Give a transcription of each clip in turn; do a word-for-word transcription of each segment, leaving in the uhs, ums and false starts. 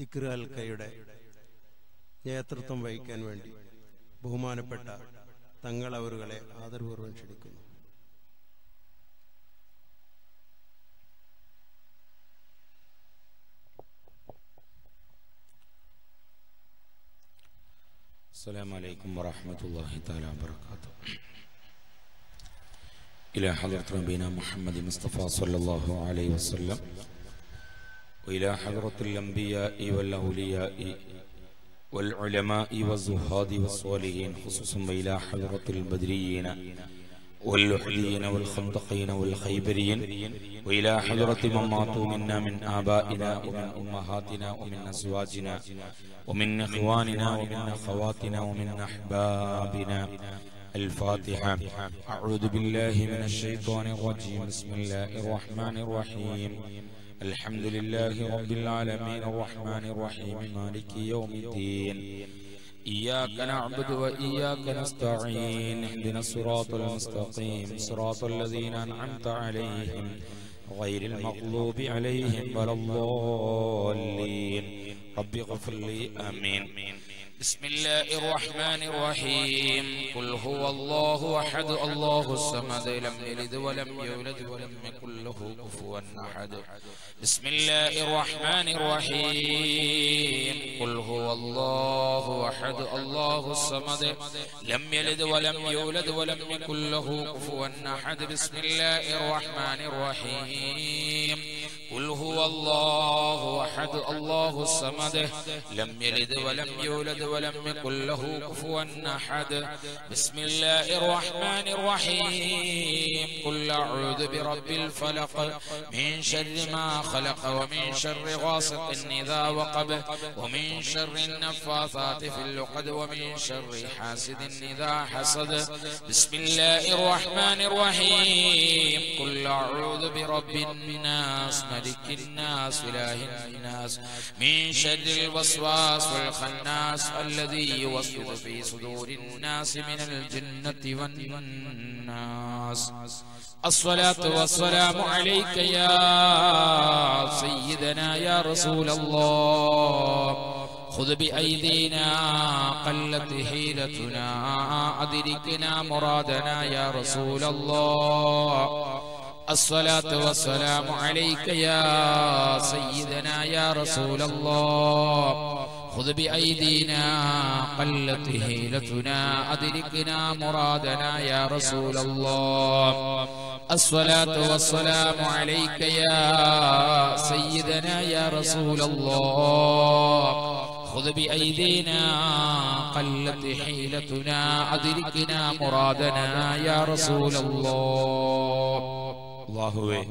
ദിക്ർ ഹൽക്കയുടെ നേതൃത്വം വഹിക്കാൻ വേണ്ടി ബഹുമാനപ്പെട്ട തങ്ങൾ അവരുകളെ ആദരപൂർവ്വം ക്ഷണിക്കുന്നു. السلام عليكم ورحمة الله تعالى وبركاته. إلى حضرة نبينا محمد مصطفى صلى الله عليه وسلم، وإلى حضرة الأنبياء والأولياء والعلماء والزهاد والصالحين خصوصا، وإلى حضرة البدريين واللحليين والخندقين والخيبريين، وإلى حضرة من ماتوا منا من آبائنا ومن أمهاتنا ومن أزواجنا ومن إخواننا ومن أخواتنا ومن أحبابنا. الفاتحة. أعوذ بالله من الشيطان الرجيم. بسم الله الرحمن الرحيم. الحمد لله رب العالمين الرحمن الرحيم مالك يوم الدين. إياك نعبد وإياك نستعين. اهدنا الصراط المستقيم صراط الذين أنعمت عليهم غير المغضوب عليهم ولا الضالين. رب اغفر لي آمين. بسم الله الرحمن الرحيم. قل هو الله أحد الله الصمد لم يلد ولم يولد ولم يكن له كفوا أحد. بسم الله الرحمن الرحيم. قل هو الله أحد الله الصمد لم يلد ولم يولد ولم يكن له كفوا أحد. بسم الله الرحمن الرحيم. قل هو الله أحد الله الصمد لم يلد ولم يولد ولم يكن له كفوا أحد. بسم الله الرحمن الرحيم. قل أعوذ برب الفلق من شر ما خلق ومن شر غاسق إذا وقب ومن شر النفاثات في العقد ومن شر حاسد إذا حسد. بسم الله الرحمن الرحيم. قل أعوذ برب الناس ملك الناس إله الناس من شر الوسواس والخناس الذي يوسوس في صدور الناس من الجنة والناس. الصلاة والسلام عليك يا سيدنا يا رسول الله. خذ بأيدينا قلت حيلتنا أدركنا مرادنا يا رسول الله. الصلاة والسلام عليك يا سيدنا يا رسول الله. خذ بأيدينا قلت حيلتنا أدركنا مرادنا يا رسول الله. الصلاة والسلام عليك يا سيدنا يا رسول الله. خذ بأيدينا قلت حيلتنا أدركنا مرادنا يا رسول الله. അല്ലാഹുവേ,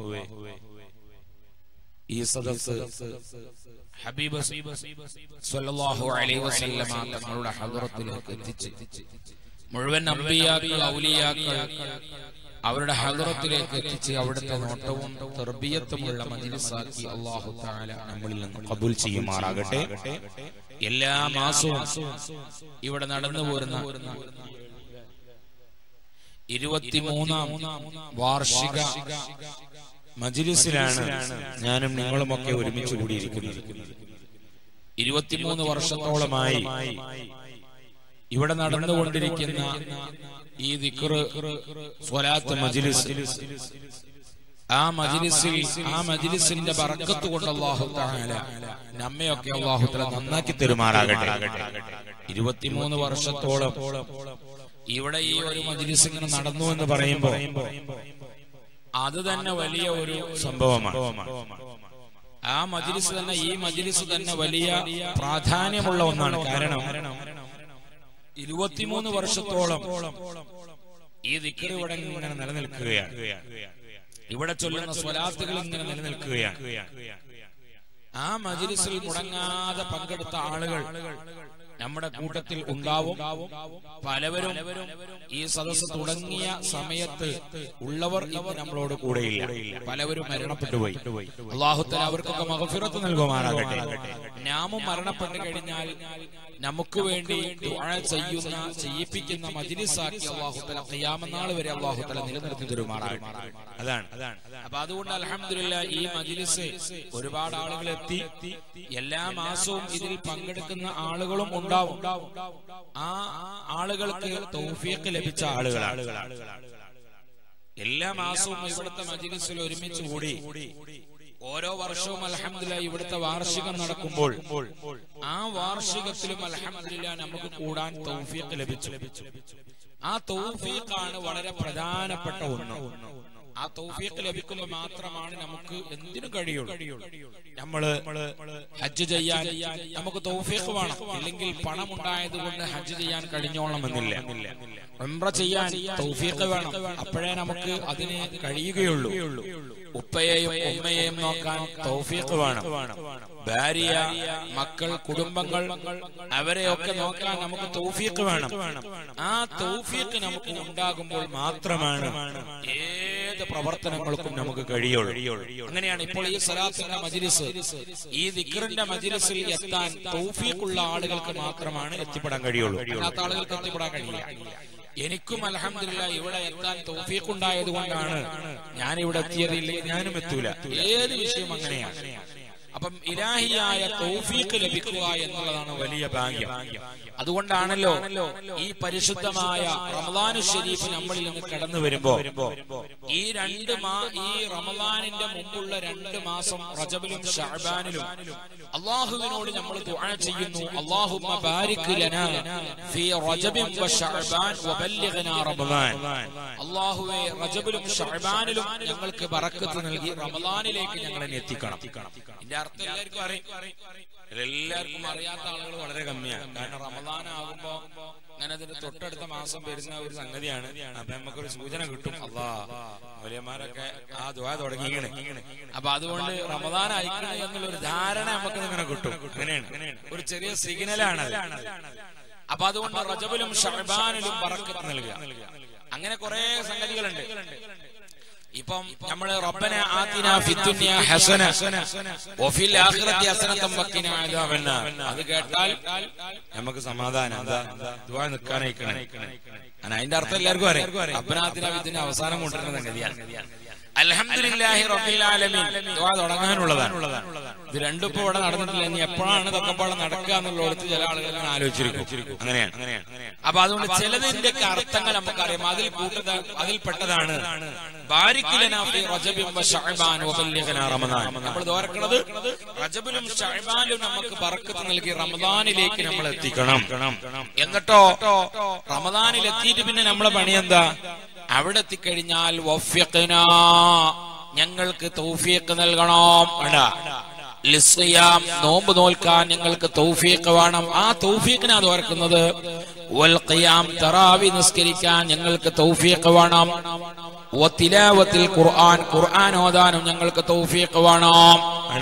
ഈ സദസ്സ് ഹബീബ് സ്വല്ലല്ലാഹു അലൈഹി വസല്ലമ തങ്ങളുടെ ഹദ്റത്തിലേക്ക് എത്തിച്ച് മുഴുവൻ അമ്പിയാക്കൾ ഔലിയാക്കൾ അവരുടെ ഹദ്റത്തിലേക്ക് എത്തിച്ച് അവിടുത്തെ നോട്ടവും തർബിയത്തുമുള്ള മജ്ലിസാക്കി അല്ലാഹു തആല നമ്മളിൽ നിന്ന് ഖബൂൽ ചെയ്യുമാറാകട്ടെ. എല്ലാ മാസവും ഇവിടെ നടന്നു പോരുന്ന ഇരുപത്തിമൂന്നാം വാർഷിക മജ്ലിസിലാണ് ഞാനും നിങ്ങളുമൊക്കെ ഒരുമിച്ച് കൂടിയിരിക്കുന്നത്. ഇരുപത്തിമൂന്ന് വർഷത്തോളമായി ഇവിടെ നടന്നുകൊണ്ടിരിക്കുന്ന ഈ ദിക്ർ സ്വലാത്ത് മജ്ലിസ്, ആ മജ്ലിസിൽ ആ മജ്ലിസിന്റെ ബറക്കത്ത് കൊണ്ട് അല്ലാഹു തആല നമ്മയൊക്കെ അല്ലാഹു തആല നന്നാക്കി തരുമാറാകട്ടെ. ഇരുപത്തിമൂന്ന് വർഷത്തോളം ഇവിടെ ഈ ഒരു മജ്ലിസ് ഇങ്ങനെ നടന്നു എന്ന് പറയുമ്പോൾ അത് തന്നെ വലിയ ഒരു സംഭവമാണ്. ആ മജ്ലിസ് തന്നെ ഈ മജ്ലിസ് തന്നെ വലിയ പ്രാധാന്യമുള്ള ഒന്നാണ്. കാരണം ഇരുപത്തിമൂന്ന് വർഷത്തോളം ഈ ദിക്ർ ഇവിടെ ഇങ്ങനെ നിലനിൽക്കുകയാണ്. ഇവിടെ ചൊല്ലുന്ന സ്വലാത്തുകൾ ഇങ്ങനെ നിലനിൽക്കുകയാണ്. ആ മജ്ലിസിൽ മുടങ്ങാതെ പങ്കെടുത്ത ആളുകൾ നമ്മുടെ കൂട്ടത്തിൽ ഉണ്ടാവും. പലവരും ഈ സദസ്സ് തുടങ്ങിയ സമയത്ത് ഉള്ളവർ ഇന്ന് നമ്മളോട് കൂടെയില്ല. പലവരും മരണപ്പെട്ടുപോയി. അല്ലാഹു തആല അവർക്കൊക്കെ മഗ്ഫിറത്ത് നൽകുമാറാകട്ടെ. നാമും മരണപ്പെട്ടു കഴിഞ്ഞാൽ നമുക്ക് വേണ്ടി ദുആ ചെയ്യുന്ന ചെയ്യിപ്പിക്കുന്ന മജ്ലിസാക്കി അല്ലാഹു തആല ഖിയാമത്ത് നാൾ വരെ അല്ലാഹു തആല നിലനിർത്തി തരുമാറാകട്ടെ. അതാണ്. അപ്പൊ അതുകൊണ്ട് അൽഹംദുലില്ലാഹ് ഈ മജ്ലിസ് ഒരുപാട് ആളുകൾ എത്തി. എല്ലാ മാസവും ഇതിൽ പങ്കെടുക്കുന്ന ആളുകളും ഉണ്ടാവും. ആ ആളുകൾക്ക് തൗഫീഖ് ലഭിച്ച ആളുകളാണ്. എല്ലാ മാസവും ഇവിടുത്തെ മജ്ലിസിൽ ഒരുമിച്ച് കൂടി ഓരോ വർഷവും അൽഹംദുലില്ലാഹ് ഇവിടുത്തെ വാർഷികം നടക്കുമ്പോൾ ആ വാർഷികത്തിലും അൽഹംദുലില്ലാഹ് നമുക്ക് കൂടാൻ തൗഫീഖ് ലഭിച്ചു. ആ തൗഫീഖാണ് വളരെ പ്രധാനപ്പെട്ട ഒന്ന്. ആ തൗഫീഖ് ലഭിക്കുമ്പോൾ മാത്രമാണ് നമുക്ക് എന്തിനും കഴിയുള്ളൂ. നമ്മള് ഹജ്ജ് ചെയ്യാൻ നമുക്ക് തൗഫീഖ് വേണം. ഇല്ലെങ്കിൽ പണം ഉണ്ടായത് കൊണ്ട് ഹജ്ജ് ചെയ്യാൻ കഴിഞ്ഞോളണമെന്നില്ല. ഉംറ ചെയ്യാൻ തൗഫീഖ് വേണം. അപ്പോഴേ നമുക്ക് അതിന് കഴിയുകയുള്ളൂ. ഉപ്പയെയും ഉമ്മയെയും നോക്കാൻ തൗഫീഖ് വേണം. ഭാര്യ, മക്കൾ, കുടുംബങ്ങൾ അവരെയൊക്കെ നോക്കാൻ നമുക്ക് തൗഫീഖ് വേണം. ആ തൗഫീഖ് നമുക്ക് ഉണ്ടാകുമ്പോൾ മാത്രമാണ് ഏത് പ്രവർത്തനങ്ങൾക്കും നമുക്ക് കഴിയുള്ളൂ. അങ്ങനെയാണ് ഇപ്പോൾ ഈ സ്വലാത്തിന്റെ മജ്ലിസ്, ഈ ദിക്റിന്റെ മജ്ലിസിൽ എത്താൻ തൗഫീഖുള്ള ആളുകൾക്ക് മാത്രമാണ് എത്തിപ്പെടാൻ കഴിയുള്ളൂ. അല്ലാത്ത ആളുകൾക്ക് എത്തിപ്പെടാൻ കഴിയില്ല. എനിക്കും അൽഹംദുലില്ലാഹ് ഇവിടെ എത്താൻ തൗഫീഖ് ഉണ്ടായത് കൊണ്ടാണ് ഞാൻ ഇവിടെ എത്തിയത്. ഇല്ലെങ്കിൽ ഞാനും എത്തൂല. ഏത് വിഷയം അങ്ങനെയാണ്. അപ്പം ഇലാഹിയായ തൗഫീഖ് ലഭിക്കുക എന്നുള്ളതാണ് വലിയ ഭാഗ്യം. അതുകൊണ്ടാണല്ലോ ഈ പരിശുദ്ധമായ റമളാനു ശരീഫ് നമ്മളിൽ നിന്ന് കടന്നു വരുമ്പോ ഈ രണ്ട് മാ ഈ റമളാനിന്റെ മുമ്പുള്ള രണ്ട് മാസം റജബിലും ശഅബാനിലും അല്ലാഹുവിനോട് നമ്മൾ ദുആ ചെയ്യുന്നു. അല്ലാഹുമ്മ ബാരിക് ലനാ ഫീ റജബിൻ വ ശഅബാൻ വബല്ലിഗ്നാ റമളാൻ. അല്ലാഹുവേ റജബിലും ശഅബാനിലും ഞങ്ങൾക്ക് ബറക്കത്ത് നൽകി റമളാനിലേക്ക് ഞങ്ങളെ എത്തിക്കണം. ഇതിന്റെ അർത്ഥം എല്ലാവർക്കും അറിയാം. എല്ലാവർക്കും അറിയാത്ത ആളുകൾ വളരെ കമ്മിയാണ്. കാരണം റമളാൻ ആകുമ്പോ അങ്ങനെ അതിന്റെ തൊട്ടടുത്ത മാസം വരുന്ന ഒരു സംഗതിയാണ്. അപ്പൊ നമുക്കൊരു സൂചന കിട്ടും. അല്ലാ വലിയമാരൊക്കെ ആ ദുആ തുടങ്ങിയാണ്. അപ്പൊ അതുകൊണ്ട് റമളാൻ അയക്കണം എന്നുള്ളൊരു ധാരണ നമുക്ക് ഇങ്ങനെ കിട്ടും. അങ്ങനെയാണ്, ഒരു ചെറിയ സിഗ്നലാണ്. അപ്പൊ അതുകൊണ്ട് റജബിലും ശഅബാനിലും ബറക്കത്ത് നൽകുക. അങ്ങനെ കുറെ സംഗതികളുണ്ട്. ഇപ്പം നമ്മള് റബ്ബന ആതിനാ ഫിദ്ദുനിയ ഹസന വഫിൽ ആഖിറതി ഹസനതൻ വഖിനാ അദാബന്നാർ അത് കേട്ടാൽ നമുക്ക് സമാധാനം. എന്താ ദുആ നിൽക്കാനായിക്കണം. അതിന്റെ അർത്ഥം എല്ലാവർക്കും അറിയാം. റബ്ബന ആതിനാ ഫിദ്ദുനിയ അവസാനം കൊണ്ടുവരുന്ന സംഗതിയാണ്. അൽഹംദുലില്ലാഹി റബ്ബിൽ ആലമീൻ ദുആ തുടങ്ങാനുള്ളതാണ്. ഇത് രണ്ടും ഇപ്പൊ ഇവിടെ നടന്നിട്ടില്ല. ഇനി എപ്പോഴാണ് ഇതൊക്കെ പാടെ നടക്കുക എന്നുള്ളടത്ത് ചില ആളുകൾ ആലോചിച്ചിരിക്കും. അങ്ങനെയാണ്. അപ്പൊ അതുകൊണ്ട് ചിലതിന്റെ അർത്ഥങ്ങൾ നമുക്കറിയാം. അതിൽ കൂട്ടത അതിൽപ്പെട്ടതാണ് ബാരിക് ലനാ ഫീ റജബിൻ വ ശഅബാൻ വബല്ലിഗ്നാ റമളാൻ. നമ്മൾ ദുആർക്കുന്നത് റജബിലും ശഅബാനിലും നമുക്ക് ബറക്കത്ത് നൽകി റമളാനിലേക്ക് നമ്മൾ എത്തിക്കണം. എന്നിട്ടോ റമളാനിൽ എത്തിയിട്ട് പിന്നെ നമ്മളെ പണി എന്താ? അവിടെ എത്തിക്കഴിഞ്ഞാൽ വഫ്ഫിഖ്നാ ഞങ്ങൾക്ക് തൗഫീഖ് നൽകണം. ലിസ്സിയാം നോമ്പ് നോൽക്കാൻ ഞങ്ങൾക്ക് തൗഫീഖ് വേണം. ആ തൗഫീഖിനാ ദുആർക്കുന്നത്. വൽ ഖിയാം തറാവി നിസ്കരിക്കാൻ ഞങ്ങൾക്ക് തൗഫീഖ് വേണം. വതിലാവത്തിൽ ഖുർആൻ ഖുർആൻ ഓതാനും ഞങ്ങൾക്ക് തൗഫീഖ് വേണം.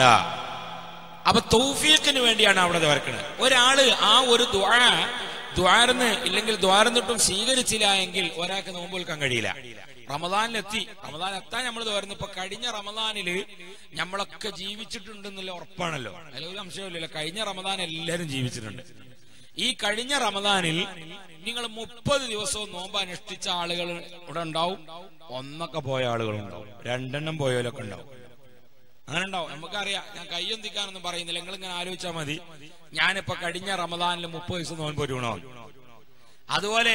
അപ്പൊ തൗഫീഖിന് വേണ്ടിയാണ് അവിടെ ദുആർക്കുന്നത്. ഒരാള് ആ ഒരു ദുആ ദ്വാരന്ന് ഇല്ലെങ്കിൽ ദ്വാരന്നിട്ടും സ്വീകരിച്ചില്ല എങ്കിൽ ഒരാൾക്ക് നോമ്പ് നിൽക്കാൻ കഴിയില്ല. റമദാനിലെത്തി, റമദാൻ എത്താൻ നമ്മൾ ദ്വാരന്ന്. ഇപ്പൊ കഴിഞ്ഞ റമദാനില് നമ്മളൊക്കെ ജീവിച്ചിട്ടുണ്ടെന്നുള്ള ഉറപ്പാണല്ലോ. അതിലൊരു സംശയമില്ലല്ലോ. കഴിഞ്ഞ റമദാൻ എല്ലാവരും ജീവിച്ചിട്ടുണ്ട്. ഈ കഴിഞ്ഞ റമദാനിൽ നിങ്ങൾ മുപ്പത് ദിവസവും നോമ്പ് അനുഷ്ഠിച്ച ആളുകൾ ഇവിടെ ഉണ്ടാവും. ഒന്നൊക്കെ പോയ ആളുകളുണ്ടാവും. രണ്ടെണ്ണം പോയവരൊക്കെ ഉണ്ടാവും. അങ്ങനെ ഉണ്ടാവും. നമുക്കറിയാം. ഞാൻ കയ്യൊന്തിക്കാനൊന്നും പറയുന്നില്ല. നിങ്ങൾ ഇങ്ങനെ ആലോചിച്ചാൽ മതി. ഞാനിപ്പോ കഴിഞ്ഞ റമദാനിൽ മുപ്പത് ദിവസം നോമ്പ് പറ്റണോ? അതുപോലെ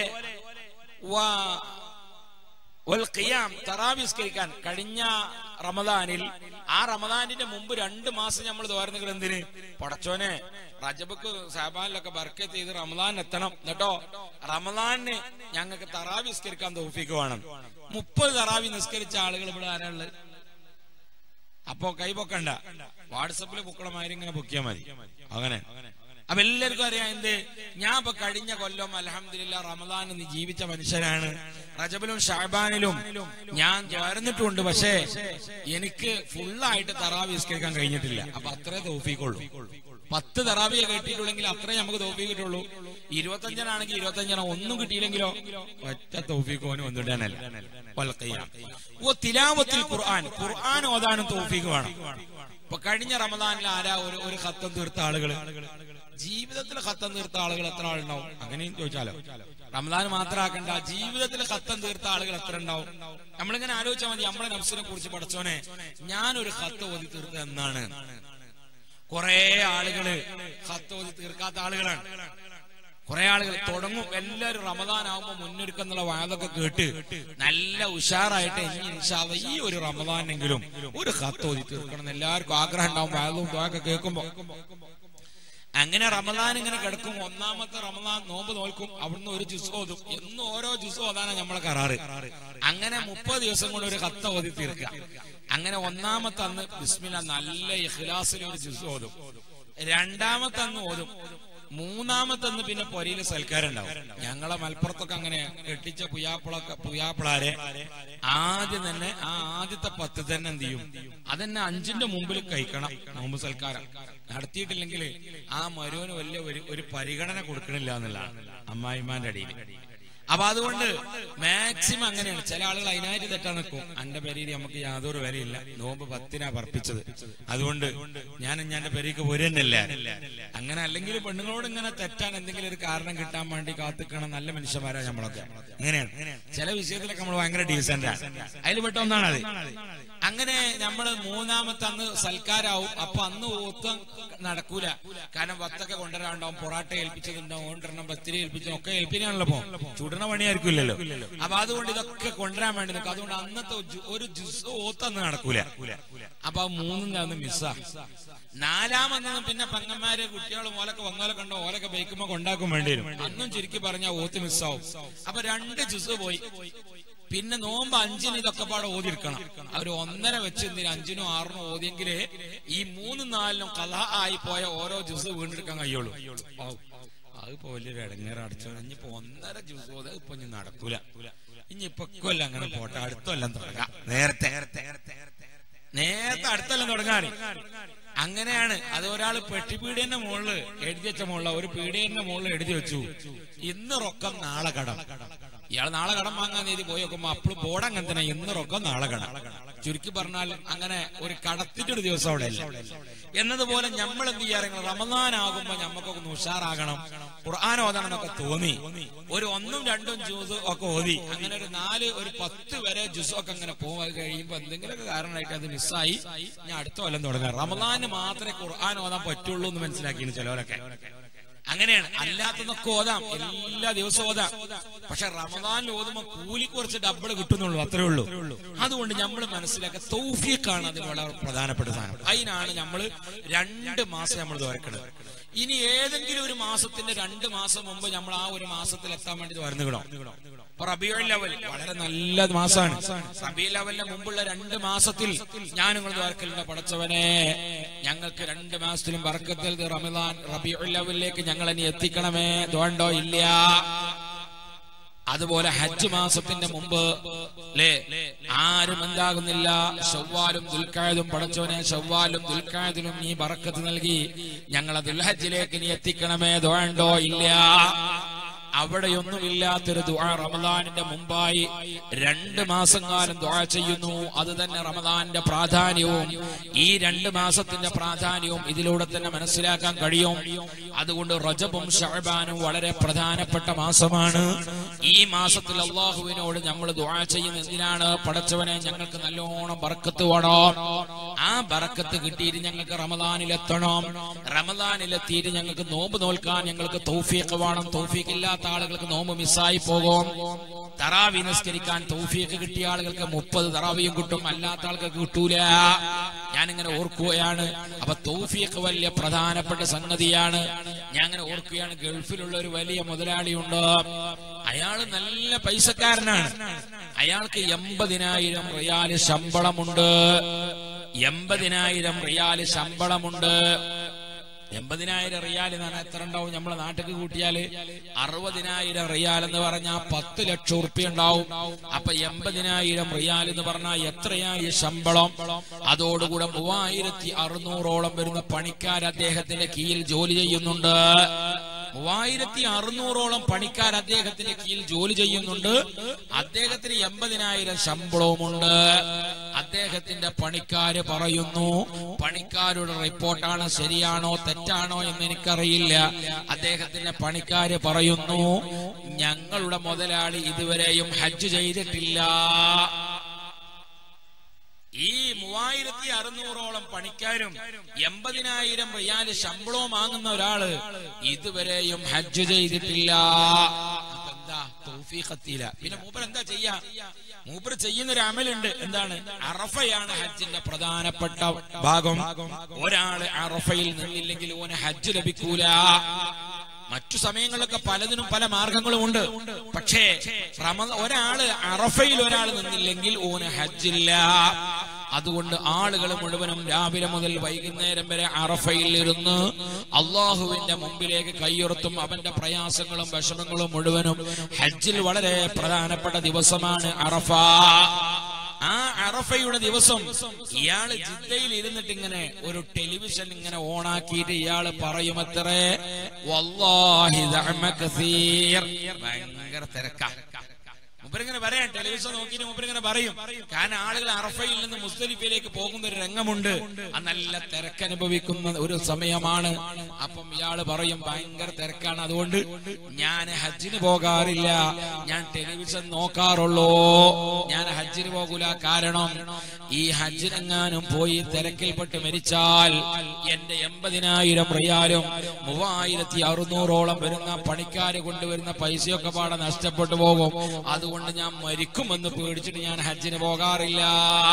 തറാവിസ്കരിക്കാൻ കഴിഞ്ഞ റമദാനിൽ ആ റമദാനിന്റെ മുമ്പ് രണ്ട് മാസം നമ്മൾ ദ്വാരുന്നത് എന്തിന്? പടച്ചോനെ റജബക്ക് ശഅബാനിലൊക്കെ ബർക്കത്ത് ചെയ്ത് റമദാൻ എത്തണം. എന്നിട്ടോ റമദാനിന് ഞങ്ങൾക്ക് തറാവി നിസ്കരിക്കാൻ തൗഫീഖ് വേണം. മുപ്പത് തറാവി നിസ്കരിച്ച ആളുകൾ ഇവിടെ ആരാളുള്ളത്? അപ്പൊ കൈപൊക്കണ്ട. വാട്സപ്പിൽ പൊക്കണമാതിരി ഇങ്ങനെ പൊക്കിയാൽ മതി. അങ്ങനെ അപ്പൊ എല്ലാവർക്കും അറിയാം. എന്ത് ഞാൻ ഇപ്പൊ കഴിഞ്ഞ കൊല്ലം അൽഹംദുലില്ലാഹ് റമദാൻ ജീവിച്ച മനുഷ്യനാണ്. റജബിലും ശഅബാനിലും ഞാൻ ചേർന്നിട്ടുണ്ട്. പക്ഷേ എനിക്ക് ഫുള്ളായിട്ട് തറാവി നിസ്കരിക്കാൻ കഴിഞ്ഞിട്ടില്ല. അപ്പൊ അത്രേ തൗഫീഖുള്ളൂ. പത്ത് തറാവിയെ കേട്ടിട്ടുള്ളെങ്കിൽ അത്രേ നമുക്ക് തൗഫീഖ് കിട്ടുള്ളൂ. ഇരുപത്തഞ്ചനാണെങ്കിൽ ഇരുപത്തഞ്ചെണ്ണം ഒന്നും കിട്ടിയില്ലെങ്കിലോ ഒറ്റ തൗഫീഖ് ഓന് വന്നിടാനല്ല. തിലാവത്തിൽ ഖുർആൻ ഖുർആൻ ഓതാനും തൗഫീഖ് വേണം. ഇപ്പൊ കഴിഞ്ഞ റമദാനിൽ ആരാ ഒരു ഒരു ഖത്തം തീർത്ത ആളുകൾ, ജീവിതത്തിൽ ഖത്തം തീർത്ത ആളുകൾ എത്ര ആളുണ്ടാവും? അങ്ങനെയും ചോദിച്ചാലോ. റമദാൻ മാത്രമാക്കണ്ട, ജീവിതത്തിൽ ഖത്തം തീർത്ത ആളുകൾ എത്ര ഉണ്ടാവും? നമ്മളിങ്ങനെ ആലോചിച്ചാൽ മതി. നമ്മളെ നഫ്സിനെ കുറിച്ച് പഠിച്ചോനെ ഞാനൊരു ഖത്ത് ഓതി തീർത്ത എന്നാണ്. കുറെ ആളുകള് ഖത്ത് ഓതി തീർക്കാത്ത ആളുകളാണ്. കുറെ ആളുകൾ തുടങ്ങും. എല്ലാവരും റമദാൻ ആവുമ്പോ മുന്നൊരുക്കെന്നുള്ള വാദമൊക്കെ കേട്ട് നല്ല ഉഷാറായിട്ട് ഇനി ഇൻഷാ അല്ലാഹ് ഈ ഒരു റമദാനെങ്കിലും ഒരു ഖത്ത് ഓതി തീർക്കണം എന്ന് എല്ലാവർക്കും ആഗ്രഹം ഉണ്ടാവും. വാദവും ദുആയൊക്കെ കേൾക്കുമ്പോ അങ്ങനെ റമദാൻ ഇങ്ങനെ കിടക്കും. ഒന്നാമത്തെ റമദാൻ നോമ്പ് നോൽക്കും, അവിടുന്ന് ഒരു ജുസ് ഓതും. എന്നും ഓരോ ജുസ് ഓതാനാണ് നമ്മളെ കരാറ്. അങ്ങനെ മുപ്പത് ദിവസം കൊണ്ട് ഒരു ഖത്ത് ഓതി തീർക്കുക. അങ്ങനെ ഒന്നാമത്തെ അന്ന് ബിസ്മില്ലാ നല്ല ഇഖ്ലാസിൽ ഒരു ജുസ് ഓതും. രണ്ടാമത്തെ അന്ന് ഓതും. മൂന്നാമത്തെ അന്ന് പിന്നെ പൊരയിൽ സൽക്കാരം ഉണ്ടാവും. ഞങ്ങളെ മലപ്പുറത്തൊക്കെ അങ്ങനെ കെട്ടിച്ച പുയാപ്പിളൊക്കെ പുയാപ്പിളാരെ ആദ്യം തന്നെ ആ ആദ്യത്തെ പത്ത് തന്നെ എന്ത് ചെയ്യും, അതന്നെ അഞ്ചിന്റെ മുമ്പിൽ കഴിക്കണം. നോമ്പ് സൽക്കാരം നടത്തിയിട്ടില്ലെങ്കിൽ ആ മരുവന് വലിയ ഒരു ഒരു പരിഗണന കൊടുക്കണില്ല എന്നുള്ളതാണ് അമ്മായിമാന്റെ അടിയിൽ. അപ്പൊ അതുകൊണ്ട് മാക്സിമം അങ്ങനെയാണ്. ചില ആളുകൾ അതിനായിട്ട് തെറ്റാൻ നിൽക്കും. എന്റെ പെരയിൽ നമുക്ക് യാതൊരു വിലയില്ല, നോമ്പ് പത്തിനാ പറപ്പിച്ചത്, അതുകൊണ്ട് ഞാൻ ഞാൻ പെരയ്ക്ക് പോരുന്നില്ല. അങ്ങനെ അല്ലെങ്കിൽ പെണ്ണുങ്ങളോട് ഇങ്ങനെ തെറ്റാൻ എന്തെങ്കിലും ഒരു കാരണം കിട്ടാൻ വേണ്ടി കാത്തിക്കണം. നല്ല മനുഷ്യന്മാരാ നമ്മളൊക്കെ. അങ്ങനെയാണ്. ചില വിഷയത്തിലൊക്കെ നമ്മൾ ഭയങ്കര ഡീസന്റാണ്. അതിൽ പെട്ട ഒന്നാണ് അത്. അങ്ങനെ നമ്മള് മൂന്നാമത്തെ അന്ന് സൽക്കാരാവും. അപ്പൊ അന്ന് ഓത്ത് നടക്കൂല. കാരണം ഭക്തൊക്കെ കൊണ്ടുവരാണ്ടാവും. പൊറാട്ട ഏൽപ്പിച്ചതുണ്ടാവും, കൊണ്ടുവരണം പത്തിരി ഏൽപ്പിച്ചതും ഒക്കെ ഏൽപ്പിക്കാണല്ലോ. പോ ചുടണ പണിയായിരിക്കില്ലല്ലോ. അപ്പൊ അതുകൊണ്ട് ഇതൊക്കെ കൊണ്ടുവരാൻ വേണ്ടി നിൽക്കും. അതുകൊണ്ട് അന്നത്തെ ഒരു ജ്യൂസ് ഓത്തന്ന് നടക്കൂല. അപ്പൊ ആ മൂന്നും അന്ന് മിസ്സാ. നാലാമന്ന് പിന്നെ പെങ്ങന്മാര് കുട്ടികളും ഓലൊക്കെ വന്നോലൊക്കെ ഉണ്ടോ ഓലൊക്കെ ബൈക്കുമ്പോ കൊണ്ടാക്കും വേണ്ടി വരും. അന്നും ചുരുക്കി പറഞ്ഞാൽ ഓത്ത് മിസ്സാവും. അപ്പൊ രണ്ട് ജ്യൂസ് പോയി. പിന്നെ നോമ്പ് അഞ്ചിന് ഇതൊക്കെ പാടെ ഓതിരിക്കണം. അവര് ഒന്നര വെച്ച് എന്തിന് അഞ്ചിനും ആറിനും ഓതിയെങ്കിലേ ഈ മൂന്നും നാലിനും കല ആയി പോയ ഓരോ ജ്യൂസ് വീണ്ടെടുക്കാൻ കഴിയുള്ളൂ. അതിപ്പോ വലിയൊരു ഇടങ്ങേറ് അടിച്ചോ. ഇനിയിപ്പോ ഒന്നര ജ്യൂസ് ഓത് ഇപ്പൊ ഇനി നടക്കൂല. ഇനിയിപ്പൊ കൊല്ലം അങ്ങനെ പോട്ടെ, അടുത്തൊല്ലം തുടങ്ങാം. നേരത്തെ നേരത്തെ അടുത്തൊല്ലം തുടങ്ങാൻ അങ്ങനെയാണ്. അത് ഒരാള് പെട്ടിപ്പീടിയന്റെ മുകളില് എഴുതി വെച്ച മുകളിൽ ഒരു പീടിയന്റെ മുകളിൽ എഴുതി വെച്ചു, ഇന്ന് റൊക്കം നാളെ കടം. ഇയാൾ നാളെ കടം വാങ്ങാൻ നീതി പോയി നോക്കുമ്പോ അപ്പോൾ ബോർഡ് അങ്ങനെ തന്നെ, ഇന്ന് റൊക്കം നാളെ കടം. ചുരുക്കി പറഞ്ഞാൽ അങ്ങനെ ഒരു കടത്തിന്റെ ഒരു ദിവസം അവിടെ ഇല്ല എന്നതുപോലെ നമ്മൾ എന്ത് ചെയ്യാറ്, റമദാൻ ആകുമ്പോ ഞമ്മക്കൊക്കെ ഉഷാറാകണം, ഖുർആൻ ഓതണം എന്നൊക്കെ തോന്നി ഒരു ഒന്നും രണ്ടും ജ്യൂസ് ഒക്കെ ഓതി അങ്ങനെ ഒരു നാല് ഒരു പത്ത് വരെ ജ്യൂസ് ഒക്കെ അങ്ങനെ പോകാൻ കഴിയുമ്പോ എന്തെങ്കിലുമൊക്കെ കാരണമായിട്ട് അത് മിസ്സായി. ഞാൻ അടുത്ത കൊല്ലം തുടങ്ങാം. റമദാന് മാത്രമേ ഖുർആൻ ഓതാൻ പറ്റുള്ളൂ എന്ന് മനസ്സിലാക്കിയാണ് ചിലവരൊക്കെ. അങ്ങനെയാണ്. അല്ലാത്തതൊക്കെ ഓതാം, എല്ലാ ദിവസവും ഓതാം. പക്ഷെ റമദാനിൽ ഓതുമ്പോ കൂലി കുറച്ച് ഡബിൾ കിട്ടുന്നുള്ളൂ, അത്രേ ഉള്ളൂ. അതുകൊണ്ട് നമ്മൾ മനസ്സിലാക്കുക തൗഫീഖാണ് അതിന് വളരെ പ്രധാനപ്പെട്ട സാധനം. അതിനാണ് നമ്മൾ രണ്ട് മാസം നമ്മൾ ദ്വാരക്കണത്. ഇനി ഏതെങ്കിലും ഒരു മാസത്തിന്റെ രണ്ട് മാസം മുമ്പ് നമ്മൾ ആ ഒരു മാസത്തിൽ എത്താൻ വേണ്ടി ദ്വാരന്നുകിടോ. ഇപ്പൊ റബീഉൽ അവ്വൽ വളരെ നല്ല മാസമാണ്. റബീഉൽ അവ്വലിന്റെ മുമ്പുള്ള രണ്ട് മാസത്തിൽ ഞാൻ നിങ്ങൾ ദ്വാരക്കലുണ്ട്, പടച്ചവനെ ഞങ്ങൾക്ക് രണ്ട് മാസത്തിലും ബർക്കത്തിൽ റമദാൻ റബീഉൽ അവ്വലിലേക്ക് ഞങ്ങൾ ഇനി എത്തിക്കണമേ. ദ്വാണ്ടോ ഇല്ല. അതുപോലെ ഹജ്ജ് മാസത്തിന്റെ മുമ്പ് അല്ലേ ആരും എന്താകുന്നില്ല. ശവ്വാലും ദുൽഖഅദും പടച്ചോനെ ശവ്വാലും ദുൽഖഅദിലും നീ ബറക്കത്ത് നൽകി ഞങ്ങളെ ദുൽഹജ്ജിലേക്ക് നീ എത്തിക്കണമേ. ദ്വാണ്ടോ ഇല്ല. അവിടെയൊന്നുമില്ലാത്തൊരു ദുആ റമദാനിന്റെ മുമ്പായി രണ്ട് മാസം കാലം ദുആ ചെയ്യുന്നു. അത് തന്നെ റമദാന്റെ പ്രാധാന്യവും ഈ രണ്ട് മാസത്തിന്റെ പ്രാധാന്യവും ഇതിലൂടെ തന്നെ മനസ്സിലാക്കാൻ കഴിയും. അതുകൊണ്ട് റജബും ശഅബാനും വളരെ പ്രധാനപ്പെട്ട മാസമാണ്. ഈ മാസത്തിൽ അല്ലാഹുവിനോട് നമ്മൾ ദുആ ചെയ്യുന്നത് എന്തിനാണ്? പടച്ചവനെ ഞങ്ങൾക്ക് നല്ലോണം ബർക്കത്ത് വേണം, ആ ബർക്കത്ത് കിട്ടിയിട്ട് ഞങ്ങൾക്ക് റമദാനിലെത്തണം, റമദാനിലെത്തിയിട്ട് ഞങ്ങൾക്ക് നോമ്പ് നോൽക്കാൻ ഞങ്ങൾക്ക് തൗഫീഖ് വേണം. തൗഫീഖ് ഇല്ലാത്ത ആളുകൾക്ക് നോമ്പ് മിസ്സായി പോകും. തറാവി നിസ്കരിക്കാൻ തൗഫീഖ് കിട്ടിയ ആളുകൾക്ക് മുപ്പത് തറാവിയും കിട്ടും, അല്ലാത്ത ആൾക്കാർക്ക് കിട്ടൂല. ഞാനിങ്ങനെ ഓർക്കുകയാണ്. അപ്പൊ തൗഫീഖ് വലിയ പ്രധാനപ്പെട്ട സംഗതിയാണ്. ഞാൻ അങ്ങനെ ഓർക്കുകയാണ്. ഗൾഫിലുള്ള ഒരു വലിയ മുതലാളിയുണ്ട്. അയാള് നല്ല പൈസക്കാരനാണ്. അയാൾക്ക് എൺപതിനായിരം റിയാല് ശമ്പളമുണ്ട്. എൺപതിനായിരം റിയാല് ശമ്പളമുണ്ട്. എൺപതിനായിരം റിയാൽ എന്ന് പറഞ്ഞാൽ എത്ര ഉണ്ടാവും? നമ്മളെ നാട്ടിലേക്ക് കൂട്ടിയാല് അറുപതിനായിരം റിയാൽ എന്ന് പറഞ്ഞാൽ പത്ത് ലക്ഷം ഉറുപ്പ്യ ഉണ്ടാവും. അപ്പൊ എൺപതിനായിരം റിയാൽ എന്ന് പറഞ്ഞാൽ എത്രയായി ശമ്പളം? അതോടുകൂടെ മൂവായിരത്തി അറുന്നൂറോളം വരുന്ന പണിക്കാർ അദ്ദേഹത്തിന്റെ കീഴിൽ ജോലി ചെയ്യുന്നുണ്ട്. മൂവായിരത്തി അറുന്നൂറോളം പണിക്കാർ അദ്ദേഹത്തിന്റെ കീഴിൽ ജോലി ചെയ്യുന്നുണ്ട്. അദ്ദേഹത്തിന് എൺപതിനായിരം ശമ്പളവുമുണ്ട്. അദ്ദേഹത്തിന്റെ പണിക്കാര് പറയുന്നു, പണിക്കാരുടെ റിപ്പോർട്ടാണ്, ശരിയാണോ തെറ്റാണോ എന്ന് എനിക്കറിയില്ല. അദ്ദേഹത്തിന്റെ പണിക്കാര് പറയുന്നു, ഞങ്ങളുടെ മുതലാളി ഇതുവരെയും ഹജ്ജ് ചെയ്തിട്ടില്ല. ഈ മൂവായിരത്തി അറുന്നൂറോളം പണിക്കാരും എൺപതിനായിരം റിയാല് ശമ്പളവും വാങ്ങുന്ന ഒരാള് ഇതുവരെയും ഹജ്ജ് ചെയ്തിട്ടില്ല. അപ്പൊ എന്താ തൗഫീഖത്തില്ല. പിന്നെ മൂപ്പർ എന്താ ചെയ്യാ? മൂപ്പർ ചെയ്യുന്നൊരു അമലുണ്ട്. എന്താണ്? അറഫയാണ് ഹജ്ജിന്റെ പ്രധാനപ്പെട്ട ഭാഗം. ഒരാള് അറഫയിൽ നിന്നില്ലെങ്കിൽ ഓന് ഹജ്ജ് ലഭിക്കൂല. മറ്റു സമയങ്ങളിലൊക്കെ പലതിനും പല മാർഗങ്ങളും ഉണ്ട്. പക്ഷേ ഒരാള് അറഫയിൽ ഒരാൾ നിന്നില്ലെങ്കിൽ ഓന് ഹജ്ജില്ല. അതുകൊണ്ട് ആളുകൾ മുഴുവനും രാവിലെ മുതൽ വൈകുന്നേരം വരെ അറഫയിൽ ഇരുന്ന് അള്ളാഹുവിന്റെ മുമ്പിലേക്ക് കൈയുയർത്തും. അവന്റെ പ്രയാസങ്ങളും വിഷമങ്ങളും മുഴുവനും ഹജ്ജിൽ വളരെ പ്രധാനപ്പെട്ട ദിവസമാണ് അറഫ. ആ അറഫയുടെ ദിവസം ഇയാള് ജിദ്ദയിൽ ഇരുന്നിട്ട് ഇങ്ങനെ ഒരു ടെലിവിഷൻ ഇങ്ങനെ ഓണാക്കിയിട്ട് ഇയാള് പറയുമത്രേ, വല്ലാഹി ദഅമ കസീർ. ഭയങ്കര തിരക്കാ. മൂപ്പരിങ്ങനെ പറയാം, ടെലിവിഷൻ നോക്കിയിട്ട് മൂപ്പരിങ്ങനെ പറയും. കാരണം ആളുകൾ അറഫയിൽ നിന്ന് മുസ്ദലിഫയിലേക്ക് പോകുന്ന ഒരു രംഗമുണ്ട്. അത് നല്ല തിരക്കനുഭവിക്കുന്ന ഒരു സമയമാണ്. അപ്പം ഇയാള് പറയും, ഭയങ്കര തിരക്കാണ്, അതുകൊണ്ട് ഞാൻ ഹജ്ജിന് പോകാറില്ല, ഞാൻ ടെലിവിഷൻ നോക്കാറുള്ളൂ, ഞാൻ ഹജ്ജിന് പോകൂല. കാരണം ഈ ഹജ്ജിനെങ്ങാനും പോയി തിരക്കിൽപ്പെട്ട് മരിച്ചാൽ എന്റെ എൺപതിനായിരം റിയാലും മൂവായിരത്തി അറുന്നൂറോളം വരുന്ന പണിക്കാര് കൊണ്ടുവരുന്ന പൈസയൊക്കെ പാടെ നഷ്ടപ്പെട്ടു പോകും. അതുകൊണ്ട് ഞാൻ മരിക്കുമെന്ന് പേടിച്ചിട്ട് ഞാൻ ഹജ്ജിന് പോകാറില്ല.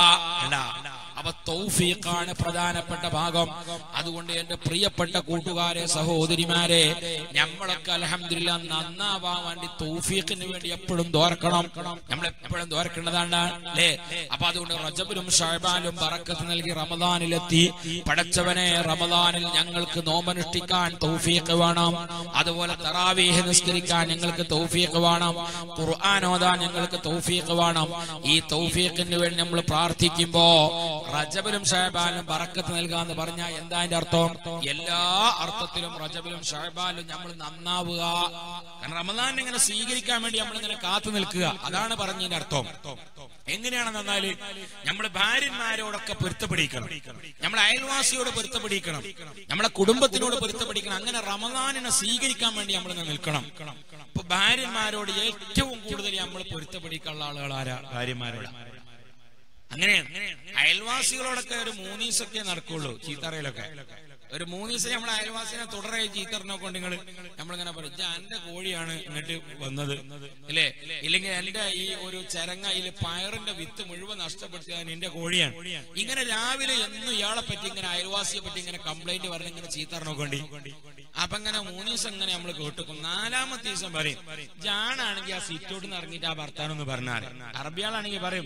അപ്പൊ തൗഫീഖാണ് പ്രധാനപ്പെട്ട ഭാഗം. അതുകൊണ്ട് എന്റെ പ്രിയപ്പെട്ട കൂട്ടുകാരെ, സഹോദരിമാരെ, നമ്മളൊക്കെ അൽഹംദുലില്ലാഹ് നന്നാവാൻ വേണ്ടി തൗഫീഖിന് വേണ്ടി എപ്പോഴും ദുആർക്കണം. നമ്മൾ എപ്പോഴും ദുആർക്കേണ്ടതാണ് അല്ലേ? അപ്പൊ അതുകൊണ്ട് റജബിലും ശഅബാനും ബറക്കത്ത് നൽകി റമദാനിലെത്തി. പടച്ചവനെ, റമദാനിൽ ഞങ്ങൾക്ക് നോമ്പനുഷ്ഠിക്കാൻ തൗഫീഖ് വേണം. അതുപോലെ തറാവീഹ് നിസ്കരിക്കാൻ ഞങ്ങൾക്ക് തൗഫീഖ് വേണം. ഖുർആൻ ഓതാൻ ഞങ്ങൾക്ക് തൗഫീഖ് വേണം. ഈ തൗഫീഖിന് വേണ്ടി നമ്മൾ പ്രാർത്ഥിക്കുമ്പോ റജബിലും ശഅബാനും ബറക്കത്ത് നൽകാന്ന് പറഞ്ഞാൽ എന്താ അതിന്റെ അർത്ഥം? എല്ലാ അർത്ഥത്തിലും റജബിലും ശഅബാനും നമ്മൾ നന്നാവുക. കാരണം റമദാൻ ഇങ്ങനെ സ്വീകരിക്കാൻ വേണ്ടി നമ്മൾ ഇങ്ങനെ കാത്തു നിൽക്കുക. അതാണ് പറഞ്ഞതിന്റെ അർത്ഥം. എങ്ങനെയാണെന്ന് പറഞ്ഞാല് നമ്മള് ഭാര്യന്മാരോടൊക്കെ പൊരുത്തപ്പെടിക്കണം, നമ്മളെ അയൽവാസിയോട് പൊരുത്തപ്പെടിക്കണം, നമ്മളെ കുടുംബത്തിനോട് പൊരുത്തപ്പെടിക്കണം. അങ്ങനെ റമദാനിനെ സ്വീകരിക്കാൻ വേണ്ടി നമ്മൾ നിൽക്കണം. ഇപ്പൊ ഭാര്യന്മാരോട് ഏറ്റവും കൂടുതൽ നമ്മൾ പൊരുത്തപ്പെടിക്കാനുള്ള ആളുകൾ ആരാ? ഭാര്യന്മാരോട്. അങ്ങനെയാണ്. അയൽവാസികളോടൊക്കെ ഒരു മൂന്ന് ദിവസമൊക്കെ നടക്കുള്ളൂ ചീത്തറയിലൊക്കെ. ഒരു മൂന്ന് ദിവസം നമ്മളെ അയൽവാസിനെ തുടരെ ചീത്തറിനൊക്കെ കൊണ്ട് നിങ്ങൾ നമ്മളിങ്ങനെ പറയും, എന്റെ കോഴിയാണ് ഇങ്ങോട്ട് വന്നത് അല്ലേ, ഇല്ലെങ്കിൽ എന്റെ ഈ ഒരു ചരങ്ങ ഇതിൽ പയറിന്റെ വിത്ത് മുഴുവൻ നഷ്ടപ്പെടുത്തിയത് എന്റെ കോഴിയാണ്. ഇങ്ങനെ രാവിലെ എന്നും ഇയാളെ പറ്റി ഇങ്ങനെ അയൽവാസിയെ പറ്റി ഇങ്ങനെ കംപ്ലൈന്റ് പറഞ്ഞ് ഇങ്ങനെ ചീത്തറിനൊക്കെ കൊണ്ട് അപ്പൊ ഇങ്ങനെ മൂന്ന് ദിവസം ഇങ്ങനെ നമ്മൾ കേട്ടുക്കും. നാലാമത്തെ ദിവസം പറയും, ജാനാണെങ്കിൽ ആ സീറ്റോട്ട് നിന്ന് ഇറങ്ങിയിട്ട് ആ ഭർത്താനൊന്ന് പറഞ്ഞാൽ, അറബിയാളാണെങ്കിൽ പറയും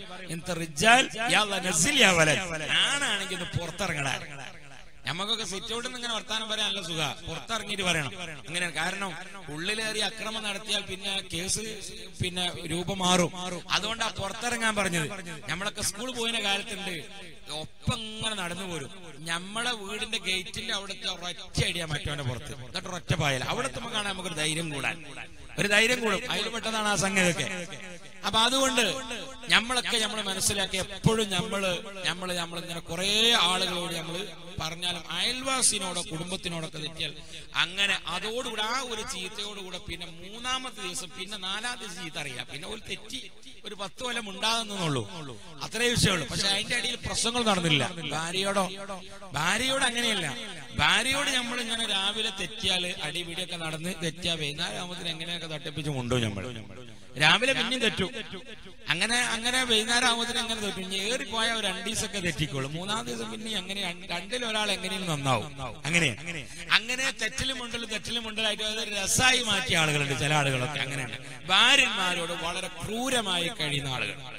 ആണാണെങ്കിൽ ഒന്ന് പുറത്തിറങ്ങടാ. നമുക്കൊക്കെ സിറ്റൗട്ടിൽ നിന്ന് ഇങ്ങനെ വർത്താനം പറയാൻ നല്ല സുഖ, പുറത്തിറങ്ങിയിട്ട് പറയണം. അങ്ങനെയാണ്. കാരണം ഉള്ളിലേറി അക്രമം നടത്തിയാൽ പിന്നെ കേസ് പിന്നെ രൂപം മാറും. അതുകൊണ്ടാ പുറത്തിറങ്ങാൻ പറഞ്ഞത്. നമ്മളൊക്കെ സ്കൂളിൽ പോയിന കാലത്തുണ്ട്, ഒപ്പം ഇങ്ങനെ നടന്നു പോരും. നമ്മളെ വീടിന്റെ ഗേറ്റിന്റെ അവിടുത്തെ ഒരൊറ്റ ഐഡിയ മറ്റവന്റെ പുറത്ത്, എന്നിട്ട് ഒരൊറ്റ പായല. അവിടെ എത്തുമ്പോൾ കാണാൻ നമുക്കൊരു ധൈര്യം കൂടാൻ, ഒരു ധൈര്യം കൂടും. അതിൽ പെട്ടതാണ് ആ സംഗതിയൊക്കെ. അപ്പൊ അതുകൊണ്ട് നമ്മളൊക്കെ നമ്മൾ മനസ്സിലാക്കി എപ്പോഴും നമ്മള് നമ്മള് നമ്മളിങ്ങനെ കുറെ ആളുകളോട് നമ്മള് പറഞ്ഞാലും അയൽവാസിനോടോ കുടുംബത്തിനോടൊക്കെ തെറ്റിയാൽ അങ്ങനെ അതോടുകൂടെ ആ ഒരു ചീത്തയോടുകൂടെ പിന്നെ മൂന്നാമത്തെ ദിവസം പിന്നെ നാലാമത്തെ ചീത്ത അറിയാം. പിന്നെ ഒരു തെറ്റി ഒരു പത്ത് കൊല്ലം ഉണ്ടാകുന്നുള്ളൂ, അത്രേ വിഷയമുള്ളൂ. പക്ഷെ അതിന്റെ അടിയിൽ പ്രശ്നങ്ങൾ നടന്നില്ല. ഭാര്യയോടോ ഭാര്യയോട് അങ്ങനെയല്ല. ഭാര്യയോട് നമ്മൾ ഇങ്ങനെ രാവിലെ തെറ്റിയാല് അടിപിടിയൊക്കെ നടന്ന് തെറ്റിയാ വൈകുന്നേരം ആകുമ്പോൾ എങ്ങനെയൊക്കെ തട്ടിപ്പിച്ച് കൊണ്ടുപോകും. നമ്മൾ രാവിലെ പിന്നെയും തെറ്റും. അങ്ങനെ അങ്ങനെ വൈകുന്നേരം ആകുമ്പോൾ എങ്ങനെ തെറ്റും. ഇനി ഏറിപ്പോയ ഒരു രണ്ടു ദിവസമൊക്കെ തെറ്റിക്കോളും. മൂന്നാം ദിവസം പിന്നെ എങ്ങനെ രണ്ടിൽ ഒരാൾ എങ്ങനെയും നന്നാവും. അങ്ങനെ അങ്ങനെ തെറ്റിലും മുണ്ടലും തെറ്റിലും മുണ്ടലായിട്ട് അതൊരു രസമായി മാറ്റിയ ആളുകളുണ്ട്. ചില ആളുകളൊക്കെ അങ്ങനെയുണ്ട്. ഭാര്യന്മാരോട് വളരെ ക്രൂരമായി കഴിയുന്ന ആളുകൾ.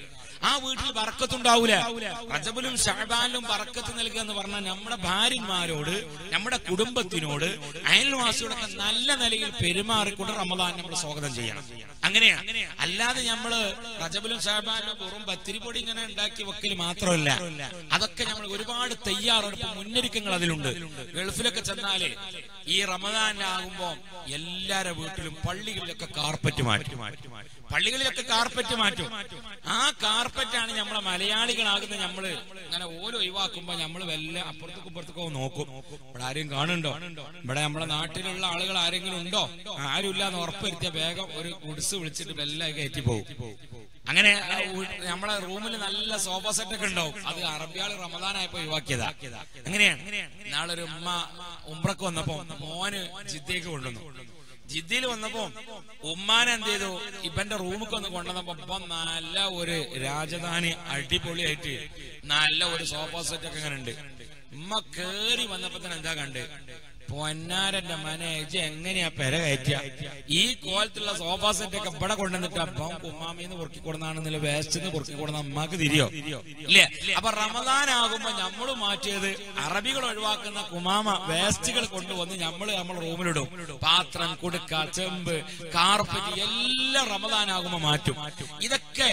ആ വീട്ടിൽ ബർക്കത്തുണ്ടാവൂല. റജബിലും ശഅബാനിലും ബർക്കത്ത് നൽകുക എന്ന് പറഞ്ഞാൽ നമ്മുടെ ഭാര്യമാരോട്, നമ്മുടെ കുടുംബത്തിനോട്, അയൽവാസിയോടൊക്കെ നല്ല നിലയിൽ പെരുമാറിക്കൊണ്ട് റമദാൻ നമ്മൾ സ്വാഗതം ചെയ്യണം. അങ്ങനെയാണ്. അല്ലാതെ നമ്മള് റജബിലും ശഅബാനിലും വെറും പത്തിരിപ്പൊടി ഇങ്ങനെ ഉണ്ടാക്കി വെക്കൽ മാത്രമല്ല, അതൊക്കെ നമ്മൾ ഒരുപാട് തയ്യാറെടുപ്പ് മുന്നൊരുക്കങ്ങൾ അതിലുണ്ട്. ഗൾഫിലൊക്കെ ചെന്നാല് ഈ റമദാനാകുമ്പോ എല്ലാരെ വീട്ടിലും പള്ളികളിലൊക്കെ കാർപ്പറ്റ് മാറ്റും. പള്ളികളിലൊക്കെ കാർപ്പറ്റ് മാറ്റും. ആ കാർപ്പറ്റാണ് നമ്മളെ മലയാളികളാകുന്ന നമ്മള് ഇങ്ങനെ ഓരോ ഒഴിവാക്കുമ്പോ നമ്മള് വല്ല അപ്പുറത്തേക്കും ഇപ്പുറത്തേക്കോ നോക്കും. ഇവിടെ ആരും കാണുന്നുണ്ടോ? ഇവിടെ നമ്മുടെ നാട്ടിലുള്ള ആളുകൾ ആരെങ്കിലും ഉണ്ടോ? ആരും ഇല്ലാന്ന് ഉറപ്പുവരുത്തിയ വേഗം ഒരു ഗുഡ്സ് വിളിച്ചിട്ട് വെല്ല കയറ്റി പോകും. അങ്ങനെ നമ്മളെ റൂമിൽ നല്ല സോഫ സെറ്റ് ഒക്കെ ഉണ്ടാവും. അത് അറബിയാള് റമദാനായപ്പോ ഒഴിവാക്കിയതാ. അങ്ങനെയാണ്. നാളൊരു ഉമ്മ ഉംറക്ക് വന്നപ്പോ മോന് ജിദ്ദയ്ക്ക് കൊണ്ടുവന്നു. ജിദ്ദയിൽ വന്നപ്പോ ഉമ്മാനെ എന്ത് ചെയ്തു, ഇവന്റെ റൂമിക്ക് ഒന്ന് കൊണ്ടുവന്നപ്പോ ഇപ്പം നല്ല ഒരു രാജധാനി അടിപൊളിയായിട്ട് നല്ല ഒരു സോഫ സെറ്റ് ഒക്കെ അങ്ങനെ ഉണ്ട്. ഉമ്മ കേറി വന്നപ്പോ തന്നെ എന്താ കണ്ട്, പൊന്നാരന്റെ മനേജ് എങ്ങനെയാ പെര കയറ്റിയ ഈ കോലത്തുള്ള സോഫ സെറ്റ് ഒക്കെ ഇവിടെ കൊണ്ടുവന്നിട്ട് അപ്പം ഉമ്മാമീന്ന് പൊറുക്കി കൊടുന്നാണെന്നില്ല വേസ്റ്റിന്ന് പൊറുക്കി കൊടുന്ന അമ്മക്ക് തിരിയോ ഇല്ലേ? അപ്പൊ റമദാൻ ആകുമ്പോ നമ്മള് മാറ്റിയത് അറബികൾ ഒഴിവാക്കുന്ന കുമാമ വേസ്റ്റുകൾ കൊണ്ടുവന്ന് നമ്മള് നമ്മൾ റൂമിലിടും. പാത്രം, കുടുക്ക, ചെമ്പ്, കാർപ്പറ്റ് എല്ലാം റമദാൻ ആകുമ്പോ മാറ്റും. ഇതൊക്കെ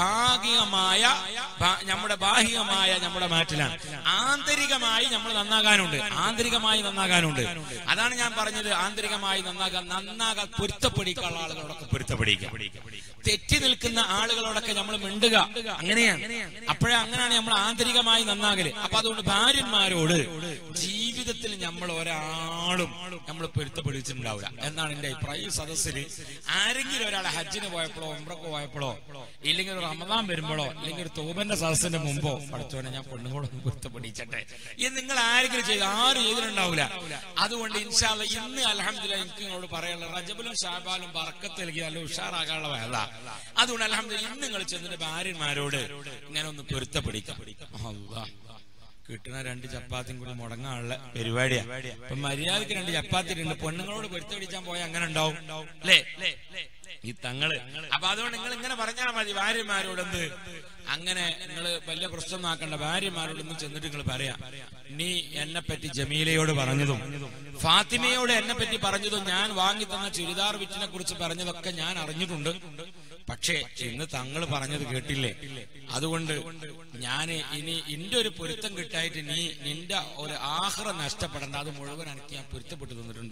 ഭാഗികമായ നമ്മുടെ ബാഹികമായ നമ്മുടെ മാറ്റിലാണ്. ആന്തരികമായി നമ്മൾ നന്നാകാനുണ്ട്. ആന്തരികമായി നന്നാകാനുണ്ട്. അതാണ് ഞാൻ പറഞ്ഞത്. ആന്തരികമായി നന്നാകാൻ നന്നാകാൻ പൊരുത്തപ്പെടിക്കാനുള്ള ആളുകളോടൊക്കെ പൊരുത്തപ്പെടിക്കുക. തെറ്റി നിൽക്കുന്ന ആളുകളോടൊക്കെ നമ്മൾ മിണ്ടുക. അങ്ങനെയാണ്. അപ്പോഴേ അങ്ങനെയാണ് നമ്മൾ ആന്തരികമായി നന്നാകല്. അപ്പൊ അതുകൊണ്ട് ഭാര്യന്മാരോട് ജീവിതത്തിൽ നമ്മൾ ഒരാളും നമ്മൾ പൊരുത്തപ്പെടിച്ചിട്ടുണ്ടാവില്ല എന്നാണ് എന്റെ അഭിപ്രായം. ഈ സദസ്സിൽ ആരെങ്കിലും ഒരാളെ ഹജ്ജിന് പോയപ്പോഴോ ഉംറക്ക് പോയപ്പോഴോ ഇല്ലെങ്കിൽ ഒരു റമദാൻ വരുമ്പോഴോ ഇല്ലെങ്കിൽ ഒരു തോബന്റെ സദസ്സിന്റെ മുമ്പോ പഠിച്ചോനെ ഞാൻ പെണ്ണുങ്ങളൊന്നും പൊരുത്തപ്പെടിച്ചട്ടെ എന്ന് നിങ്ങൾ ആരെങ്കിലും ചെയ്ത് ആരും ചെയ്തിട്ടുണ്ടാവില്ല. അതുകൊണ്ട് ഇൻഷാ അല്ലാഹ് ഇന്ന് അൽഹംദുലില്ലാഹ് എനിക്ക് നിങ്ങളോട് പറയാനുള്ളത് റജബിലും ശഅബാനും ബർക്കത്ത് നൽകി നല്ല ഉഷാറാകാനുള്ള വേല. അതുകൊണ്ട് അൽഹംദുലില്ലാഹ് ഇന്ന് നിങ്ങൾ ചെന്നിട്ട് ഭാര്യന്മാരോട് ഇങ്ങനെ ഒന്ന് പൊരുത്തപ്പെടിക്കാം. അല്ലാഹ് കിട്ടുന്ന രണ്ട് ചപ്പാത്തിയും കൂടി മുടങ്ങാനുള്ള പരിപാടിയാ. ഇപ്പൊ മര്യാദക്ക് രണ്ട് ചപ്പാത്തി ഉണ്ട്. പെണ്ണുങ്ങളോട് പൊരുത്തപിടിച്ചാൻ പോയാൽ അങ്ങനെ ഉണ്ടാവും അല്ലേ ഈ തങ്ങള്. അപ്പൊ അതുകൊണ്ട് നിങ്ങൾ ഇങ്ങനെ പറഞ്ഞാൽ മതി ഭാര്യമാരോടൊന്ന്. അങ്ങനെ നിങ്ങൾ വലിയ പ്രശ്നം ആക്കണ്ട. ഭാര്യമാരോടൊന്ന് ചെന്നിട്ട് നിങ്ങൾ പറയാം, നീ എന്നെ പറ്റി ജമീലയോട് പറഞ്ഞതും ഫാത്തിമയോട് എന്നെ പറ്റി പറഞ്ഞതും ഞാൻ വാങ്ങി തന്ന ചുരിദാർ വിറ്റിനെ കുറിച്ച് പറഞ്ഞതൊക്കെ ഞാൻ അറിഞ്ഞിട്ടുണ്ട്. പക്ഷേ ഇന്ന് തങ്ങൾ പറഞ്ഞത് കേട്ടില്ലേ? അതുകൊണ്ട് ഞാൻ ഇനി എന്റെ ഒരു പൊരുത്തം കിട്ടായിട്ട് നീ നിന്റെ ഒരു ആഹ്റ നഷ്ടപ്പെടേണ്ട. അത് മുഴുവൻ എനിക്ക് ഞാൻ പൊരുത്തപ്പെട്ടു തന്നിട്ടുണ്ട്.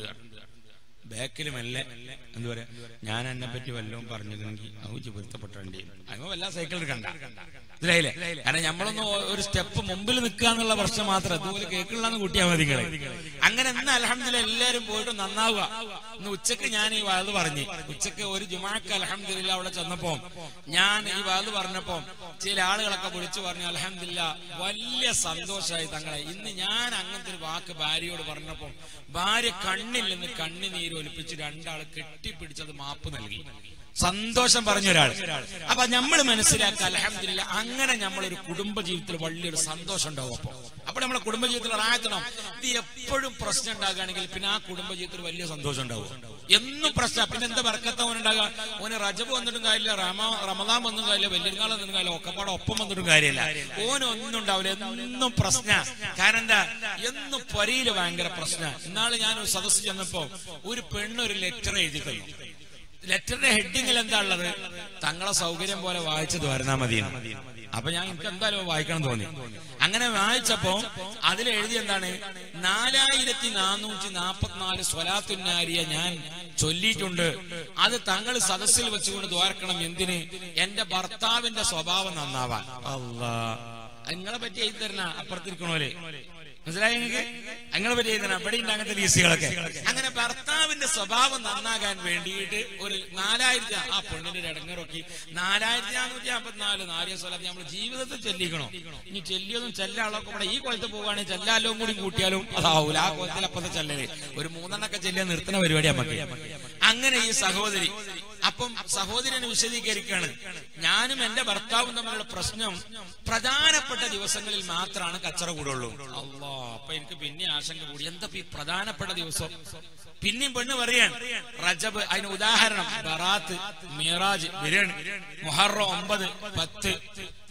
ബാക്കിൽ മെല്ലെ എന്താ പറയാ, ഞാൻ എന്നെ പറ്റി വല്ലതും പറഞ്ഞിരുന്നെങ്കിൽ അവച്ച് പൊരുത്തപ്പെട്ടേ അങ്ങ് വല്ല സൈക്കിൾ എടുക്കണ്ട. ഇതിലായില്ലേ? കാരണം നമ്മളൊന്ന് ഒരു സ്റ്റെപ്പ് മുമ്പിൽ നിൽക്കുക എന്നുള്ള പ്രശ്നം മാത്രം. അതുപോലെ കേൾക്കണമെന്ന് കൂട്ടിയാൽ മതി നിങ്ങളെ. അങ്ങനെ ഇന്ന് അൽഹംദുലില്ലാഹ് എല്ലാവരും പോയിട്ട് നന്നാവുക. ഇന്ന് ഉച്ചക്ക് ഞാൻ ഈ വാത് പറഞ്ഞു. ഉച്ചക്ക് ഒരു ജുമാക്ക് അൽഹംദുലില്ലാഹ് അവിടെ ചെന്നപ്പോ ഞാൻ ഈ വാത് പറഞ്ഞപ്പോ ചില ആളുകളൊക്കെ വിളിച്ചു പറഞ്ഞു, അൽഹംദുലില്ലാഹ് വലിയ സന്തോഷമായി തങ്ങളെ. ഇന്ന് ഞാൻ അങ്ങനത്തെ ഒരു വാക്ക് ഭാര്യയോട് പറഞ്ഞപ്പോ ഭാര്യ കണ്ണിൽ നിന്ന് കണ്ണുനീര് ഒലിപ്പിച്ച് രണ്ടാൾ കെട്ടിപ്പിടിച്ചത് മാപ്പ് നൽകി. സന്തോഷം പറഞ്ഞ ഒരാൾ. അപ്പൊ നമ്മൾ മനസ്സിലാക്കുക അൽഹംദുലില്ലാഹ് അങ്ങനെ നമ്മളൊരു കുടുംബ ജീവിതത്തിൽ വലിയൊരു സന്തോഷം ഉണ്ടാവും. അപ്പൊ അപ്പൊ നമ്മളെ കുടുംബ ജീവിതത്തിൽ റായത്തണം. ഇത് എപ്പോഴും പ്രശ്നം ഉണ്ടാകുകയാണെങ്കിൽ പിന്നെ ആ കുടുംബ ജീവിതത്തിൽ വലിയ സന്തോഷം ഉണ്ടാവും. എന്നും പ്രശ്നം. പിന്നെ എന്താ ബർക്കത്ത് അവൻ ഉണ്ടാകുക? ഓന് റജബ് വന്നിട്ടും കാര്യമില്ല, റമ റമദാൻ വന്നും കാര്യമില്ല, വലിയനാൾ വന്നിട്ടും കാര്യമില്ല, ഒക്കെപ്പാടെ ഒപ്പം വന്നിട്ടും കാര്യമില്ല. ഓനൊന്നും ഉണ്ടാവില്ല. എന്നും പ്രശ്ന. കാരണം എന്താ? എന്നും പൊരയില് ഭയങ്കര പ്രശ്ന. ഇന്നാള് ഞാൻ ഒരു സദസ്സ് ചെന്നപ്പോ ഒരു പെണ്ണ് ഒരു ലെറ്റർ എഴുതി തന്നു. ലെറ്ററിന്റെ ഹെഡിങ്ങിൽ എന്താ ഉള്ളത്? തങ്ങളെ സൗകര്യം പോലെ വായിച്ചത് വരണാ മതി. അപ്പൊ ഞാൻ എനിക്ക് എന്തായാലും വായിക്കണം തോന്നി. അങ്ങനെ വായിച്ചപ്പോ അതിൽ എഴുതി എന്താണ്? നാലായിരത്തി നാനൂറ്റി നാപ്പത്തിനാല് സ്വലാത്തുന്നാരിയ ഞാൻ ചൊല്ലിയിട്ടുണ്ട്. അത് തങ്ങൾ സദസ്സിൽ വെച്ചുകൊണ്ട് ദ്വാരക്കണം. എന്തിന്? എന്റെ ഭർത്താവിന്റെ സ്വഭാവം നന്നാവാൻ. അല്ലാ, നിങ്ങളെ പറ്റി എഴുതി തരണ അപ്പുറത്തിരിക്കണോലെ. മനസ്സിലായി? നിങ്ങൾക്ക് അങ്ങനെ പറ്റി എഴുതണം. ഇവിടെ ഉണ്ട് അങ്ങനത്തെ ലീസുകളൊക്കെ. അങ്ങനെ ഭർത്താവിന്റെ സ്വഭാവം നന്നാകാൻ വേണ്ടിയിട്ട് ഒരു നാലായിരത്തി ആ പെണ്ണിന്റെ ഇടങ്ങറൊക്കെ നാലായിരത്തി നാനൂറ്റി അമ്പത്തിനാല് നാരിയ സ്വലാത്ത് നമ്മൾ ജീവിതത്തിൽ ചെല്ലിക്കണോ? ഇനി ചെല്ലിയതും ചെല്ലാളൊക്കെ ഇവിടെ ഈ കൊലത്ത് പോവുകയാണെങ്കിൽ ചെല്ലാലും കൂടി കൂട്ടിയാലും അതാവൂല. ആ കൊലത്തിൽ അപ്പത്തെ ചെല്ലല് ഒരു മൂന്നെണ്ണൊക്കെ ചെല്ലിയാൽ നിർത്തുന്ന പരിപാടി നമുക്ക്. അങ്ങനെ ഈ സഹോദരി അപ്പം സഹോദരനെ വിശദീകരിക്കുകയാണ്, ഞാനും എന്റെ ഭർത്താവും തമ്മിലുള്ള പ്രശ്നം പ്രധാനപ്പെട്ട ദിവസങ്ങളിൽ മാത്രമാണ് കച്ചറ കൂടുള്ളൂ. അല്ലാ, അപ്പൊ എനിക്ക് പിന്നെ ആശങ്ക കൂടി. എന്താ ഈ പ്രധാനപ്പെട്ട ദിവസം? പിന്നെയും പെണ്ണ് പറയാൻ റജബ്, അതിന് ഉദാഹരണം ബറാത്ത്, മിറാജ്, ബിരിയാണി, മുഹറം ഒമ്പത്, പത്ത്,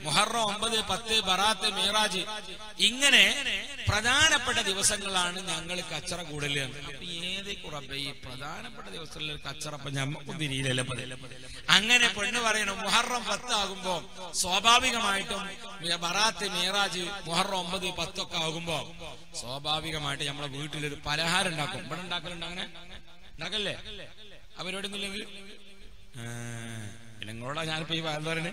മുഹറം ഒമ്പത്, പത്ത്, ബറാത്ത്, മിറാജ്, ഇങ്ങനെ പ്രധാനപ്പെട്ട ദിവസങ്ങളാണ് ഞങ്ങൾ കച്ചറ കൂടല്. അപ്പൊ ഏത് കുറബ് ഈ പ്രധാനപ്പെട്ട ദിവസങ്ങളിൽ കച്ചറ ഇപ്പൊ ഞമ്മക്കും തിരിയില്ലല്ലോ. അങ്ങനെ പെണ്ണ് പറയണം മുഹറം പത്താകുമ്പോ സ്വാഭാവികമായിട്ടും ബറാത്ത്, മിറാജ്, മുഹറം ഒമ്പത്, പത്തൊക്കെ ആകുമ്പോ സ്വാഭാവികമായിട്ട് നമ്മളെ വീട്ടിലൊരു പലഹാരം ഉണ്ടാക്കും. ഇവിടെ ഉണ്ടാക്കലുണ്ട്, അങ്ങനെ ഉണ്ടാക്കല്ലേ? അവരോടൊന്നില്ലെങ്കിൽ നിങ്ങളോടാ ഞാനിപ്പോ ഈ പറയുന്നത്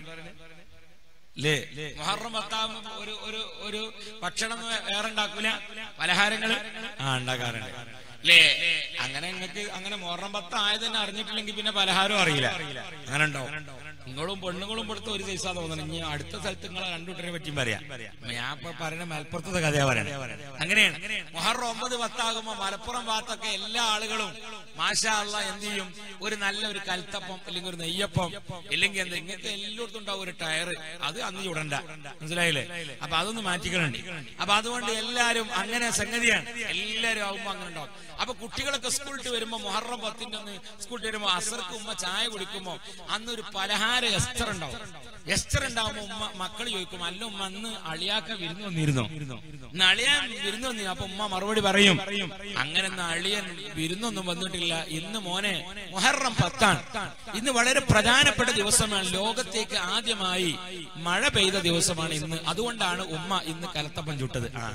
ല്ലേ? മുഹറം പത്താകുമ്പോ ഒരു ഒരു ഒരു ഭക്ഷണം വേറെ ഉണ്ടാക്കൂല, പലഹാരങ്ങള് ആ ഉണ്ടാക്കാറുണ്ട് ല്ലേ? അങ്ങനെ നിങ്ങൾക്ക് അങ്ങനെ മുഹറം പത്ത് ആയത് തന്നെ അറിഞ്ഞിട്ടില്ലെങ്കിൽ പിന്നെ പലഹാരം അറിയില്ല. അങ്ങനെ ഉണ്ടാവും. നിങ്ങളും പെണ്ണുങ്ങളും പെടുത്ത ഒരു ദിവസം തോന്നണം. ഇനി അടുത്ത സ്ഥലത്ത് നിങ്ങളെ രണ്ടുകൂട്ടരെ പറ്റിയും പറയാം. ഞാൻ ഇപ്പൊ പറയുന്ന മലപ്പുറത്തെ കഥയാ പറയണേ. അങ്ങനെയാണ്. മുഹറം ഒമ്പത് പത്താകുമ്പോ മലപ്പുറം ഭാഗത്തൊക്കെ എല്ലാ ആളുകളും മാഷാ അല്ലാഹ് എന്ത് ചെയ്യും, ഒരു നല്ല ഒരു കൽത്തപ്പം അല്ലെങ്കിൽ ഒരു നെയ്യപ്പം ഇല്ലെങ്കിൽ എന്താ ഇങ്ങനത്തെ എല്ലായിടത്തും ഉണ്ടാവും ഒരു ടയറ്. അത് അന്ന് ചുടണ്ട, മനസ്സിലായില്ലേ? അപ്പൊ അതൊന്ന് മാറ്റിക്കലുണ്ട്. അപ്പൊ അതുകൊണ്ട് എല്ലാരും അങ്ങനെ സംഗതിയാണ്. എല്ലാരും ആവുമ്പോ അങ്ങനെ ഉണ്ടാവും. അപ്പൊ കുട്ടികളൊക്കെ സ്കൂളിട്ട് വരുമ്പോ മുഹറം പത്തിന്റെ ഒന്ന് സ്കൂളിട്ട് വരുമ്പോ അസർക്ക് ഉമ്മ ചായ കുടിക്കുമ്പോ അന്നൊരു പലഹാരം എസ്റ്റർ ഉണ്ടാവും. എസ്റ്റർ ഉണ്ടാവുമ്പോ ഉമ്മ മക്കൾ ചോദിക്കും, അല്ല ഉമ്മ അന്ന് അളിയാക്ക വിരുന്ന് വന്നിരുന്നോ? ഇന്ന് അളിയാൻ വിരുന്ന് വന്നിരുന്നു. അപ്പൊ ഉമ്മ മറുപടി പറയും, അങ്ങനെ അളിയൻ വിരുന്നൊന്നും വന്നിട്ടില്ല, ഇന്ന് മോനെ മുഹറം പത്താണ്. ഇന്ന് വളരെ പ്രധാനപ്പെട്ട ദിവസമാണ്. ലോകത്തേക്ക് ആദ്യമായി മഴ പെയ്ത ദിവസമാണ് ഇന്ന്. അതുകൊണ്ടാണ് ഉമ്മ ഇന്ന് കലത്തപ്പം ചുട്ടത്. ആ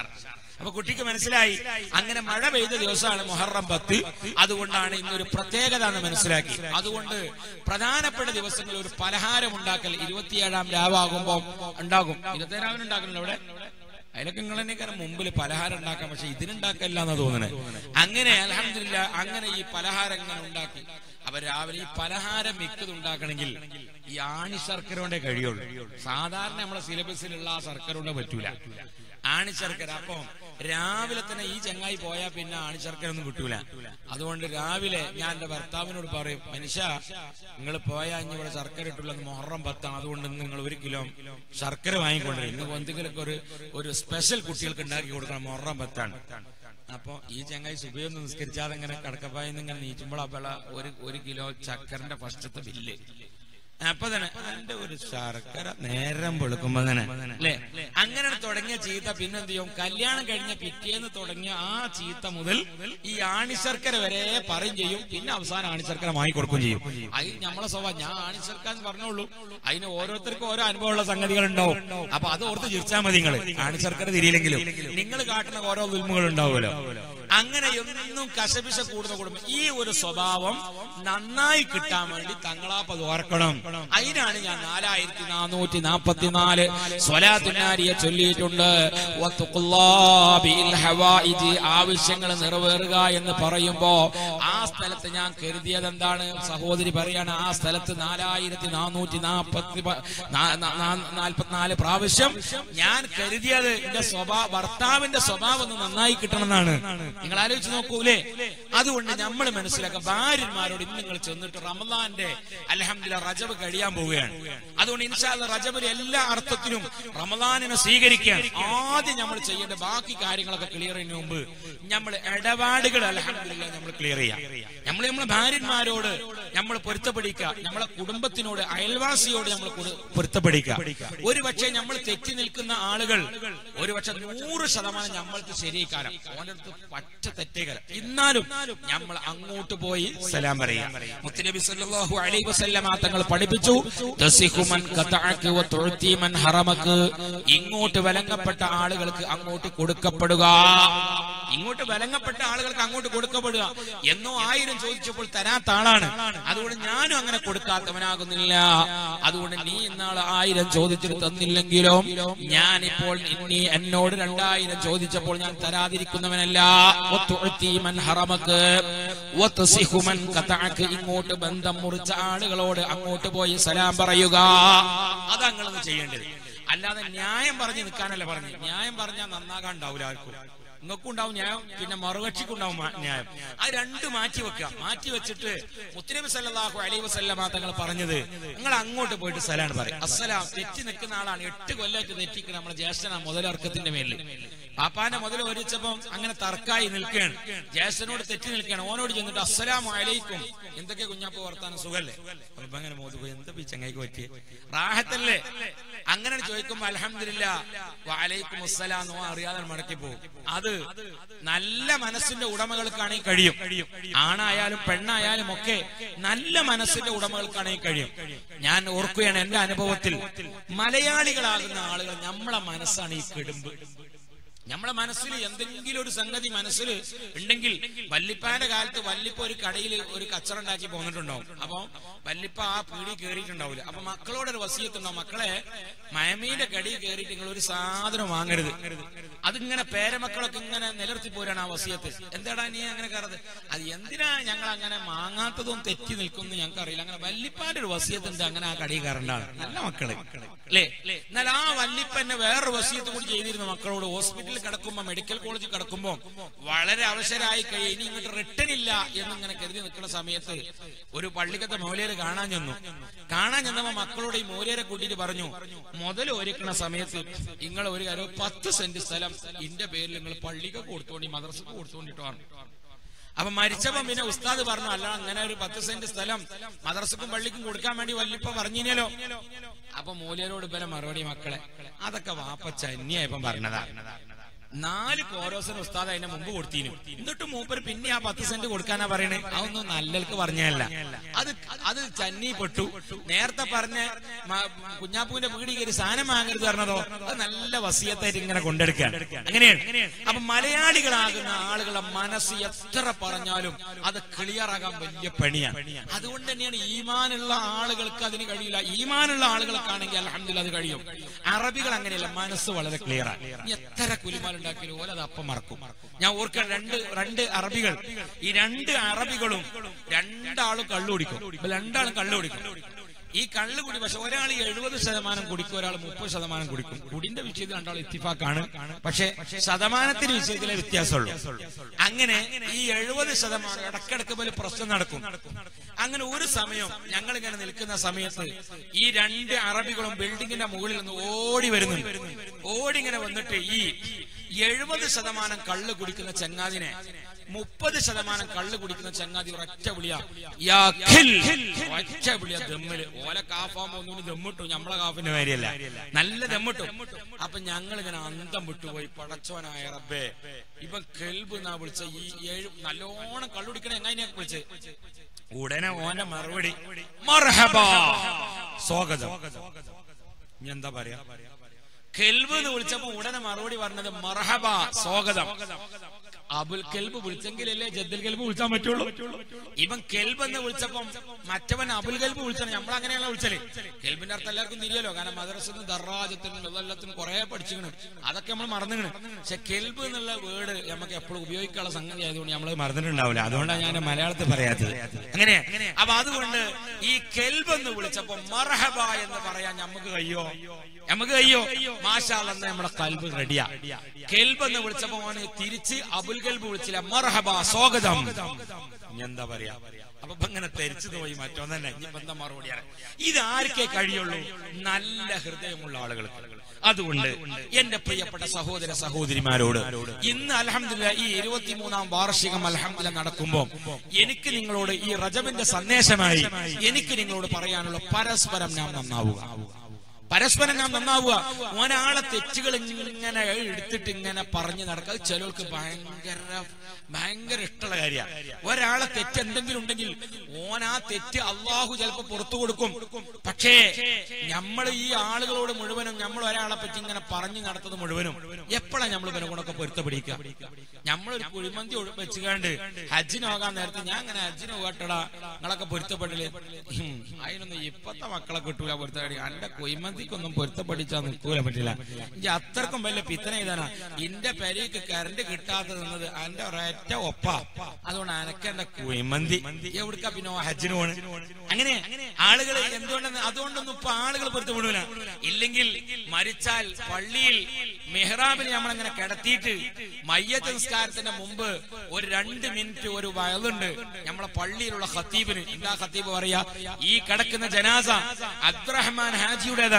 അപ്പൊ കുട്ടിക്ക് മനസ്സിലായി അങ്ങനെ മഴ പെയ്ത ദിവസമാണ് മുഹറം പത്ത്. അതുകൊണ്ടാണ് ഇന്നൊരു പ്രത്യേകത എന്ന് മനസ്സിലാക്കി. അതുകൊണ്ട് പ്രധാനപ്പെട്ട ദിവസങ്ങളിൽ ഒരു പലഹാരം ഉണ്ടാക്കൽ ഇരുപത്തിയേഴാം രാവാകുമ്പോ ഉണ്ടാകും. ഇരുപത്തിയേഴാവിന് ഉണ്ടാക്കലുണ്ട് അവിടെ. അതിലൊക്കെ നിങ്ങൾ തന്നെ കാരണം മുമ്പിൽ പലഹാരം ഉണ്ടാക്കാം, പക്ഷെ ഇതിനുണ്ടാക്കല്ല എന്നാ തോന്നണേ. അങ്ങനെ അൽഹംദുലില്ലാ അങ്ങനെ ഈ പലഹാരം ഇങ്ങനെ ഉണ്ടാക്കി. അപ്പൊ രാവിലെ ഈ പലഹാരം മിക്കത് ഉണ്ടാക്കണമെങ്കിൽ ഈ ആണി ശർക്കര കൊണ്ടേ കഴിയുള്ളൂ. സാധാരണ നമ്മളെ സിലബസിലുള്ള ആ ശർക്കര കൊണ്ട് പറ്റൂല, ആണി ശർക്കര. അപ്പൊ രാവിലെ തന്നെ ഈ ചങ്ങായി പോയാൽ പിന്നെ ആണി ശർക്കര ഒന്നും കിട്ടൂല. അതുകൊണ്ട് രാവിലെ ഞാൻ എന്റെ ഭർത്താവിനോട് പറയും, മനുഷ്യ നിങ്ങൾ പോയാൽ ഇനി ഇവിടെ ശർക്കര ഇട്ടുള്ളത് മുഹറം പത്താണ്, അതുകൊണ്ട് നിങ്ങൾ ഒരു കിലോ ശർക്കര വാങ്ങിക്കൊണ്ടിരും. ഇന്ന് എന്തെങ്കിലുമൊക്കെ ഒരു ഒരു സ്പെഷ്യൽ കുട്ടികൾക്ക് ഉണ്ടാക്കി കൊടുക്കണം, മുഹറം പത്താണ്. അപ്പൊ ഈ ചങ്ങായി സുബയൊന്നും നിസ്കരിച്ചാതെ ഇങ്ങനെ കടക്കപ്പായിന്ന് ഇങ്ങനെ നീച്ചുമ്പോൾ അപ്പള ഒരു ഒരു കിലോ ചക്കറിന്റെ ഫസ്റ്റത്തെ ബില്ല്. അപ്പൊ തന്നെ എന്റെ ഒരു ശർക്കര നേരം വെളുക്കുമ്പോ തന്നെ അല്ലെ അങ്ങനെ തുടങ്ങിയ ചീത്ത പിന്നെ എന്ത് ചെയ്യും, കല്യാണം കഴിഞ്ഞ പിറ്റേന്ന് തുടങ്ങിയ ആ ചീത്ത മുതൽ ഈ ആണിശർക്കര വരെ പറയും ചെയ്യും. പിന്നെ അവസാനം ആണിശർക്കര വാങ്ങിക്കൊടുക്കുകയും ചെയ്യും. അത് നമ്മളെ സ്വഭാവം. ഞാൻ ആണിശർക്കര എന്ന് പറഞ്ഞോളൂ, അതിന് ഓരോരുത്തർക്കും ഓരോ അനുഭവമുള്ള സംഗതികൾ ഉണ്ടാവും. അപ്പൊ അത് ഓർത്ത് ചിരിച്ചാൽ മതി. നിങ്ങൾ ആണിശർക്കര തിരിയില്ലെങ്കിലും നിങ്ങൾ കാട്ടുന്ന ഓരോ ദുൽമുകൾ ഉണ്ടാവുമല്ലോ. അങ്ങനെ ഒന്നും കശപിശ കൂടുന്ന കുടുംബം. ഈ ഒരു സ്വഭാവം നന്നായി കിട്ടാൻ വേണ്ടി തങ്ങളാപ്പത് ഓർക്കണം. അതിനാണ് ഞാൻ നാലായിരത്തി നാനൂറ്റി നാപ്പത്തിനാല് സ്വലാത്തുനാരിയെ ചൊല്ലിയിട്ടുണ്ട്. ആവശ്യങ്ങൾ നിറവേറുക എന്ന് പറയുമ്പോ ആ സ്ഥലത്ത് ഞാൻ കരുതിയത് എന്താണ്? സഹോദരി പറയാണ്, ആ സ്ഥലത്ത് നാലായിരത്തി നാനൂറ്റി നാപ്പത്തി നാൽപ്പത്തിനാല് പ്രാവശ്യം ഞാൻ കരുതിയത് എന്റെ സ്വഭാവ ഭർത്താവിന്റെ സ്വഭാവം ഒന്ന് നന്നായി കിട്ടണം എന്നാണ്. നിങ്ങൾ ആലോചിച്ച് നോക്കൂലേ? അതുകൊണ്ട് നമ്മൾ മനസ്സിലാക്കാം, ഭാര്യന്മാരോട് ഇന്ന് നിങ്ങൾ ചെന്നിട്ട് റമദാന്റെ അൽഹംദുലില്ലാഹ് റജബ് കഴിയാൻ പോവുകയാണ്. അതുകൊണ്ട് ഇൻഷാ അല്ലാഹ് റജബിലെ എല്ലാ അർത്ഥത്തിലും റമദാനിനെ സ്വീകരിക്കാൻ ആദ്യം നമ്മൾ ചെയ്യേണ്ട ബാക്കി കാര്യങ്ങളൊക്കെ ക്ലിയർ ചെയ്യുന്നതിന് മുമ്പ് നമ്മൾ ഇടപാടുകൾ അൽഹംദുലില്ലാഹ് നമ്മൾ ക്ലിയർ ചെയ്യാം. നമ്മൾ നമ്മളെ ഭാര്യന്മാരോട് നമ്മൾ പൊരുത്തപ്പെടിക്കുക, നമ്മളെ കുടുംബത്തിനോട് അയൽവാസിയോട് നമ്മൾ പൊരുത്തപ്പെടിക്കുക. ഒരു പക്ഷേ നമ്മൾ തെറ്റി നിൽക്കുന്ന ആളുകൾ ഒരു പക്ഷെ നൂറ് ശതമാനം നമ്മൾക്ക് ശരിക്കാരം ഓൻ്റെ അടുത്ത് പറ്റ തെറ്റേകരം. എന്നാലും നമ്മൾ അങ്ങോട്ട് പോയി സലാം പറയാം. മുത്തുനബി സല്ലല്ലാഹു അലൈഹി വസല്ലമ തങ്ങൾ പഠിപ്പിച്ചു, തസിഖുമൻ ഖതഅക വ തുഅതി മൻ ഹറമക. ഇങ്ങോട്ട് വലങ്ങപ്പെട്ട ആളുകൾക്ക് അങ്ങോട്ട് കൊടുക്കപ്പെടുക. ഇങ്ങോട്ട് വലങ്ങപ്പെട്ട ആളുകൾക്ക് അങ്ങോട്ട് കൊടുക്കപ്പെടുക. എന്നോ ആയിരം ചോദിച്ചപ്പോൾ തരാത്ത ആളാണ്. അതുകൊണ്ട് ഞാനും അങ്ങനെ കൊടുക്കാത്തവനാകുന്നില്ല. അതുകൊണ്ട് നീ ഇന്നാൾ ആയിരം ചോദിച്ചിട്ട് തന്നില്ലെങ്കിലും ഞാനിപ്പോൾ നീ എന്നോട് രണ്ടായിരം ചോദിച്ചപ്പോൾ ഞാൻ തരാതിരിക്കുന്നവനല്ല. ഇങ്ങോട്ട് ബന്ധം മുറിച്ച ആളുകളോട് അങ്ങോട്ട് പോയി സലാം പറയുക. അതങ്ങളൊന്നും ചെയ്യേണ്ടത്. അല്ലാതെ ന്യായം പറഞ്ഞ് നിൽക്കാനല്ല പറഞ്ഞു. ന്യായം പറഞ്ഞാൽ നന്നാകാൻ ഉണ്ടാവില്ല ആർക്കും. നിങ്ങൾക്കും ഉണ്ടാവും ന്യായം, പിന്നെ മറുകക്ഷിക്കുണ്ടാവും ന്യായം. അത് രണ്ടും മാറ്റി വെക്കുക. മാറ്റി വെച്ചിട്ട് മുത്തുനബി സല്ലല്ലാഹു അലൈഹി വസല്ലമ തങ്ങൾ പറഞ്ഞത്, നിങ്ങൾ അങ്ങോട്ട് പോയിട്ട് സലാം പറയും. അസ്സലാം. തെറ്റി നിൽക്കുന്ന ആളാണ്, എട്ട് കൊല്ലമായിട്ട് തെറ്റിക്കുന്ന നമ്മളെ ജ്യേഷ്ഠനാ മുതലർക്കത്തിന്റെ മേലിൽ. പാപ്പാന്റെ മുതൽ ഒരിച്ചപ്പം അങ്ങനെ തർക്കായി നിൽക്കുകയാണ്. ജ്യേഷ്ഠനോട് തെറ്റി നിൽക്കുകയാണ്. ഓനോട് ചെന്നിട്ട് അസ്സലാമു അലൈക്കും, എന്തൊക്കെ കുഞ്ഞാപ്പ് വർത്താനം, സുഖല്ലേ? അപ്പൊ അങ്ങനെ മോദ് പോയി, എന്താ ചങ്ങായിക്ക് പറ്റിയേ, റാഹത്തല്ലേ? അങ്ങനെ ചോദിക്കുമ്പോ അൽഹംദുലില്ലാ വഅലൈക്കും അസ്സലാം എന്നോ അറിയാതെ മടക്കി പോകും. അത് നല്ല മനസ്സിന്റെ ഉടമകൾക്കാണെങ്കിൽ കഴിയും. ആണായാലും പെണ്ണായാലും ഒക്കെ നല്ല മനസ്സിന്റെ ഉടമകൾക്കാണെങ്കിൽ കഴിയും. ഞാൻ ഓർക്കുകയാണ് എന്റെ അനുഭവത്തിൽ, മലയാളികളാകുന്ന ആളുകൾ നമ്മളെ മനസ്സാണ് ഈ കെടുമ്പ്. നമ്മളെ മനസ്സിൽ എന്തെങ്കിലും ഒരു സംഗതി മനസ്സിൽ ഉണ്ടെങ്കിൽ, വല്ലിപ്പാന്റെ കാലത്ത് വല്ലിപ്പ ഒരു കടയിൽ ഒരു കച്ചറ ഉണ്ടാക്കി പോന്നിട്ടുണ്ടാവും. അപ്പൊ വല്ലിപ്പ ആ പീടി കയറിയിട്ടുണ്ടാവില്ല. അപ്പൊ മക്കളോടൊരു വസിയത്തുണ്ടാവും, മക്കളെ മയമീന്റെ കടി കയറിയിട്ട് നിങ്ങൾ ഒരു സാധനം വാങ്ങരുത്. അതിങ്ങനെ പേരമക്കളൊക്കെ ഇങ്ങനെ നിലർത്തി പോരാണ് ആ വസിയത്ത്. എന്താടാ നീ അങ്ങനെ കയറത്? അത് എന്തിനാ ഞങ്ങൾ അങ്ങനെ വാങ്ങാത്തതും തെറ്റി നിൽക്കുന്നു ഞങ്ങൾക്ക് അറിയില്ല. അങ്ങനെ വല്ലിപ്പാന്റെ ഒരു വസിയത്തുണ്ട്, അങ്ങനെ ആ കടി കയറേണ്ടാണ്. നല്ല മക്കളെ അല്ലേ? എന്നാൽ ആ വല്ലിപ്പന്നെ വേറൊരു വസിയത്ത് കൂടി ചെയ്തിരുന്നു മക്കളോട്. ഹോസ്പിറ്റലിൽ കിടക്കുമ്പോ, മെഡിക്കൽ കോളേജിൽ കിടക്കുമ്പോ വളരെ അവശരായി കഴിയും, ഇനി ഇങ്ങോട്ട് റിട്ടേൺ ഇല്ല എന്നിങ്ങനെ കരുതി നിൽക്കുന്ന സമയത്ത് ഒരു പള്ളിക്കത്തെ മൗലിയരെ കാണാൻ ചെന്നു. കാണാൻ ചെന്നപ്പോ മക്കളോട് ഈ മൗലിയരെ കൂട്ടിയിട്ട് പറഞ്ഞു, മുതൽ ഒരുക്കുന്ന സമയത്ത് നിങ്ങൾ ഒരു കാര്യം പത്ത് സെന്റ് സ്ഥലം ഇന്റെ പേരിൽ നിങ്ങൾ പള്ളിക്ക് കൊടുത്തോണ്ടി, മദ്രസക്ക് കൊടുത്തോണ്ടിട്ടാണ്. അപ്പൊ മരിച്ചപ്പോ പിന്നെ ഉസ്താദ് പറഞ്ഞു, അല്ല അങ്ങനെ ഒരു പത്ത് സെന്റ് സ്ഥലം മദ്രസക്കും പള്ളിക്കും കൊടുക്കാൻ വേണ്ടി വല്ലിപ്പ പറഞ്ഞിനല്ലോ. അപ്പൊ മൂല്യരോട് ഇപ്പനെ മറുപടി, മക്കളെ അതൊക്കെ വാപ്പച്ച അന്യായപ്പം പറഞ്ഞതാ. നാല് കോരോസിന് ഉസ്താദ് അതിന്റെ മുമ്പ് കൊടുത്തിനു, എന്നിട്ട് മൂപ്പര് പിന്നെ ആ പത്ത് സെന്റ് കൊടുക്കാനാ പറയണേ. അതൊന്നും നല്ലൽക്ക് പറഞ്ഞല്ല, അത് അത് ചന്നിപ്പെട്ടു. നേരത്തെ പറഞ്ഞ കുഞ്ഞാപ്പൂവിന്റെ വീട് കയറി സാധനം വാങ്ങരുത് പറഞ്ഞതോ അത് നല്ല വസിയത്തായിട്ട് ഇങ്ങനെ കൊണ്ടെടുക്കാൻ. അങ്ങനെയാണ്. അപ്പൊ മലയാളികളാകുന്ന ആളുകളുടെ മനസ്സ് എത്ര പറഞ്ഞാലും അത് ക്ലിയർ ആകാൻ വലിയ പണിയാണ്. അതുകൊണ്ട് തന്നെയാണ് ഈമാനുള്ള ആളുകൾക്ക് അതിന് കഴിയില്ല. ഈമാനുള്ള ആളുകൾക്കാണെങ്കിൽ അൽഹംദുലില്ലാ അത് കഴിയും. അറബികൾ അങ്ങനെയല്ല, മനസ്സ് വളരെ ക്ലിയർ ആണ്. എത്ര കുലിമാൽ ഉണ്ടാക്കിയാലും ഓല അത് അപ്പം മറക്കും. ഞാൻ ഓർക്കാൻ രണ്ട് രണ്ട് അറബികൾ, ഈ രണ്ട് അറബികളും രണ്ടാളും കള്ളു കുടിക്കും. രണ്ടാളും കള്ളു കുടിക്കും. ഈ കള്ളു കുടി പക്ഷെ ഒരാൾ എഴുപത് ശതമാനം കുടിക്കും, ഒരാൾ മുപ്പത് ശതമാനം കുടിക്കും. കുടിന്റെ വിഷയത്തിൽ രണ്ടാൾ ഇത്തിഫാക്കാണ്, പക്ഷെ ശതമാനത്തിന്റെ വിഷയത്തിലെ വ്യത്യാസമുള്ളൂ. അങ്ങനെ ഈ എഴുപത് ശതമാനം ഇടക്കിടക്ക് പോലെ പ്രശ്നം നടക്കും. അങ്ങനെ ഒരു സമയം ഞങ്ങൾ ഇങ്ങനെ നിൽക്കുന്ന സമയത്ത് ഈ രണ്ട് അറബികളും ബിൽഡിങ്ങിന്റെ മുകളിൽ നിന്ന് ഓടി വരുന്നുണ്ട്. ഓടി ഇങ്ങനെ വന്നിട്ട് ഈ എഴുപത് ശതമാനം കള്ള് കുടിക്കുന്ന ചങ്ങാതിനെ മുപ്പത് ശതമാനം കള്ള് കുടിക്കുന്ന ചങ്ങാതി ഒറ്റ വിളിയാ, ഒറ്റ വിളിയാ ദമ്മില്. ഓല കാഫാകുമ്പോ ഒന്നും ദമ്മിട്ടു, നമ്മളെ കാഫിന്റെ കാര്യമല്ല, നല്ല ദമ്മിട്ടു. അപ്പൊ ഞങ്ങൾ ഇങ്ങനെ അന്തം വിട്ടുപോയി. പടച്ചോനായ റബ്ബേ, ഇപ്പൊ കെൽബ് എന്നാ വിളിച്ച ഈ ഏഴ് നല്ലോണം കള്ളു കുടിക്കണ എങ്ങനെ വിളിച്ച്. ഉടനെ ഓന്റെ മറുപടി മർഹബാ, സ്വാഗതം. ഇനി എന്താ പറയാ? കെൽബ് എന്ന് വിളിച്ചപ്പോ ഉടനെ മറുപടി പറഞ്ഞത് മർഹബ, സ്വാഗതം. അബുൽ കെൽബ് വിളിച്ചെങ്കിലല്ലേ ജദ്ദുൽ കെൽബ് വിളിച്ചാൻ പറ്റുള്ളൂ. ഇവൻ കെൽബ് എന്ന് വിളിച്ചപ്പം മറ്റവൻ അബുൽ കെൽബ് വിളിച്ചാൽ നമ്മൾ അങ്ങനെയാണ് വിളിച്ചല്. കെൽബിന്റെ അർത്ഥം എല്ലാവർക്കും തിരിയല്ലോ, കാരണം മദ്രസത്തിനും ദർറാജത്തിനും ഇതെല്ലാത്തിനും കുറെ പഠിച്ചിക്കണ്, അതൊക്കെ നമ്മൾ മറന്നിക്കണ്. പക്ഷെ കെൽബ് എന്നുള്ള വേർഡ് നമുക്ക് എപ്പോഴും ഉപയോഗിക്കാനുള്ള സംഗതി ആയതുകൊണ്ട് നമ്മൾ മറന്നിട്ടുണ്ടാവില്ല. അതുകൊണ്ടാണ് ഞാൻ മലയാളത്തിൽ പറയാത്തത്. അങ്ങനെ അപ്പൊ അതുകൊണ്ട് ഈ കെൽബ് എന്ന് വിളിച്ചപ്പോ മർഹബ എന്ന് പറയാൻ നമുക്ക് കഴിയോ? നമുക്ക് കഴിയോ? മാഷാ അല്ലാഹ്, നമ്മുടെ കൽബ് റെഡിയാ. കെൽബ് എന്ന് വിളിച്ചപ്പോ അവന് തിരിച്ച് അബുൽ കെൽബ് വിളിച്ചില്ല, മർഹബ, സ്വാഗതം. എന്താ പറയാ? അപ്പൊ ഇങ്ങനെ തെരിച്ചു പോയി മറ്റോ തന്നെ. ഇനിയിപ്പോ എന്താ മറുപടിയാണ്? ഇത് ആർക്കേ കഴിയുള്ളൂ? നല്ല ഹൃദയമുള്ള ആളുകൾക്ക്. അതുകൊണ്ട് എന്റെ പ്രിയപ്പെട്ട സഹോദര സഹോദരിമാരോട് ഇന്ന് അൽഹംദുലില്ലാ ഈ ഇരുപത്തിമൂന്നാം വാർഷികം അൽഹംദുലില്ലാ നടക്കുമ്പോ എനിക്ക് നിങ്ങളോട് ഈ റജബിന്റെ സന്ദേശമായി എനിക്ക് നിങ്ങളോട് പറയാനുള്ള പരസ്പരം നാം നന്നാവുക. പരസ്പരം നാം നന്നാവുക. ഒരാളെ തെറ്റുകൾ ഇങ്ങനെ എടുത്തിട്ട് ഇങ്ങനെ പറഞ്ഞു നടക്കുക അത് ചിലർക്ക് ഭയങ്കര ഭയങ്കര ഇഷ്ടമുള്ള കാര്യമാണ്. ഒരാളെ തെറ്റ് എന്തെങ്കിലും ഉണ്ടെങ്കിൽ ഓൻ ആ തെറ്റ് അള്ളാഹു ചിലപ്പോ പുറത്തു കൊടുക്കും. പക്ഷേ നമ്മൾ ഈ ആളുകളോട് മുഴുവനും നമ്മൾ ഒരാളെ പറ്റി ഇങ്ങനെ പറഞ്ഞു നടത്തുന്നത് മുഴുവനും എപ്പോഴാണ് നമ്മൾ ഇവനെ കൊണ്ടൊക്കെ പൊരുത്തപ്പെടിക്കുക? നമ്മളൊരു കുഴിമന്തി വെച്ചുകാണ്ട് ഹജ്ജിന് പോകാൻ നേരത്തെ ഞാൻ അങ്ങനെ ഹജ്ജിന് പോകട്ടടാ നിങ്ങളൊക്കെ പൊരുത്തപ്പെടില്ലേ? അതിനൊന്നും ഇപ്പത്തെ മക്കളെ കിട്ടൂല പൊരുത്തപ്പെടി. എന്റെ കുഴിമന്തിക്കൊന്നും പൊരുത്തപ്പെടിച്ചാൽ നിൽക്കൂല പറ്റില്ല. ഇനി അത്രക്കും വലിയ പിത്തന ഇതാണ് ഇന്റെ പെരയ്ക്ക് കറണ്ട് കിട്ടാതെ നിന്നത് എന്റെ ഒരൊറ്റ ഒപ്പ. അതുകൊണ്ട് അനക്ക് എന്റെ കുഴിമന്തി എവിടുക്ക പിന്നെ ഹജ്ജിന് പോണ്. അങ്ങനെ ആളുകൾ എന്തുകൊണ്ടെന്ന് അതുകൊണ്ടൊന്നും ഇപ്പൊ ആളുകൾ പൊരുത്തപ്പെടൂല. ഇല്ലെങ്കിൽ മരിച്ചാൽ പള്ളിയിൽ മെഹ്റാബിൽ നമ്മളങ്ങനെ കിടത്തിയിട്ട് മയ്യത്ത് നിസ്കാരത്തിന്റെ മുമ്പ് ഒരു രണ്ട് മിനിറ്റ് ഒരു വയലുണ്ട് നമ്മളെ പള്ളിയിലുള്ള ഖത്തീബിന്. എന്താ ഖത്തീബ് പറയാ? ഈ കിടക്കുന്ന ജനാസ അബ്ദുറഹ്മാൻ ഹാജിയുടേതാണ്.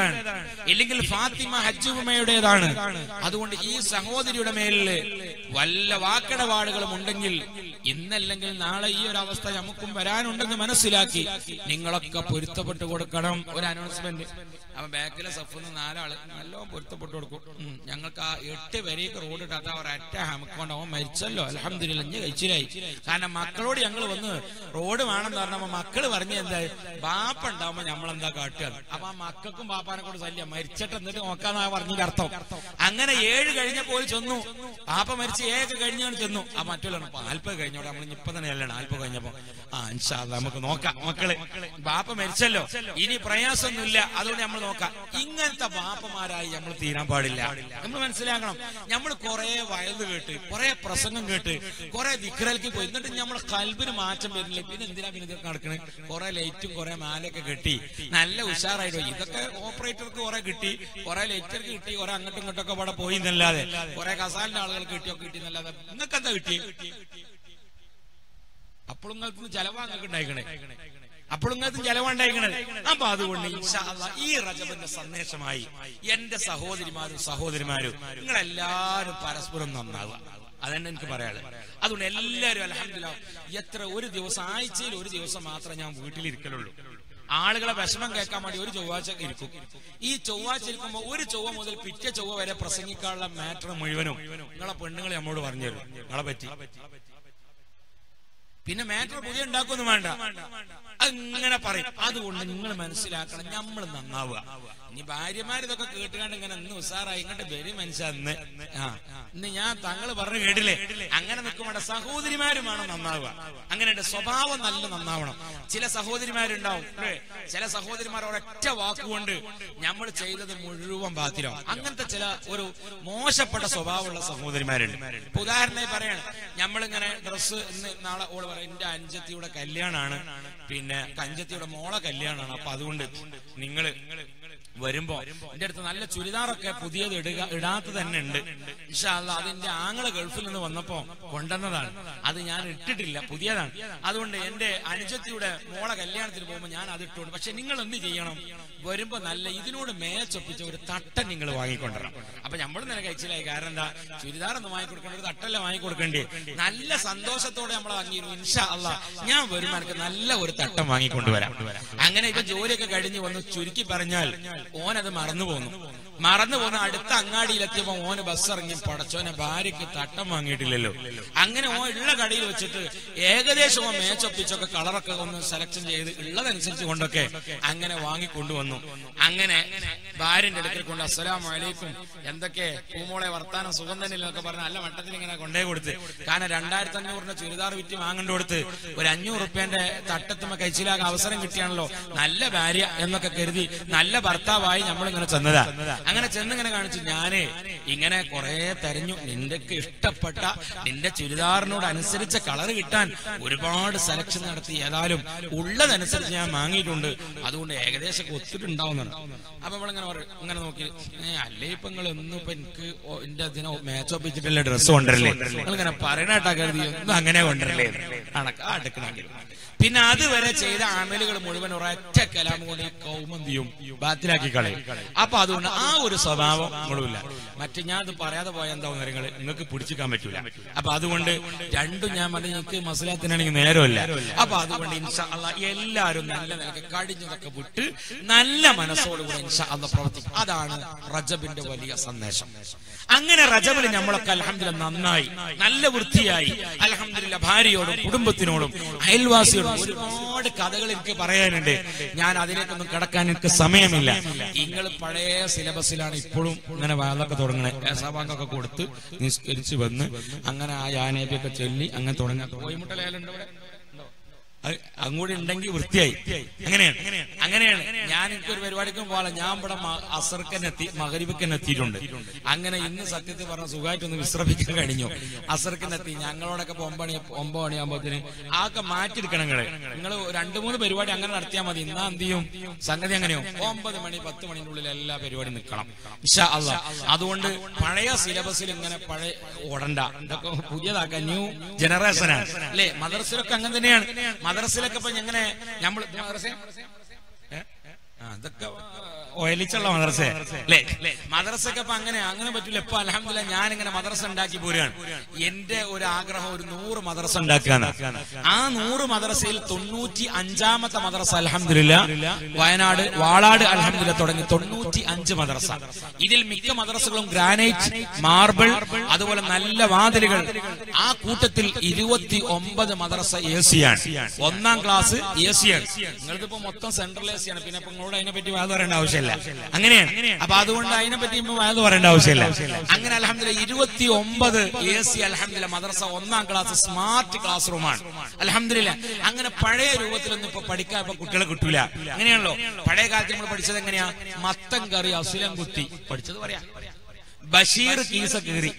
ഇല്ലെങ്കിൽ ഫാത്തിമ ഹജ്ജ് ഉമ്മയുടേതാണ്. അതുകൊണ്ട് ഈ സഹോദരിയുടെ മേലിൽ വല്ല വാക്കടപാടുകളും ഉണ്ടെങ്കിൽ ഇന്നല്ലെങ്കിൽ നാളെ ഈ ഒരു അവസ്ഥ നമുക്കും വരാനുണ്ടെന്ന് മനസ്സിലാക്കി നിങ്ങളൊക്കെ പൊരുത്തപ്പെട്ടു കൊടുക്കണം. ഒരു അനൗൺസ്മെന്റ്. അപ്പൊ ബാക്കിലെ സഫിന്ന് നാലാള് നല്ലോണം പൊരുത്തപ്പെട്ടു കൊടുക്കും. ഞങ്ങൾക്ക് ആ എട്ട് വരേക്ക് റോഡ് ഇട്ടാത്ത ഒരറ്റ ഹമക്കൊണ്ട് അവൻ മരിച്ചല്ലോ, അൽഹംദുലില്ലാ ഇഞ്ഞ് കഴിച്ചിലായി. കാരണം മക്കളോട് ഞങ്ങൾ വന്ന് റോഡ് വേണമെന്ന് പറഞ്ഞപ്പോ മക്കള് പറഞ്ഞ എന്താ ബാപ്പ ഉണ്ടാവുമ്പോ നമ്മളെന്താ കാട്ടുക. അപ്പൊ ആ മക്കൾക്കും ബാപ്പാനെ കൊണ്ട് ശല്യം, മരിച്ചിട്ട് എന്നിട്ട് നോക്കാന്നാ പറഞ്ഞതിന്റെ അർത്ഥം. അങ്ങനെ ഏഴ് കഴിഞ്ഞപ്പോൾ ചെന്നു, ബാപ്പ മരിച്ച് ഏഴ് കഴിഞ്ഞാണ് ചെന്നു. ആ മറ്റുള്ള നാൽപ്പത് കഴിഞ്ഞോടെ നമ്മൾ ഇപ്പൊ തന്നെ അല്ലേ നാൽപ്പത് കഴിഞ്ഞപ്പോ ആ ഇൻഷാ അല്ലാഹ് നമുക്ക് നോക്കാം. മക്കള് ബാപ്പ മരിച്ചല്ലോ, ഇനി പ്രയാസമൊന്നുമില്ല, അതുകൊണ്ട് നമ്മൾ നോക്കാം. ഇങ്ങനത്തെ ബാപ്പമാരായി നമ്മൾ തീരാൻ പാടില്ല. നമ്മൾ മനസ്സിലാക്കണം, നമ്മൾ കുറെ വയല് കേട്ട് കുറെ പ്രസംഗം കേട്ട് കുറെ ദിക്റൽക്ക് പോയി എന്നിട്ട് നമ്മളെ കൽബിന് മാറ്റം വരുന്നില്ല. പിന്നെ എന്തിനാ പിന്നെ ഇതൊക്കെ നടക്കണേ? കുറെ ലൈറ്റും കുറെ മാലയൊക്കെ കെട്ടി നല്ല ഉഷാറായിട്ട് ഇതൊക്കെ ഓപ്പറേറ്റർക്ക് കുറെ കിട്ടി, കുറെ ലൈറ്റർക്ക് കിട്ടി, കുറെ അങ്ങോട്ടും ഇങ്ങോട്ടൊക്കെ ഇവിടെ പോയി എന്നല്ലാതെ കുറെ കസാലിന്റെ ആളുകൾ കിട്ടിയൊക്കെ കിട്ടി എന്നല്ലാതെ നിങ്ങൾക്ക് എന്താ കിട്ടി? അപ്പോഴും നിങ്ങൾക്ക് ചെലവാങ്ങൊക്കെ ഉണ്ടായിക്കണേ, അപ്പോഴും നിങ്ങൾക്ക് ചെലവുണ്ടായിക്കണേ. അപ്പൊ അതുകൊണ്ട് ഇൻഷാ അല്ലാഹ് ഈ റജബിന്റെ സന്ദേശമായി എന്റെ സഹോദരിമാരും സഹോദരിമാരും നിങ്ങളെല്ലാരും പരസ്പരം നന്നാവുക, അതന്നെ എനിക്ക് പറയാനുള്ളത്. അതുകൊണ്ട് എല്ലാവരും അൽഹംദുലില്ലാഹ് എത്ര ഒരു ദിവസം ആഴ്ചയിൽ ഒരു ദിവസം മാത്രമേ ഞാൻ വീട്ടിലിരിക്കലുള്ളൂ. ആളുകളെ വിഷമം കേൾക്കാൻ വേണ്ടി ഒരു ചൊവ്വാഴ്ച ഇരിക്കും. ഈ ചൊവ്വാഴ്ച ഇരിക്കുമ്പോൾ ഒരു ചൊവ്വ മുതൽ പിറ്റേ ചൊവ്വ വരെ പ്രസംഗിക്കാനുള്ള മാറ്റർ മുഴുവനും നിങ്ങളെ പെണ്ണുങ്ങൾ നമ്മോട് പറഞ്ഞു തരും നിങ്ങളെ പറ്റി. പിന്നെ മാറ്റർ പുതിയ ഉണ്ടാക്കൊന്നും വേണ്ട, അങ്ങനെ പറയും. അതുകൊണ്ട് നിങ്ങൾ മനസ്സിലാക്കണം, നമ്മൾ നന്നാവുക. ഇനി ഭാര്യമാരിതൊക്കെ കേട്ടുകൊണ്ട് ഇങ്ങനെ ഇന്ന് ഉസാറായി ഇങ്ങോട്ട് വരും മനുഷ്യന്ന് ആ ഇന്ന് ഞാൻ തങ്ങൾ പറഞ്ഞു കേട്ടില്ലേ, അങ്ങനെ നിൽക്കുമ്പോൾ സഹോദരിമാരുമാണ് നന്നാവുക. അങ്ങനെ സ്വഭാവം നല്ല നന്നാവണം. ചില സഹോദരിമാരുണ്ടാവും, ചില സഹോദരിമാർ ഒരൊറ്റ വാക്കുകൊണ്ട് നമ്മൾ ചെയ്തത് മുഴുവൻ ബാത്തിലാവും. അങ്ങനത്തെ ചില ഒരു മോശപ്പെട്ട സ്വഭാവമുള്ള സഹോദരിമാരുണ്ട്. ഇപ്പൊ ഉദാഹരണമായി പറയാണ്, നമ്മളിങ്ങനെ ഡ്രസ്സ് ഇന്ന് നാളെ ഓള് പറയാം എന്റെ അഞ്ചത്തിയുടെ കല്യാണാണ്, പിന്നെ അഞ്ചത്തിയുടെ മോളെ കല്യാണാണ്, അപ്പൊ അതുകൊണ്ട് നിങ്ങള് വരുമ്പോ എന്റെ അടുത്ത് നല്ല ചുരിദാറൊക്കെ പുതിയത് ഇടുക ഇടാത്ത തന്നെ ഉണ്ട്. ഇൻഷാ അല്ലാഹ് അതിന്റെ ആങ്ങളെ ഗൾഫിൽ നിന്ന് വന്നപ്പോ കൊണ്ടുവന്നതാണ്, അത് ഞാൻ ഇട്ടിട്ടില്ല, പുതിയതാണ്. അതുകൊണ്ട് എന്റെ അനുജത്തിയുടെ മോളെ കല്യാണത്തിന് പോകുമ്പോ ഞാൻ അത് ഇട്ടുകൊണ്ട്. പക്ഷെ നിങ്ങൾ എന്ത് ചെയ്യണം, വരുമ്പോ നല്ല ഇതിനോട് മേച്ചൊപ്പിച്ച ഒരു തട്ടൻ നിങ്ങൾ വാങ്ങിക്കൊണ്ടിരണം. അപ്പൊ നമ്മൾ തന്നെ കഴിച്ചില്ലായി. കാരണം എന്താ, ചുരിദാർ ഒന്ന് വാങ്ങിക്കൊടുക്കേണ്ട, ഒരു തട്ടല്ല വാങ്ങിക്കൊടുക്കേണ്ടി. നല്ല സന്തോഷത്തോടെ നമ്മൾ വാങ്ങിയിരുന്നു. ഇൻഷാ അല്ലാഹ് ഞാൻ വരുമ്പോ എനിക്ക് നല്ല ഒരു തട്ടം വാങ്ങിക്കൊണ്ടുവരാം. അങ്ങനെ ഇപ്പൊ ജോലിയൊക്കെ കഴിഞ്ഞ് വന്ന് ചുരുക്കി പറഞ്ഞാൽ ഓനത് മറന്നു പോന്നു. മറന്നു പോന്ന അടുത്ത അങ്ങാടിയിലെത്തിയപ്പോ ഓന് ബസ് ഇറങ്ങി പടച്ചോനെ ഭാര്യക്ക് തട്ടം വാങ്ങിയിട്ടില്ലല്ലോ. അങ്ങനെ ഓൻ ഉള്ള കടയിൽ വെച്ചിട്ട് ഏകദേശം ഓൻ മേച്ചൊപ്പിച്ചൊക്കെ കളറൊക്കെ ഒന്ന് സെലക്ഷൻ ചെയ്ത് ഉള്ളതനുസരിച്ച് കൊണ്ടൊക്കെ അങ്ങനെ വാങ്ങിക്കൊണ്ടുവന്നു. അങ്ങനെ ഭാര്യന്റെ അടുക്കൽ കൊണ്ട് അസ്സലാമു അലൈക്കും, എന്തൊക്കെ പൂമോളെ വർത്താനം സുഖം തന്നെ എന്നൊക്കെ പറഞ്ഞ നല്ല മട്ടത്തിൽ ഇങ്ങനെ കൊണ്ടേ കൊടുത്ത്. കാരണം രണ്ടായിരത്തി അഞ്ഞൂറിന്റെ ചുരിദാർ വിറ്റ് വാങ്ങേണ്ട കൊടുത്ത് ഒരു അഞ്ഞൂറ് റുപ്യന്റെ തട്ടത്തുമ്പോ കഴിച്ചിലാകാൻ അവസരം കിട്ടിയാണല്ലോ, നല്ല ഭാര്യ എന്നൊക്കെ കരുതി നല്ല ഭർത്താവായി നമ്മളിങ്ങനെ ചെന്നതാ. അങ്ങനെ ചെന്നിങ്ങനെ കാണിച്ചു, ഞാനേ ഇങ്ങനെ കുറെ തെരഞ്ഞു, നിന്റെ ഇഷ്ടപ്പെട്ട നിന്റെ ചുരിദാറിനോട് അനുസരിച്ച കളർ കിട്ടാൻ ഒരുപാട് സെലക്ഷൻ നടത്തി, ഏതായാലും ഉള്ളതനുസരിച്ച് ഞാൻ വാങ്ങിയിട്ടുണ്ട്, അതുകൊണ്ട് ഏകദേശം ഒത്തിട്ടുണ്ടാവുന്നുണ്ട്. അപ്പൊ നമ്മളിങ്ങനെ ഇങ്ങനെ നോക്കി, അല്ലേ ഇപ്പൊ നിങ്ങൾ ഒന്നും ഇപ്പൊ എനിക്ക് എന്റെ അതിനെ മേച്ചൊപ്പിച്ചിട്ടുള്ള ഡ്രസ്സ് കൊണ്ടുവരല്ലേ, നിങ്ങളിങ്ങനെ പറയണേട്ടാ കരുതി ഒന്നും അങ്ങനെ കൊണ്ടുവരല്ലേ കണക്കാ അടുക്കണമെങ്കിൽ. പിന്നെ അതുവരെ ചെയ്ത അമലുകൾ മുഴുവൻ ഒരൊറ്റ കലാം കൊണ്ട് കൗമന്തിയും ബാത്തിലാക്കി കളയും. അപ്പൊ അതുകൊണ്ട് ആ ഒരു സ്വഭാവം നമ്മളില്ല. മറ്റു ഞാൻ അത് പറയാതെ പോയ എന്താവും നിങ്ങൾ നിങ്ങൾക്ക് പിടിച്ചിക്കാൻ പറ്റൂല. അപ്പൊ അതുകൊണ്ട് രണ്ടും ഞാൻ പറഞ്ഞ നിങ്ങൾക്ക് മസലാത്തിനാണെങ്കിൽ നേരമല്ല. അപ്പൊ അതുകൊണ്ട് ഇൻഷാ അല്ലാഹ് എല്ലാവരും നല്ല നിലക്ക് കടിഞ്ഞതൊക്കെ വിട്ട് നല്ല മനസ്സോടുകൂടെ ഇൻഷാ അല്ലാഹ് പ്രവർത്തിക്കും. അതാണ് റജബിന്റെ വലിയ സന്ദേശം. അങ്ങനെ റജബിൽ നമ്മളൊക്കെ അൽഹംദുലില്ലാഹ് നന്നായി നല്ല വൃത്തിയായി അൽഹംദുലില്ലാഹ് ഭാര്യയോടും കുടുംബത്തിനോടും അയൽവാസിയോടും ഒരുപാട് കഥകൾ എനിക്ക് പറയാനുണ്ട്. ഞാൻ അതിലേക്കൊന്നും കിടക്കാൻ എനിക്ക് സമയമില്ല. നിങ്ങൾ പഴയ സിലബസിലാണ് ഇപ്പോഴും ഇങ്ങനെ വാതൊക്കെ തുടങ്ങണേ. ഏസാബാങ്കൊക്കെ കൊടുത്ത് നിസ്കരിച്ച് വന്ന് അങ്ങനെ ആ യാനേബിയൊക്കെ ചൊല്ലി അങ്ങനെ തുടങ്ങാൻ കോയിമുട്ടലയുണ്ട് ഇവിടെ അങ്ങോട്ട് ഉണ്ടെങ്കിൽ വൃത്തിയായി. അങ്ങനെയാണ് അങ്ങനെയാണ് ഞാൻ എനിക്കൊരു പരിപാടിക്കും പോകാം. ഞാൻ ഇവിടെ അസർക്കനെത്തി മഗ്‌രിബിനെത്തിയിട്ടുണ്ട്. അങ്ങനെ ഇന്ന് സത്യത്തിൽ പറഞ്ഞ സുഖമായിട്ടൊന്ന് വിശ്രമിക്കാൻ കഴിഞ്ഞു. അസർക്കനെത്തി ഞങ്ങളോടൊക്കെ ഒമ്പണി ഒമ്പത് മണിയാകുമ്പോഴത്തേന് ആക്കെ മാറ്റിയെടുക്കണം. നിങ്ങള് നിങ്ങൾ രണ്ടു മൂന്ന് പരിപാടി അങ്ങനെ നടത്തിയാൽ മതി. ഇന്നാ എന്ത് ചെയ്യും സംഗതി അങ്ങനെയോ ഒമ്പത് മണി പത്ത് മണിന്റെ ഉള്ളിൽ എല്ലാ പരിപാടിയും നിൽക്കണം ഇൻഷാ അല്ലാഹ്. അതുകൊണ്ട് പഴയ സിലബസിൽ ഇങ്ങനെ പഴയ ഓടണ്ട, ഇതൊക്കെ പുതിയതാക്കാൻ ന്യൂ ജനറേഷനാണ് അല്ലെ. മദ്രസയിലൊക്കെ അങ്ങനെ തന്നെയാണ്. മദ്രസയിലൊക്കെ ഇപ്പൊ എങ്ങനെ നമ്മൾ അതൊക്കെ ഒയലിച്ചുള്ള മദ്രസ അല്ലേ? മദ്രസൊക്കെ ഇപ്പൊ അങ്ങനെ അങ്ങനെ പറ്റൂല. ഇപ്പൊ അൽഹംദുലില്ലാ ഞാനിങ്ങനെ മദ്രസ ഉണ്ടാക്കി പോരുകയാണ്. എന്റെ ഒരു ആഗ്രഹം ഒരു നൂറ് മദ്രസ ഉണ്ടാക്കുകയാണ്. ആ നൂറ് മദ്രസയിൽ തൊണ്ണൂറ്റി അഞ്ചാമത്തെ മദ്രസ അൽഹംദുലില്ലാ വയനാട് വാളാട് അൽഹംദുലില്ലാ തുടങ്ങി തൊണ്ണൂറ്റി അഞ്ച് മദ്രസ. ഇതിൽ മിക്ക മദ്രസകളും ഗ്രാനൈറ്റ്, മാർബിൾ, അതുപോലെ നല്ല വാതിലുകൾ. ആ കൂട്ടത്തിൽ ഇരുപത്തി ഒമ്പത് മദ്രസ എ സിയാണ്. ഒന്നാം ക്ലാസ് എ സിയാണ്. നിങ്ങൾക്കിപ്പോ മൊത്തം സെൻട്രൽ എ സിയാണ്. പിന്നെ ഇപ്പൊ നിങ്ങളോട് അതിനെപ്പറ്റി വാദം പറയേണ്ട ആവശ്യമില്ല. അങ്ങനെയാണ്. അപ്പൊ അതുകൊണ്ട് അതിനെപ്പറ്റി ഇപ്പൊ വാദം പറയേണ്ട ആവശ്യമില്ല. അങ്ങനെ അൽഹംദുലില്ലാ ഇരുപത്തി ഒമ്പത് എ സി അൽഹംദുലില്ലാ മദ്രസ ഒന്നാം ക്ലാസ് സ്മാർട്ട് ക്ലാസ് റൂമാണ് അൽഹംദുലില്ലാ. അങ്ങനെ പഴയ രൂപത്തിലൊന്നും ഇപ്പൊ പഠിക്കാൻ ഇപ്പൊ കുട്ടികളെ കിട്ടൂല. അങ്ങനെയാണല്ലോ. പഴയ കാലത്ത് നമ്മൾ പഠിച്ചത് എങ്ങനെയാ? മത്തം കറി അസുലം കുത്തി പഠിച്ചത് പറയാ. ബഷീർ കീസ കീറി,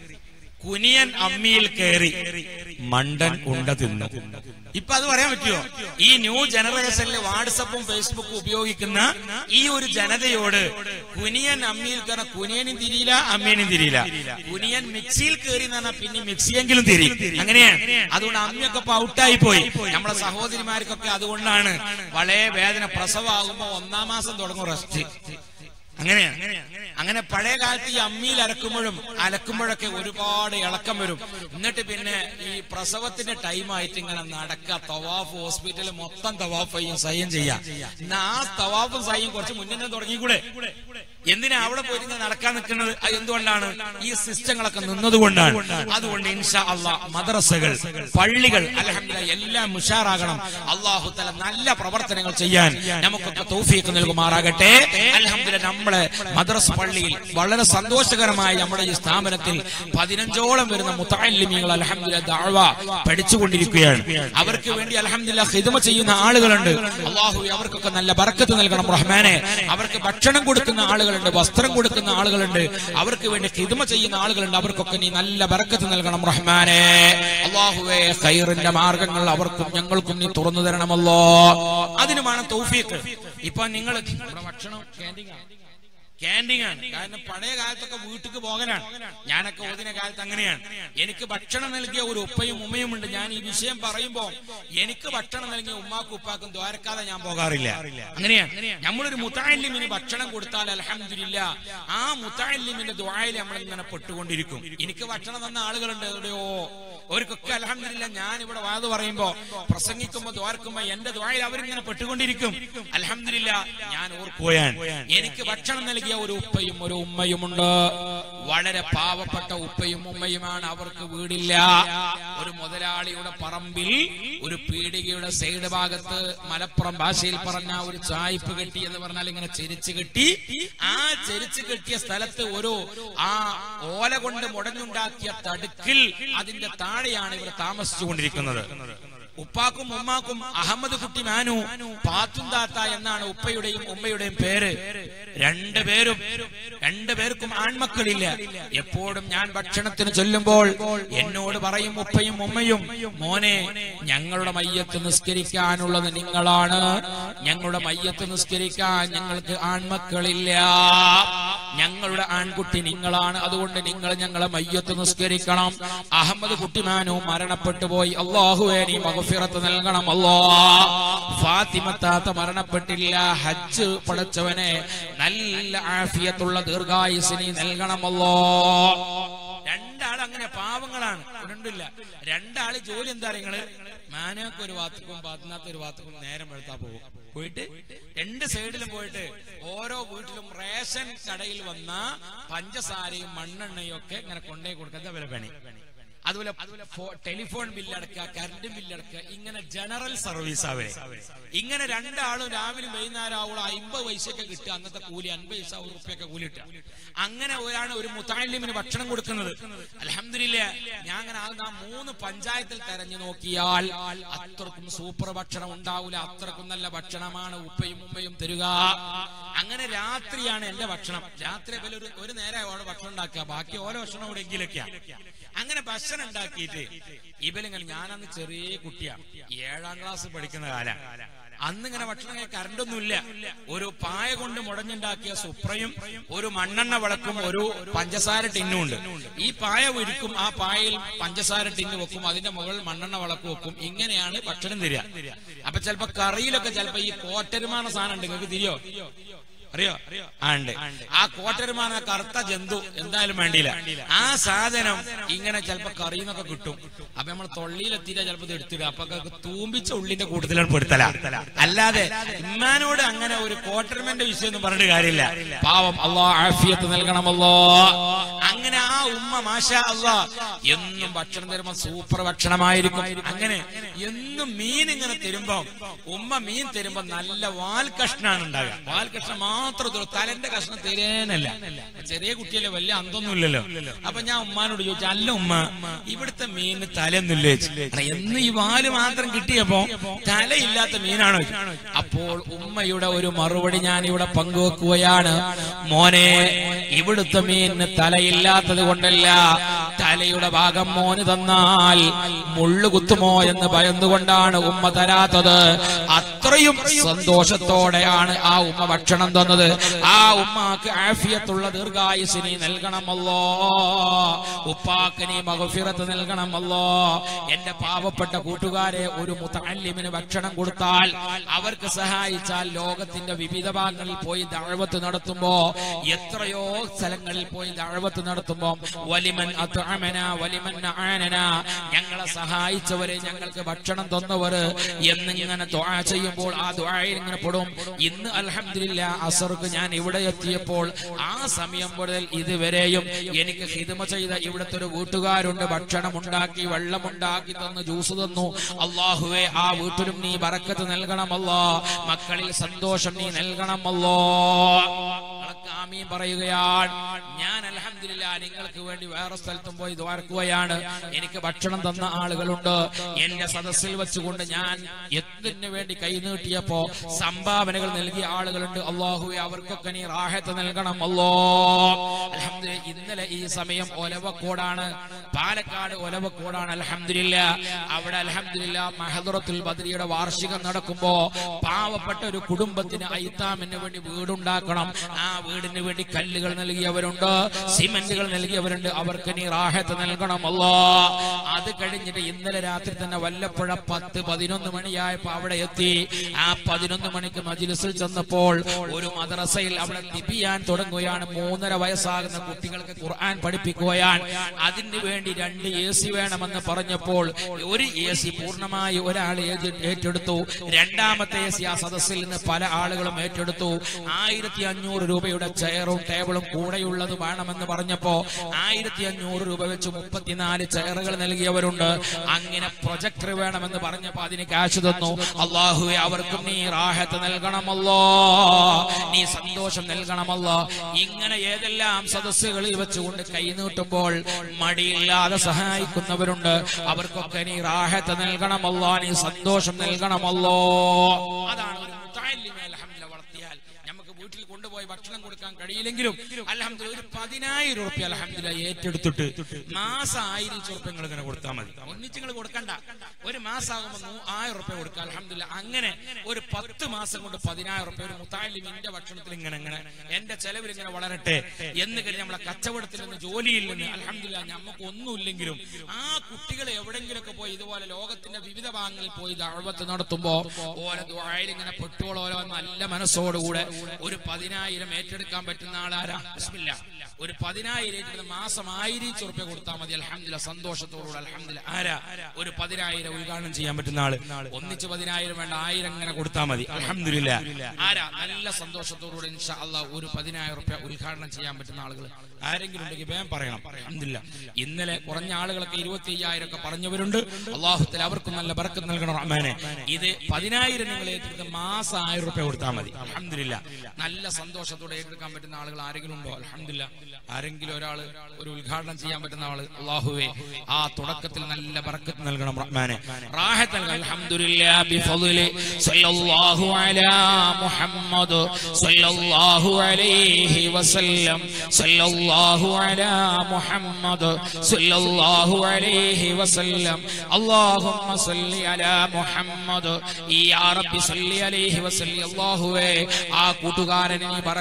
കുനിയൻ അമ്മിയിൽ കയറി, മണ്ടൻ ഉണ്ട തിന്നു. ഇപ്പൊ അത് പറയാൻ പറ്റുമോ? ഈ ന്യൂ ജനറേഷനിൽ വാട്സപ്പും ഫേസ്ബുക്കും ഉപയോഗിക്കുന്ന ഈ ഒരു ജനതയോട് കുനിയൻ അമ്മിയിൽ കയറ കുനിയനും തിരിയില്ല, അമ്മേനും തിരിയില്ല. കുനിയൻ മിക്സിയിൽ കയറി എന്ന് പറഞ്ഞാൽ പിന്നെ മിക്സിയെങ്കിലും തിരിയും. അങ്ങനെയാണ്. അതുകൊണ്ട് അമ്മിയൊക്കെ ഇപ്പൊ ഔട്ടായി പോയി. നമ്മളെ സഹോദരിമാർക്കൊക്കെ അതുകൊണ്ടാണ് വളരെ വേദന. പ്രസവമാകുമ്പോ ഒന്നാം മാസം തുടങ്ങും റെസ്റ്റ്. അങ്ങനെയാണ്. അങ്ങനെ പഴയ കാലത്ത് ഈ അമ്മിയിൽ അരക്കുമ്പോഴും അലക്കുമ്പോഴൊക്കെ ഒരുപാട് ഇളക്കം വരും. എന്നിട്ട് പിന്നെ ഈ പ്രസവത്തിന്റെ ടൈമായിട്ട് ഇങ്ങനെ നടക്കുക. തവാഫ് ഹോസ്പിറ്റലിൽ മൊത്തം തവാഫ് ചെയ്യും, സഹ്യം ചെയ്യാം. എന്നാ ആ തവാഫും സഹ്യം കുറച്ച് മുന്നേ തുടങ്ങിക്കൂടെ? എന്തിനാ അവിടെ പോയി നടക്കാൻ നിൽക്കുന്നത്? എന്തുകൊണ്ടാണ്? ഈ സിസ്റ്റങ്ങളൊക്കെ നിന്നതുകൊണ്ടാണ്. അതുകൊണ്ട് ഇൻഷാ അല്ലാഹ് മദ്രസകൾ, പള്ളികൾ അൽഹംദുലില്ലാ എല്ലാം ഉഷാറാകണം. അല്ലാഹു തആല നല്ല പ്രവർത്തനങ്ങൾ ചെയ്യാൻ നമുക്കൊക്കെ തൗഫീഖ് നൽകുമാറാകട്ടെ. അൽഹംദുലില്ലാ നമ്മളെ മദ്രസ പള്ളിയിൽ വളരെ സന്തോഷകരമായ നമ്മുടെ ഈ സ്ഥാപനത്തിൽ പതിനഞ്ചോളം വരുന്ന മുതഅല്ലിമീങ്ങൾ അൽഹംദുലില്ലാ ദഅവ പഠിച്ചുകൊണ്ടിരിക്കുകയാണ്. അവർക്ക് വേണ്ടി അൽഹംദുലില്ലാ ഖിദ്മ ചെയ്യുന്ന ആളുകളുണ്ട്. അല്ലാഹു അവർക്കൊക്കെ നല്ല ബറക്കത്ത് നൽകണം റഹ്മാനെ. അവർക്ക് ഭക്ഷണം കൊടുക്കുന്ന ആളുകൾ, വസ്ത്രം കൊടുക്കുന്ന ആളുകളുണ്ട്, അവർക്ക് വേണ്ടി ഖിദ്മ ചെയ്യുന്ന ആളുകളുണ്ട്. അവർക്കൊക്കെ നീ നല്ല ബറക്കത്ത് നൽകണം റഹ്മാനെ. അല്ലാഹുവേ ഖൈറിന്റെ മാർഗങ്ങൾ അവർക്കും ഞങ്ങൾക്കും നീ തുറന്നു തരണമല്ലോ. അതിന് വേണം തൗഫീഖ്. ഇപ്പൊ നിങ്ങൾ ഭക്ഷണം ക്യാൻറ്റീനാണ് ക്യാൻറ്റീനാണ് കാരണം പഴയ കാലത്തൊക്കെ വീട്ടിക്ക് പോകാനാണ്. ഞാനൊക്കെ ഓതിന കാലത്ത് അങ്ങനെയാണ്. എനിക്ക് ഭക്ഷണം നൽകിയ ഒരു ഉപ്പയും ഉമ്മയും ഉണ്ട്. ഞാൻ ഈ വിഷയം പറയുമ്പോ എനിക്ക് ഭക്ഷണം നൽകിയ ഉമ്മാക്കും ഉപ്പാക്കും ദ്വാരക്കാതെ ഞാൻ പോകാറില്ല. അങ്ങനെയാണ്. നമ്മളൊരു മുതഅല്ലിമിന് ഭക്ഷണം കൊടുത്താൽ അൽഹംദുലില്ലാ ആ മുതഅല്ലിമിന്റെ ദുആയിൽ നമ്മൾ ഇങ്ങനെ പെട്ടുകൊണ്ടിരിക്കും. എനിക്ക് ഭക്ഷണം തന്ന ആളുകളുണ്ട് എവിടെയോ. അവർക്കൊക്കെ അൽഹംദുലില്ലാ ഞാൻ ഇവിടെ വാത് പറയുമ്പോ പ്രസംഗിക്കുമ്പോ ദ്വാരക്കുമ്പോ എന്റെ ദ്വായിൽ അവരിങ്ങനെ പെട്ടുകൊണ്ടിരിക്കും. അൽഹംദുലില്ലാ ഞാൻ ഓർക്കുകയാണ്, എനിക്ക് ഭക്ഷണം നൽകി ഒരു ഉപ്പയും ഒരു ഉമ്മയുമുണ്ട്. വളരെ പാവപ്പെട്ട ഉപ്പയും ഉമ്മയുമാണ്. അവർക്ക് വീടില്ല. ഒരു മുതലാളിയുടെ പറമ്പിൽ ഒരു പീടികയുടെ സൈഡ് ഭാഗത്ത് മലപ്പുറം ഭാഷയിൽ പറഞ്ഞ ഒരു ചായ്പ് കെട്ടി എന്ന് പറഞ്ഞാൽ ഇങ്ങനെ ചെരിച്ചു കെട്ടി, ആ ചെരിച്ചു കെട്ടിയ സ്ഥലത്ത് ഒരു ആ ഓല കൊണ്ട് മുടഞ്ഞുണ്ടാക്കിയ തടുക്കിൽ അതിന്റെ താഴെയാണ് ഇവർ താമസിച്ചുകൊണ്ടിരിക്കുന്നത്. ഉപ്പാക്കും ഉമ്മാക്കും അഹമ്മദ് കുട്ടി മാനു പാത്തുന്താത്ത എന്നാണ് ഉപ്പയുടെയും ഉമ്മയുടെയും പേര്. രണ്ടുപേരും രണ്ടുപേർക്കും ആൺമക്കളില്ല. എപ്പോഴും ഞാൻ ഭക്ഷണത്തിന് ചൊല്ലുമ്പോൾ എന്നോട് പറയും ഉപ്പയും ഉമ്മയും, മോനെ ഞങ്ങളുടെ മയ്യത്ത് നിസ്കരിക്കാനുള്ളത് നിങ്ങളാണ്. ഞങ്ങളുടെ മയ്യത്ത് നിസ്കരിക്കാൻ ഞങ്ങൾക്ക് ആൺമക്കളില്ല. ഞങ്ങളുടെ ആൺകുട്ടി നിങ്ങളാണ്. അതുകൊണ്ട് നിങ്ങൾ ഞങ്ങളെ മയ്യത്ത് നിസ്കരിക്കണം. അഹമ്മദ് കുട്ടിമാനു മരണപ്പെട്ടു പോയി. അല്ലാഹുവേ നീ മഗ്ഫിറത്ത് നൽകണം അല്ലാഹ്. ഫാത്തിമ താത്ത മരണപ്പെട്ടില്ല. ഹജ്ജ് പഠിച്ചവനെ നല്ല ആഫിയത്തുള്ള ദീർഘായുസ് നീ നൽകണം അല്ലാഹ്. രണ്ടാൾ അങ്ങനെ പാവങ്ങളാണ്. ഉണ്ടില്ല രണ്ടാള് ജോലി എന്താ നിങ്ങള് മാനൊക്കെ ഒരു വാത്തക്കും പാത്തിനാത്ത ഒരു വാത്തക്കും നേരം വെളുത്താ പോകും. പോയിട്ട് രണ്ട് സൈഡിലും പോയിട്ട് ഓരോ വീട്ടിലും റേഷൻ കടയിൽ വന്ന പഞ്ചസാരയും മണ്ണെണ്ണയും ഒക്കെ ഇങ്ങനെ കൊണ്ടേ കൊടുക്കുന്ന വില പണി. അതുപോലെ ടെലിഫോൺ ബില്ലടക്കുക, കറണ്ട് ബില്ലടക്കുക, ഇങ്ങനെ ജനറൽ സർവീസ് അവരെ. ഇങ്ങനെ രണ്ടാളും രാവിലെ വൈകുന്നേരം ആവുള്ള അമ്പത് പൈസയൊക്കെ കിട്ടുക. അന്നത്തെ കൂലി അൻപത് പൈസ ഉറുപ്പ്യൊക്കെ കൂലി കിട്ടുക. അങ്ങനെ ഒരാണ് ഒരു മുതഅല്ലിമിന് ഭക്ഷണം കൊടുക്കുന്നത്. അൽഹംദുലില്ലാ ഞാൻ അങ്ങനെ ആ മൂന്ന് പഞ്ചായത്തിൽ തെരഞ്ഞു നോക്കിയാൽ അത്രക്കും സൂപ്പർ ഭക്ഷണം ഉണ്ടാവൂല. അത്രക്കും നല്ല ഭക്ഷണമാണ് ഉപ്പയും ഉമ്മയും തരിക. അങ്ങനെ രാത്രിയാണ് എന്റെ ഭക്ഷണം. രാത്രി ഒരു ഒരു നേരം ഓരോ ഭക്ഷണം ഉണ്ടാക്കുക, ബാക്കി ഓരോ ഭക്ഷണം എവിടെയെങ്കിലൊക്കെയാണ്. അങ്ങനെ ഭക്ഷണം ഉണ്ടാക്കിയിട്ട് ഇവലിങ്ങനെ, ഞാനന്ന് ചെറിയ കുട്ടിയാ, ഏഴാം ക്ലാസ് പഠിക്കുന്ന കാലം. അന്നിങ്ങനെ ഭക്ഷണം കറണ്ടൊന്നുമില്ല. ഒരു പായ കൊണ്ട് മുടഞ്ഞുണ്ടാക്കിയ സുപ്രയും ഒരു മണ്ണെണ്ണ വിളക്കും ഒരു പഞ്ചസാര ടിന്നും ഉണ്ട്. ഈ പായ ഒരുക്കും, ആ പായയിൽ പഞ്ചസാര ടിന്ന് വെക്കും, അതിന്റെ മുകളിൽ മണ്ണെണ്ണ വിളക്ക് വെക്കും. ഇങ്ങനെയാണ് ഭക്ഷണം തരിക. അപ്പൊ ചിലപ്പോ കറിയിലൊക്കെ ചിലപ്പോ ഈ കോറ്റരുമാന സാധനം ഉണ്ട്. നിങ്ങൾക്ക് തിരിയോ? അറിയോ? ആണ്ട് ആ കോട്ടരുമാന കറുത്ത ജന്തു എന്തായാലും വേണ്ടിയില്ല. ആ സാധനം ഇങ്ങനെ ചിലപ്പോ കറിയുന്നൊക്കെ കിട്ടും. അപ്പൊ നമ്മൾ തൊള്ളിയിലെത്തിയിട്ട് ചിലപ്പോ ഇത് എടുത്തിടുക. അപ്പൊ തൂമ്പിച്ച ഉള്ളിന്റെ കൂട്ടത്തിലാണ് പെടുത്തല. അല്ലാതെ ഇമ്മാനോട് അങ്ങനെ ഒരു കോട്ടർമന്റെ വിഷയം ഒന്നും പറഞ്ഞിട്ട് കാര്യമില്ല. പാവം, അല്ലാഹ് ആഫിയത്ത് നൽകണമല്ലോ. അങ്ങനെ ആ ഉമ്മ മാഷാ അല്ലാഹ് എന്നും ഭക്ഷണം തരുമ്പോ സൂപ്പർ ഭക്ഷണമായിരിക്കും. അങ്ങനെ എന്നും മീൻ ഇങ്ങനെ തരുമ്പോ ഉമ്മ മീൻ തരുമ്പോ നല്ല വാൽ കഷ്ണാണ് ഉണ്ടാകുക. വാൽ കഷ്ണം മാത്രം, തലന്റെ കഷ്ണം തരാനല്ല. ചെറിയ കുട്ടിയല്ലേ, വലിയ അന്തൊന്നുമില്ലല്ലോ. അപ്പൊ ഞാൻ ഉമ്മാനോട് ചോദിച്ചു, അല്ല ഉമ്മ, ഇവിടുത്തെ മീനിന് തലയൊന്നുമില്ലേ? എന്ന് ഈ വാല് മാത്രം കിട്ടിയപ്പോ തലയില്ലാത്ത മീനാണോ? അപ്പോൾ ഉമ്മയുടെ ഒരു മറുപടി ഞാൻ ഇവിടെ പങ്കുവെക്കുകയാണ്. മോനെ, ഇവിടുത്തെ മീനിന് തലയില്ലാത്തത് കൊണ്ടല്ല, തലയുടെ ഭാഗം മോന് തന്നാൽ മുള്ളു കുത്തുമോ എന്ന് ഭയന്നുകൊണ്ടാണ് ഉമ്മ തരാത്തത്. അത്രയും സന്തോഷത്തോടെയാണ് ആ ഉമ്മ ഭക്ഷണം തന്നത്. ആ ഉമ്മാക്ക് ആഫിയത്തുള്ള ദീർഘായുസിനെ നൽകണമല്ലോ. ഉപ്പാക്ക് നീ മഗ്ഫിറത്ത് നൽകണമല്ലോ. എന്റെ പാവപ്പെട്ട കൂട്ടുകാരെ, ഒരു മുതഅല്ലിമിന് ഭക്ഷണം കൊടുത്താൽ, അവർക്ക് സഹായിച്ചാൽ, ലോകത്തിന്റെ വിവിധ ഭാഗങ്ങളിൽ പോയി ദഅവത്ത് നടത്തുമ്പോ, എത്രയോ സ്ഥലങ്ങളിൽ പോയി ദഅവത്ത് നടത്തുമ്പോ, വലിമൻ അത്അമന വലിമൻ അആനന, ഞങ്ങളെ സഹായിച്ചവരെ, ഞങ്ങൾക്ക് ഭക്ഷണം തന്നവർ എന്നിങ്ങനെ ദുആ ചെയ്യുമ്പോൾ ആ ദുആയിൽ ഇങ്ങനെ പെടും. ഇന്ന് അൽഹംദുലില്ലാ അസർക്ക് ഞാൻ ഇവിടെ എത്തിയപ്പോൾ ആ സമയം മുതൽ ഇതുവരെയും എനിക്ക് ഖിദ്മ ചെയ്ത ഇവിടുത്തെ ഒരു വീട്ടുകാരുണ്ട്. ഭക്ഷണം ഉണ്ടാക്കി, വെള്ളമുണ്ടാക്കി തന്നു, ജ്യൂസ് തന്നു. അല്ലാഹുവേ, ആ വീട്ടിലും നീ ബറക്കത്ത് നൽകണമല്ലോ. മക്കളിൽ സന്തോഷം നീ നൽകണമല്ലോ. ആമീൻ പറയുകയാണ്. ഞാൻ അൽഹംദുലില്ലാ നിങ്ങൾക്ക് വേണ്ടി വേറെ സ്ഥലത്തും പോയി ദ്വാരക്കുകയാണ്. എനിക്ക് ഭക്ഷണം തന്ന ആളുകളുണ്ട്. എന്റെ സദസ്സിൽ വെച്ചുകൊണ്ട് ഞാൻ എന്തിനു വേണ്ടി കൈനീട്ടിയപ്പോ സംഭാവനകൾ നൽകിയ ആളുകളുണ്ട്. അല്ലാഹുവേ, അവർക്കൊക്കെ നീ റാഹത്ത് നൽകണം അല്ലോ. അൽഹംദുലില്ലാ, ഇന്നലെ ഈ സമയം ഒലവക്കോടാണ്, പാലക്കാട് ഒലവക്കോടാണ്. അൽഹംദുലില്ലാ, അവിടെ അൽഹംദുലില്ലാ മഹദറത്തുൽ ബദ്രിയുടെ വാർഷികം നടക്കുമ്പോ പാവപ്പെട്ട ഒരു കുടുംബത്തിന് ഐത്താമിന് വേണ്ടി വീടുണ്ടാക്കണം. ആ വീടിന് വേണ്ടി കല്ലുകൾ നൽകിയവരുണ്ട്, സിമന്റുകൾ നൽകിയവരുണ്ട്. അവർക്ക് നീ റാഹത്ത് നൽകണം അല്ലോ. അത് കഴിഞ്ഞിട്ട് ഇന്നലെ രാത്രി തന്നെ വല്ലപ്പുഴ പത്ത് പതിനൊന്ന് മണിയായപ്പോ അവിടെ എത്തി. ആ പതിനൊന്ന് മണിക്ക് മജ്ലിസിൽ ചെന്നപ്പോൾ ഒരു മദ്രസയിൽ അവിടെ തിബിയാൻ തുടങ്ങുകയാണ്. മൂന്നര വയസ്സാകുന്ന കുട്ടികൾക്ക് ഖുർആൻ പഠിപ്പിക്കുകയാണ്. അതിന് വേണ്ടി രണ്ട് എ സി വേണമെന്ന് പറഞ്ഞപ്പോൾ ഒരു എ സി പൂർണ്ണമായി ഒരാൾ ഏറ്റെടുത്തു. രണ്ടാമത്തെ എ സി ആ സദസ്സിൽ നിന്ന് പല ആളുകളും ഏറ്റെടുത്തു. ആയിരത്തി അഞ്ഞൂറ് രൂപയുടെ ചെയറും ടേബിളും കൂടെയുള്ളത് വേണമെന്ന് പറഞ്ഞപ്പോ ആയിരത്തി അഞ്ഞൂറ് രൂപ വെച്ച് മുപ്പത്തിനാല് ചെയറുകൾ നൽകിയവരുണ്ട്. അങ്ങനെ പ്രൊജക്ടർ വേണമെന്ന് പറഞ്ഞപ്പോ അതിന് കാശ് തന്നു. അല്ലാഹുവേ, അവർക്കും നീ റാഹത്ത് നൽകണമല്ലോ, നീ സന്തോഷം നൽകണമല്ലോ. ഇങ്ങനെ ഏതെല്ലാം സദസ്സുകളിൽ വെച്ചുകൊണ്ട് കൈനീട്ടുമ്പോൾ മടിയില്ലാതെ സഹായിക്കുന്നവരുണ്ട്. അവർക്കൊക്കെ നീ റാഹത്ത് നൽകണമല്ലോ, നീ സന്തോഷം നൽകണമല്ലോ. അതാണ് ഒരു മുതഅല്ലിമെ അൽഹംദുലില്ലാ വളർത്തിയാൽ നമുക്ക് വീട്ടിൽ കൊണ്ടുപോയി ഭക്ഷണം കൊടുക്കാൻ കഴിയില്ലെങ്കിലും അൽഹംദുലില്ലാ ഒരു പതിനായിരം ഉറുപ്പ്യ അൽഹംദുലില്ലാ ഏറ്റെടുത്തിട്ട് മാസം ആയിരം ഉറുപ്പ്യ നിങ്ങൾ ഇങ്ങനെ കൊടുത്താൽ മതി. ഒന്നിച്ച് നിങ്ങൾ കൊടുക്കണ്ട, ഒരു മാസമാകുമ്പോൾ ആയിരം ഉറുപ്പ്യ കൊടുക്കുക. അൽഹംദുലില്ലാ അങ്ങനെ ഒരു പത്ത് മാസം കൊണ്ട് പതിനായിരം ഉറുപ്പ്യ ഒരു മുതഅല്ലിമിന്റെ ഭക്ഷണത്തിൽ ഇങ്ങനെ ഇങ്ങനെ എന്റെ ചെലവിൽ ഇങ്ങനെ വളരട്ടെ എന്ന് കരുതി നമ്മളെ കച്ചവടത്തിൽ നിന്ന്, ജോലിയിൽ നിന്ന് അൽഹംദുലില്ലാ നമുക്ക് ഒന്നുമില്ലെങ്കിലും ആ കുട്ടികൾ എവിടെങ്കിലൊക്കെ പോയി ഇതുപോലെ ലോകത്തിന്റെ വിവിധ ഭാഗങ്ങളിൽ പോയി ദഅവത്ത് നടത്തുമ്പോ ഓരോ ദുആയിൽ ഇങ്ങനെ പെട്ടോളോ നല്ല മനസ്സോടുകൂടെ ഒരു പതിനായിരം ഏറ്റെടുക്കാൻ പറ്റുന്ന ആളാരാ? ബിസ്മില്ലാ, ഒരു പതിനായിരം ഏറ്റെടുത്ത് മാസം ആയിരം ഉറുപ്പ്യ കൊടുത്താൽ മതി. അൽഹംദുലില്ലാ സന്തോഷത്തോടുകൂടെ. അൽഹംദുലില്ലാ ആരാ ഒരു പതിനായിരം ഉദ്ഘാടനം ചെയ്യാൻ പറ്റുന്ന ആള്? ഒന്നിച്ച് പതിനായിരം വേണ്ട, ആയിരം ഇങ്ങനെ കൊടുത്താൽ മതി. അൽഹംദുലില്ലാ ആരാ നല്ല സന്തോഷത്തോടുകൂടെ ഇൻഷാ അല്ലാഹ് ഒരു പതിനായിരം ഉറുപ്പ്യ ഉദ്ഘാടനം ചെയ്യാൻ പറ്റുന്ന ആളുകൾ ആരെങ്കിലും ഉണ്ടെങ്കിൽ വേഗം പറയണം. അൽഹംദുലില്ലാ ഇന്നലെ കുറഞ്ഞ ആളുകളൊക്കെ ഇരുപത്തി അയ്യായിരം ഒക്കെ പറഞ്ഞവരുണ്ട്. അല്ലാഹു തആല അവർക്കും നല്ല ബറക്കത്ത് നൽകണം റഹ്മാനെ. ഇത് പതിനായിരം നിങ്ങൾ ഏറ്റെടുത്ത് മാസം ആയിരം ഉറുപ്പ്യ കൊടുത്താൽ മതി. അൽഹംദുലില്ലാ നല്ല സന്തോഷത്തോടെ ഏറ്റെടുക്കാൻ പറ്റുന്ന ആളുകൾ ആരെങ്കിലും ഉണ്ടോ? അൽഹംദുലില്ലാ ആരെങ്കിലും ഒരാള് ഒരു ഉദ്ഘാടനം ചെയ്യാൻ പറ്റുന്ന ആള് അല്ലാഹുവേ ആ തുടക്കത്തിൽ നല്ല ബറക്കത്ത് നൽകണം റഹ്മാനെ, റാഹത്ത് നൽകണം. അൽഹംദുലില്ലാ ബിഫദ്ലി സല്ലല്ലാഹു അലാ മുഹമ്മദ് സല്ലല്ലാഹു അലൈഹി വസല്ലം സല്ലല്ലാഹു അലാ മുഹമ്മദ് സല്ലല്ലാഹു അലൈഹി വസല്ലം അല്ലാഹുമ്മ സല്ലി അലാ മുഹമ്മദ് യാ റബ്ബി സല്ലി അലൈഹി വസല്ലം. അല്ലാഹുവേ ആ കൂട്ടുകാരനെ നീ ബറക്കത്ത് നൽകണം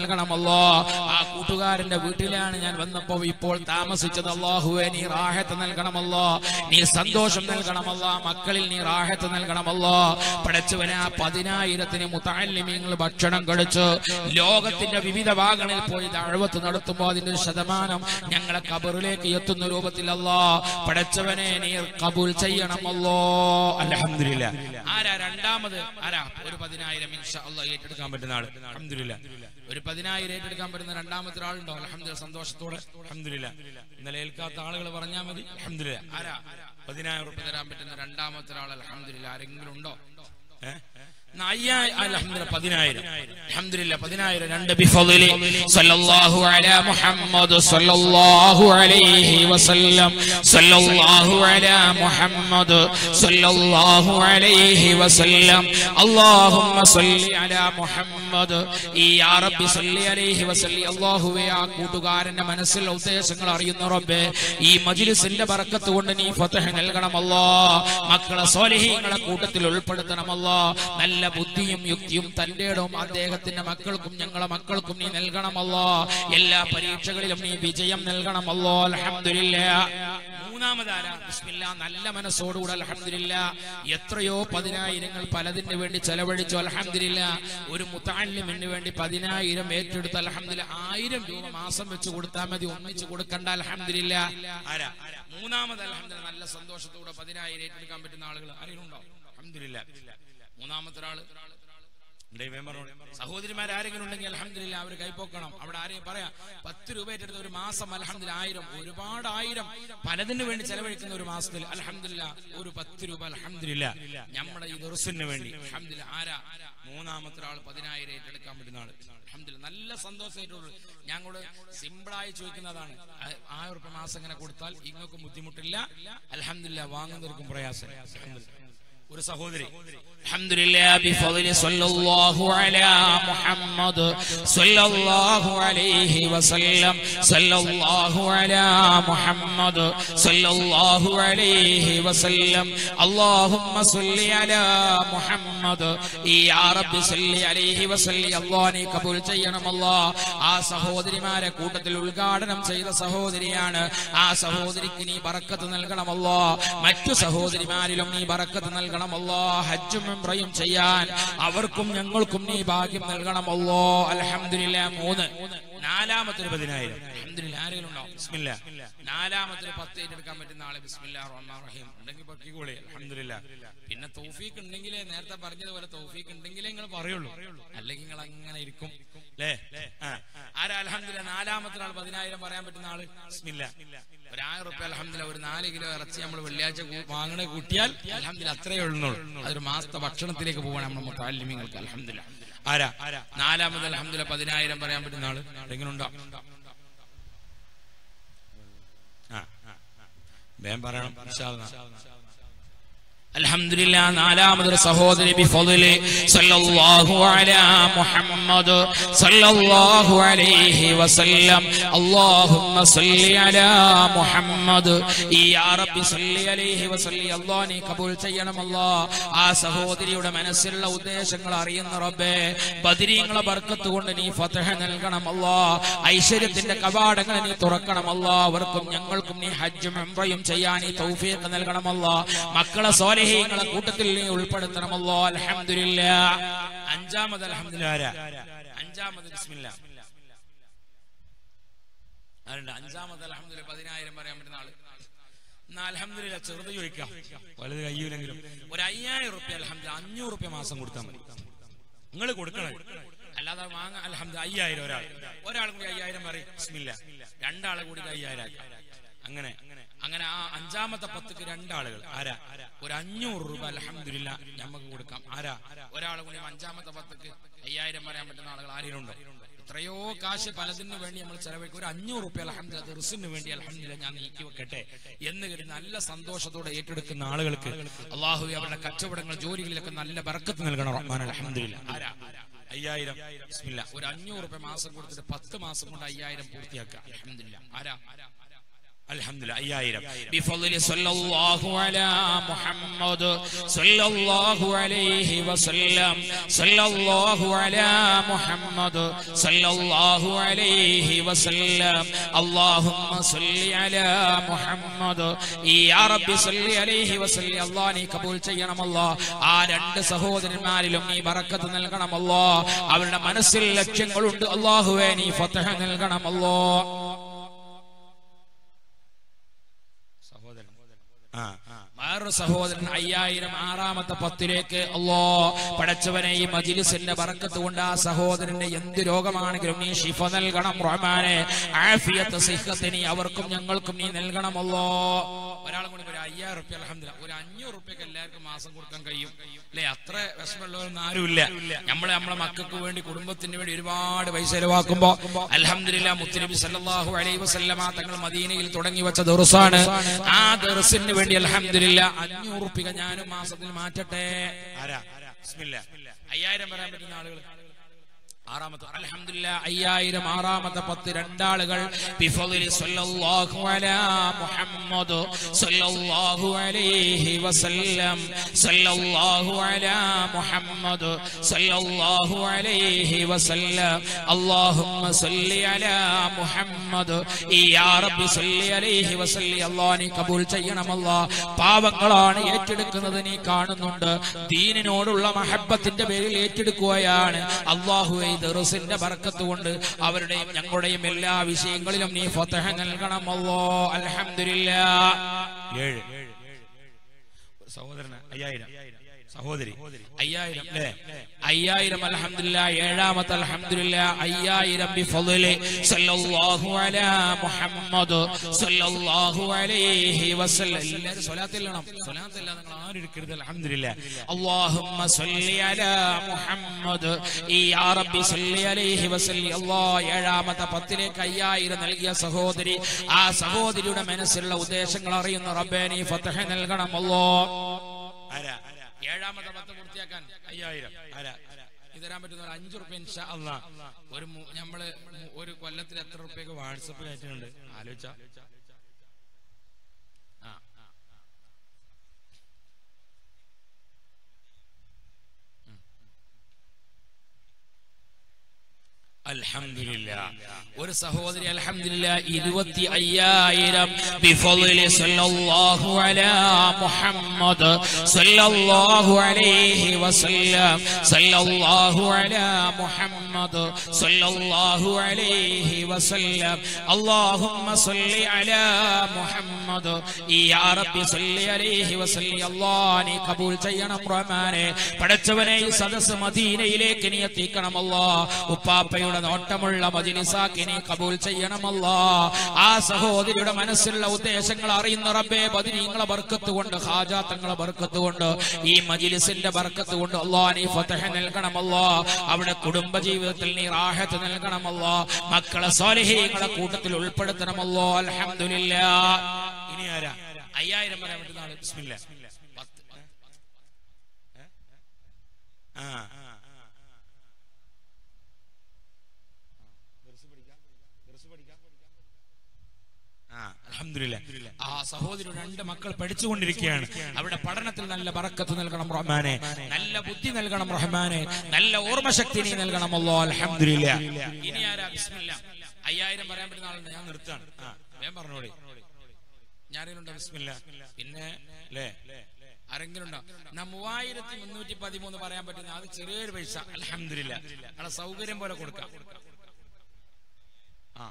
നൽകണമല്ലോ. ആ കൂട്ടുകാരന്റെ വീട്ടിലാണ് ഞാൻ വന്നപ്പോ ഇപ്പോൾ താമസിച്ചത്. അല്ലാഹുവേ നീ റാഹത്ത് നൽകണമല്ലോ, നീ സന്തോഷം നൽകണമല്ലോ, മക്കളിൽ നീ റാഹത്ത് നൽകണമല്ലോ. പടച്ചവനെ ആ പതിനായിരത്തിന് മുതഅല്ലിമീങ്ങൾ ഭക്ഷണം കഴിച്ച് ലോകത്തിന്റെ വിവിധ ഭാഗങ്ങളിൽ പോയി ദഅവത്ത് നടത്തുമ്പോൾ അതിന്റെ ഒരു ശതമാനം ഞങ്ങളെ ഖബറിലേക്ക് എത്തുന്ന രൂപത്തിൽ അല്ലാഹ് പടച്ചവനെ നീ ഖബൂൽ ചെയ്യണമല്ലോ. അൽഹംദുലില്ലാ. ആരാ രണ്ടാമത്? ആരാ ഒരു പതിനായിരം ഇൻഷാ അല്ലാഹ് ഏറ്റെടുക്കാൻ പറ്റുന്ന ആള്? അൽഹംദുലില്ലാ. ഒരു പതിനായിരം ഏറ്റെടുക്കാൻ പറ്റുന്ന രണ്ടാമത്തെ ആളുണ്ടോ? അൽഹംദുലില്ലാ. സന്തോഷത്തോടെ അൽഹംദുലില്ലാ. ഇന്നലെ ഏൽക്കാത്ത ആളുകൾ പറഞ്ഞാൽ മതി. അൽഹംദുലില്ലാ. ആരാ പതിനായിരം റുപ്യ തരാൻ പറ്റുന്ന രണ്ടാമത്തെ ആൾ? അൽഹംദുലില്ലാ. ആരെങ്കിലും ഉണ്ടോ? ഏഹ് പതിനായിരം. അൽഹംദുലില്ലാ. പതിനായിരം. രണ്ട് ബിഫളിലി സല്ലല്ലാഹു അലാ മുഹമ്മദ് സല്ലല്ലാഹു അലൈഹി വസല്ലം സല്ലല്ലാഹു അലാ മുഹമ്മദ് സല്ലല്ലാഹു അലൈഹി വസല്ലം അല്ലാഹുമ്മ സല്ലി അലാ മുഹമ്മദ്. ഈ യാ റബ്ബി സല്ലി അലൈഹി വസല്ലി. അല്ലാഹുവേ ആ കൂട്ടുകാരന്റെ മനസ്സിലെ ഉദ്ദേശങ്ങൾ അറിയുന്ന റബ്ബേ, ഈ മജ്ലിസിന്റെ ബറക്കത്ത് കൊണ്ട് നീ ഫതഹ് നൽകണമല്ലോ, മക്കളെ സ്വാലിഹീങ്ങളെ കൂട്ടത്തിൽ ഉൾപ്പെടുത്തണമല്ലോ. നല്ല ബുദ്ധിയും യുക്തിയും തന്റെ ഇടവും അദ്ദേഹത്തിന്റെ മക്കൾക്കും ഞങ്ങളെ മക്കൾക്കും നീ നൽകണമല്ലോ. എല്ലാ പരീക്ഷകളിലും നീ വിജയം നൽകണമല്ലോ. അൽഹംദുലില്ലാ. മൂന്നാമതാരാ? ബിസ്മില്ലാ. നല്ല മനസ്സോടുകൂടെ അൽഹംദുലില്ലാ. എത്രയോ പതിനായിരങ്ങൾ പലതിന് വേണ്ടി ചെലവഴിച്ചു. അൽഹംദുലില്ലാ. ഒരു മുതഅല്ലിമിന് വേണ്ടി പതിനായിരം ഏറ്റെടുത്ത്. അൽഹംദുലില്ലാ. ആയിരം രൂപ മാസം വെച്ച് കൊടുത്താൽ മതി, ഒന്നിച്ച് കൊടുക്കണ്ട. അൽഹംദുലില്ലാ. ആരാ മൂന്നാമത്? അൽഹംദുലില്ലാ. നല്ല സന്തോഷത്തോടെ പതിനായിരം ഏറ്റെടുക്കാൻ പറ്റുന്ന ആളുകൾ ആരെങ്കിലും? അൽഹംദുലില്ലാ. മൂന്നാമത്തെ ആള് സഹോദരിമാർ ആരെങ്കിലും ഉണ്ടെങ്കിൽ അൽഹംദുലില്ലാ അവർ കൈപ്പോക്കണം. അവിടെ ആരെയും പറയാം പത്ത് രൂപ ഏറ്റെടുത്ത ഒരു മാസം അൽഹംദുലില്ലാ ആയിരം, ഒരുപാട് ആയിരം പലതിന് വേണ്ടി ചെലവഴിക്കുന്ന ഒരു മാസത്തിൽ അൽഹംദുലില്ലാ ഒരു പത്ത് രൂപ അൽഹംദുലില്ലാ നമ്മുടെ ഈ ദർസിന് വേണ്ടി. അൽഹംദുലില്ലാ. ആരാ മൂന്നാമത്തെ ആൾ? പതിനായിരം ഏറ്റെടുക്കാൻ പറ്റുന്ന ആള്. അൽഹംദുലില്ലാ. നല്ല സന്തോഷമായിട്ടുള്ളൂ. ഞങ്ങളോട് സിമ്പിളായി ചോദിക്കുന്നതാണ്, ആയിരം റുപ്യ മാസം ഇങ്ങനെ കൊടുത്താൽ ഇങ്ങൾക്കും ബുദ്ധിമുട്ടില്ല, അൽഹംദുലില്ലാ വാങ്ങുന്നവർക്കും പ്രയാസം. ഒരു സഹോദരി അൽഹംദുലില്ലാ ബിഫളിലി സല്ലല്ലാഹു അലാ മുഹമ്മദ് സല്ലല്ലാഹു അലൈഹി വസല്ലം സല്ലല്ലാഹു അലാ മുഹമ്മദ് സല്ലല്ലാഹു അലൈഹി വസല്ലം അല്ലാഹുമ്മ സല്ലി അലാ മുഹമ്മദ്. യാ റബ്ബി സല്ലി അലൈഹി വസല്ലി. അല്ലാഹ് നീ കബൂൽ ചെയ്യണം അല്ലാഹ്. ആ സഹോദരിമാരെ കൂട്ടത്തിൽ ഉദ്ഘാടനം ചെയ്ത സഹോദരിയാണ്. ആ സഹോദരിക്ക് നീ ബറക്കത്ത് നൽകണം അല്ലാഹ്. മറ്റു സഹോദരിമാരിലും നീ ബറക്കത്ത് നൽകണം അല്ലാഹ്. ഹജ്ജും ഉംറയും ചെയ്യാൻ അവർക്കും ഞങ്ങൾക്കും നീ ഭാഗ്യം നൽകണം അല്ലാഹ്. അൽഹംദുലില്ലാ. മൂന്ന്. നാലാമത്തെ പതിനായിരം. അൽഹംദുലില്ലാ. ആരെങ്കിലും ഉണ്ടോ? ബിസ്മില്ലാ. നാലാമത്തെ പത്ത് ഏറ്റെടുക്കാൻ പറ്റുന്ന ആളെ ബിസ്മില്ലാഹിർ റഹ്മാനിർ റഹീം ഉണ്ടെങ്കിൽ പറ്റിക്കോളെ. അൽഹംദുലില്ലാ. പിന്നെ തൗഫീഖ് ഉണ്ടെങ്കിലേ, നേരത്തെ പറഞ്ഞതുപോലെ തൗഫീഖ് ഉണ്ടെങ്കിലേ നിങ്ങൾ പറയുള്ളൂ, അല്ലെങ്കിൽ നിങ്ങൾ അങ്ങനെ ഇരിക്കും അല്ലേ? ആരാ? അൽഹംദുലില്ലാ. നാലാമത്തെ ആൾ പതിനായിരം പറയാൻ പറ്റുന്ന ആള്? ബിസ്മില്ലാ. ഒരു ആയിരം റുപ്യ അൽഹംദുലില്ലാ. ഒരു നാല് കിലോ ഇറച്ചി നമ്മൾ വെള്ളിയാഴ്ച വാങ്ങണ കൂട്ടിയാൽ അൽഹംദുലില്ലാ അത്രയേ ഉള്ളൂ. അതൊരു മാസത്തെ ഭക്ഷണത്തിലേക്ക് പോകണം നമ്മുടെ മുതഅല്ലിമീങ്ങൾക്ക്. അൽഹംദുലില്ലാ. ആരാ നാലാമത്? അൽഹംദുലില്ലാ. പതിനായിരം പറയാൻ പറ്റുന്ന ആള് എങ്ങനെ ഉണ്ടോ? വേഗം പറയണം. ഇൻഷാ അല്ലാഹ്. അൽഹംദുലില്ലാ. നാലാമതൊരു സഹോദരി ബിഫളിലി സല്ലല്ലാഹു അലാ മുഹമ്മദ് സല്ലല്ലാഹു അലൈഹി വസല്ലം അല്ലാഹുമ്മ സല്ലി അലാ മുഹമ്മദ്. യാ റബ്ബി സല്ലി അലൈഹി വസല്ലി. അല്ലാഹ് നീ കബൂൽ ചെയ്യണം അല്ലാഹ്. ആ സഹോദരിയുടെ മനസ്സിലുള്ള ഉദ്ദേശങ്ങൾ അറിയുന്ന റബ്ബേ, ബദരീങ്ങളെ ബർക്കത്ത് കൊണ്ട് നീ ഫതഹ് നൽകണം അല്ലാഹ്. ഐശ്വര്യത്തിന്റെ കവാടങ്ങൾ നീ തുറക്കണം അല്ലാഹ്. അവർക്കും ഞങ്ങൾക്കും നീ ഹജ്ജും ഉംറയും ചെയ്യാൻ നീ തൗഫീഖ് നൽകണം അല്ലാഹ്. മക്കളെ സ്വാലിഹീങ്ങളെ കൂട്ടത്തിൽ നീ ഉൾപ്പെടുത്തണമല്ലോ. അൽഹംദുലില്ലാ. അഞ്ചാമത് അൽഹംദുലില്ലാ. അഞ്ചാമത് ബിസ്മില്ലാ. ആരുണ്ട്? അഞ്ചാമത് അൽഹംദുലില്ലാ. പതിനായിരം പറയാൻ പറ്റുന്ന ആള്? അൽഹംദുലില്ലാ. ചെറുത് ചോദിക്കാം, വലുത് കയ്യൂലെങ്കിലും ഒരു അയ്യായിരം റുപ്യ അൽഹംദുലില്ലാ അഞ്ഞൂറ് റുപ്യ മാസം കൊടുത്താൽ മതി. നിങ്ങൾ കൊടുക്കണം, അല്ലാതെ വാങ്ങ. അൽഹംദുലില്ലാ. അയ്യായിരം ഒരാൾ ഒരാൾ കൂടി അയ്യായിരം പറയും. ബിസ്മില്ലാ. രണ്ടാളെ കൂടി അയ്യായിരം. അങ്ങനെ അങ്ങനെ ആ അഞ്ചാമത്തെ പത്തുക്ക് രണ്ടാളുകൾ. ആരാ? ഒരു അഞ്ഞൂറ് രൂപ അൽഹംദുലില്ലാ നമുക്ക് കൊടുക്കാം. ആരാ? ഒരാൾ കൂടി അഞ്ചാമത്തെ പത്തുക്ക് അയ്യായിരം പറയാൻ പറ്റുന്ന ആളുകൾ ആരെങ്കിലും ഉണ്ടോ? എത്രയോ കാശ് പലതിന് വേണ്ടി നമ്മൾ ചെലവഴിക്കും. ഒരു അഞ്ഞൂറ് റുപ്യ അൽഹംദുലില്ലാ ദർസിന് വേണ്ടി അൽഹംദുലില്ലാ ഞാൻ നീക്കി വെക്കട്ടെ എന്ന് കരുതി നല്ല സന്തോഷത്തോടെ ഏറ്റെടുക്കുന്ന ആളുകൾക്ക് അല്ലാഹു അവരുടെ കച്ചവടങ്ങൾ ജോലികളിലൊക്കെ നല്ല ബർക്കത്ത് നൽകണം റഹ്മാൻ. അൽഹംദുലില്ലാ. ആരാ? അയ്യായിരം. ബിസ്മില്ലാ. ഒരു അഞ്ഞൂറ് റുപ്യ മാസം കൊടുത്തിട്ട് പത്ത് മാസം കൊണ്ട് അയ്യായിരം പൂർത്തിയാക്കുക. അൽഹംദുലില്ലാ. ആരാ? അൽഹംദുലില്ലാഹ് അയ്യായിരം ബിഫളി സല്ലല്ലാഹു അലാ മുഹമ്മദ് സല്ലല്ലാഹു അലൈഹി വസല്ലം സല്ലല്ലാഹു അലാ മുഹമ്മദ് സല്ലല്ലാഹു അലൈഹി വസല്ലം അല്ലാഹുമ്മ സല്ലി അലാ മുഹമ്മദ് യാ റബ്ബി സല്ലി അലൈഹി വസല്ലം അല്ലാഹ് നീ കബൂൽ ചെയ്യണം അല്ലാഹ് ആ രണ്ട് സഹോദരന്മാരിലും നീ ബറക്കത്ത് നൽകണം അല്ലാഹ് അവരുടെ മനസ്സിൽ ലക്ഷ്യങ്ങളുണ്ട് അല്ലാഹുവേ നീ ഫതഹ് നൽകണം അല്ലാഹ് വേറൊരു സഹോദരൻ അയ്യായിരം ആറാമത്തെ പത്തിലേക്ക് അല്ലാ പടച്ചവനെ ഈ മജ്ലിസിന്റെ ബറക്കത്ത് കൊണ്ട് ആ സഹോദരന്റെ എന്ത് രോഗമാണെങ്കിലും നീ ശിഫ നൽകണം റഹ്മാനെ ആഫിയത്ത് സിഹ്ഹത്ത് നീ അവർക്കും ഞങ്ങൾക്കും നീ നൽകണം അല്ലാ ഒരാളും കൂടി ഒരു അയ്യായിരം റുപ്യ അൽഹംദുലില്ലാഹ് ഒരു അഞ്ഞൂറ് റുപ്യക്ക് എല്ലാവർക്കും മാസം കൊടുക്കാൻ കഴിയും അല്ലെ അത്ര വിഷമമുള്ളവരൊന്നും ആരുമില്ല നമ്മളെ നമ്മളെ മക്കൾക്ക് വേണ്ടി കുടുംബത്തിന് വേണ്ടി ഒരുപാട് പൈസ ചെലവാക്കുമ്പോ അൽഹംദുലില്ലാഹ് മുത്തുനബി സല്ലല്ലാഹു അലൈഹി വസല്ലമ തങ്ങൾ മദീനയിൽ തുടങ്ങി വെച്ച ദർസാണ് ആ ദർസിന് വേണ്ടി അൽഹംദുലില്ലാഹ് അഞ്ഞൂറ് റുപ്യ ഞാനും മാസത്തിൽ മാറ്റട്ടെ ആരാ ബിസ്മില്ലാഹ് അയ്യായിരം വരാൻ പറ്റുന്ന ആളുകൾ ആറാമത്തെ അൽഹംദുലില്ലാഹ് അയ്യായിരം ആറാമത്തെ പത്ത് രണ്ടാളുകൾ ബിഫളി സല്ലല്ലാഹു അലാ മുഹമ്മദ് സല്ലല്ലാഹു അലൈഹി വസല്ലം സല്ലല്ലാഹു അലാ മുഹമ്മദ് സല്ലല്ലാഹു അലൈഹി വസല്ലം അല്ലാഹുമ്മ സല്ലി അലാ മുഹമ്മദ് യാ റബ്ബി സല്ലി അലൈഹി വസല്ലം അല്ലാഹ് നീ കബൂൽ ചെയ്യണം അല്ലാഹ് പാവങ്ങളാണ് ഏറ്റെടുക്കുന്നത് നീ കാണുന്നുണ്ട് ദീനിനോടുള്ള മഹബ്ബത്തിന്റെ പേരിൽ ഏറ്റെടുക്കുകയാണ് അല്ലാഹുവേ ദർസിന്റെ ബർക്കത്ത് കൊണ്ട് അവരുടെയും ഞങ്ങളുടെയും എല്ലാ വിഷയങ്ങളിലും നീ ഫതഹ് നൽകണം അല്ലാഹ് അൽഹംദുലില്ലാഹ് ഏഴ് സഹോദരൻ അയ്യായിരം സഹോദരി അയ്യായിരം അല്ലേ അയ്യായിരം അൽഹംദുലില്ലാഹ് ഏഴാമത്തെ അൽഹംദുലില്ലാഹ് അയ്യായിരം ബിഫളി സല്ലല്ലാഹു അലാ മുഹമ്മദ് സല്ലല്ലാഹു അലൈഹി വസല്ലം എല്ലാവരും സ്വലാത്ത് ചൊല്ലണം സ്വലാത്ത് ഇല്ലാതെ നിങ്ങൾ ആരും ഇരിക്കരുത് അൽഹംദുലില്ലാഹ് അല്ലാഹുമ്മ സല്ലി അലാ മുഹമ്മദ് യാ റബ്ബി സല്ലി അലൈഹി വസല്ലം അല്ലാഹ് ഏഴാമത്തെ പത്തിലേക്ക് അയ്യായിരം നൽകിയ സഹോദരി ആ സഹോദരിയുടെ മനസ്സിലുള്ള ഉദ്ദേശങ്ങൾ അറിയുന്ന റബ്ബേ നീ ഫതഹ് നൽകണം അല്ലാഹ് ആരാ ഏഴാമത്തെ പത്ത് പൂർത്തിയാക്കാൻ അയ്യായിരം ആരാ ഇത് തരാൻ പറ്റുന്ന അഞ്ചു റുപ്യ ഇൻഷാ അല്ലാഹ് ഒരു നമ്മള് ഒരു കൊല്ലത്തിൽ എത്ര റുപ്യക്ക് വാട്സപ്പിൽ അയച്ചിട്ടുണ്ട് ആലോചിച്ച അൽഹംദുലില്ലാഹ് ഒരു സഹോദരി അൽഹംദുലില്ലാഹ് ഇരുപത്തി അയ്യായിരം ബിഫളി സല്ലല്ലാഹു അലാ മുഹമ്മദ് സല്ലല്ലാഹു അലൈഹി വസല്ലം സല്ലല്ലാഹു അലാ മുഹമ്മദ് സല്ലല്ലാഹു അലൈഹി വസല്ലം അല്ലാഹുമ്മ സല്ലി അലാ മുഹമ്മദ് യാ റബ്ബി സല്ലി അലൈഹി വസല്ലം അല്ലാഹ് നീ കബൂൽ ചെയ്യണം റഹ്മാനേ പടച്ചവനെ ഈ സദസ്സ് മദീനയിലേക്ക് നീ എത്തിക്കണം അല്ലാഹ് ഉപ്പാപ്പയുടെ നോട്ടമുള്ള മജ്ലിസാക്കി നീ കബൂൽ ചെയ്യണം അല്ലാഹ് ആ സഹോദരിയുടെ മനസ്സിലുള്ള ഉദ്ദേശങ്ങൾ അറിയുന്ന റബ്ബേ ബദരീങ്ങളെ ബർക്കത്ത് കൊണ്ട് ഹാജാത്തങ്ങളെ ബർക്കത്ത് കൊണ്ട് ഈ മജ്ലിസിന്റെ ബർക്കത്ത് കൊണ്ട് അല്ലാഹ് നീ ഫതഹ് നൽകണം അല്ലാഹ് അവിടെ കുടുംബ ജീവിതത്തിൽ നീ റാഹത്ത് നൽകണം അല്ലാഹ് മക്കളെ സ്വാലിഹീങ്ങളെ കൂട്ടത്തിൽ ഉൾപ്പെടുത്തണം അല്ലാഹ് അൽഹംദുലില്ലാഹ് ഇനി ആരാ അയ്യായിരം വരാൻ പറ്റുന്ന ആള് ബിസ്മില്ലാഹ് ആ അൽഹംദുലില്ലാഹ് ആ സഹോദരി രണ്ട് മക്കൾ പഠിച്ചുകൊണ്ടിരിക്കുകയാണ് അവിടെ പഠനത്തിൽ നല്ല ബറക്കത്ത് നൽകണം റഹ്മാനെ നല്ല ബുദ്ധി നൽകണം റഹ്മാനെ നല്ല ഓർമ്മശക്തി നീ നൽകണം അല്ലാഹ് അൽഹംദുലില്ലാഹ് ഇനി ആരാ ബിസ്മില്ലാഹ് അയ്യായിരം പറയാൻ പറ്റുന്ന ആളുണ്ട് ഞാൻ നിർത്താണ് വേഗം പറഞ്ഞോളി ഞാനുണ്ടോ ബിസ്മില്ലാഹ് പിന്നെ അല്ലേ ആരെങ്കിലും ഉണ്ടോ നാ മൂവായിരത്തി മുന്നൂറ്റി പതിമൂന്ന് പറയാൻ പറ്റുന്ന അത് ചെറിയൊരു പൈസ അൽഹംദുലില്ലാഹ് അവിടെ സൗകര്യം പോലെ കൊടുക്കാം ആ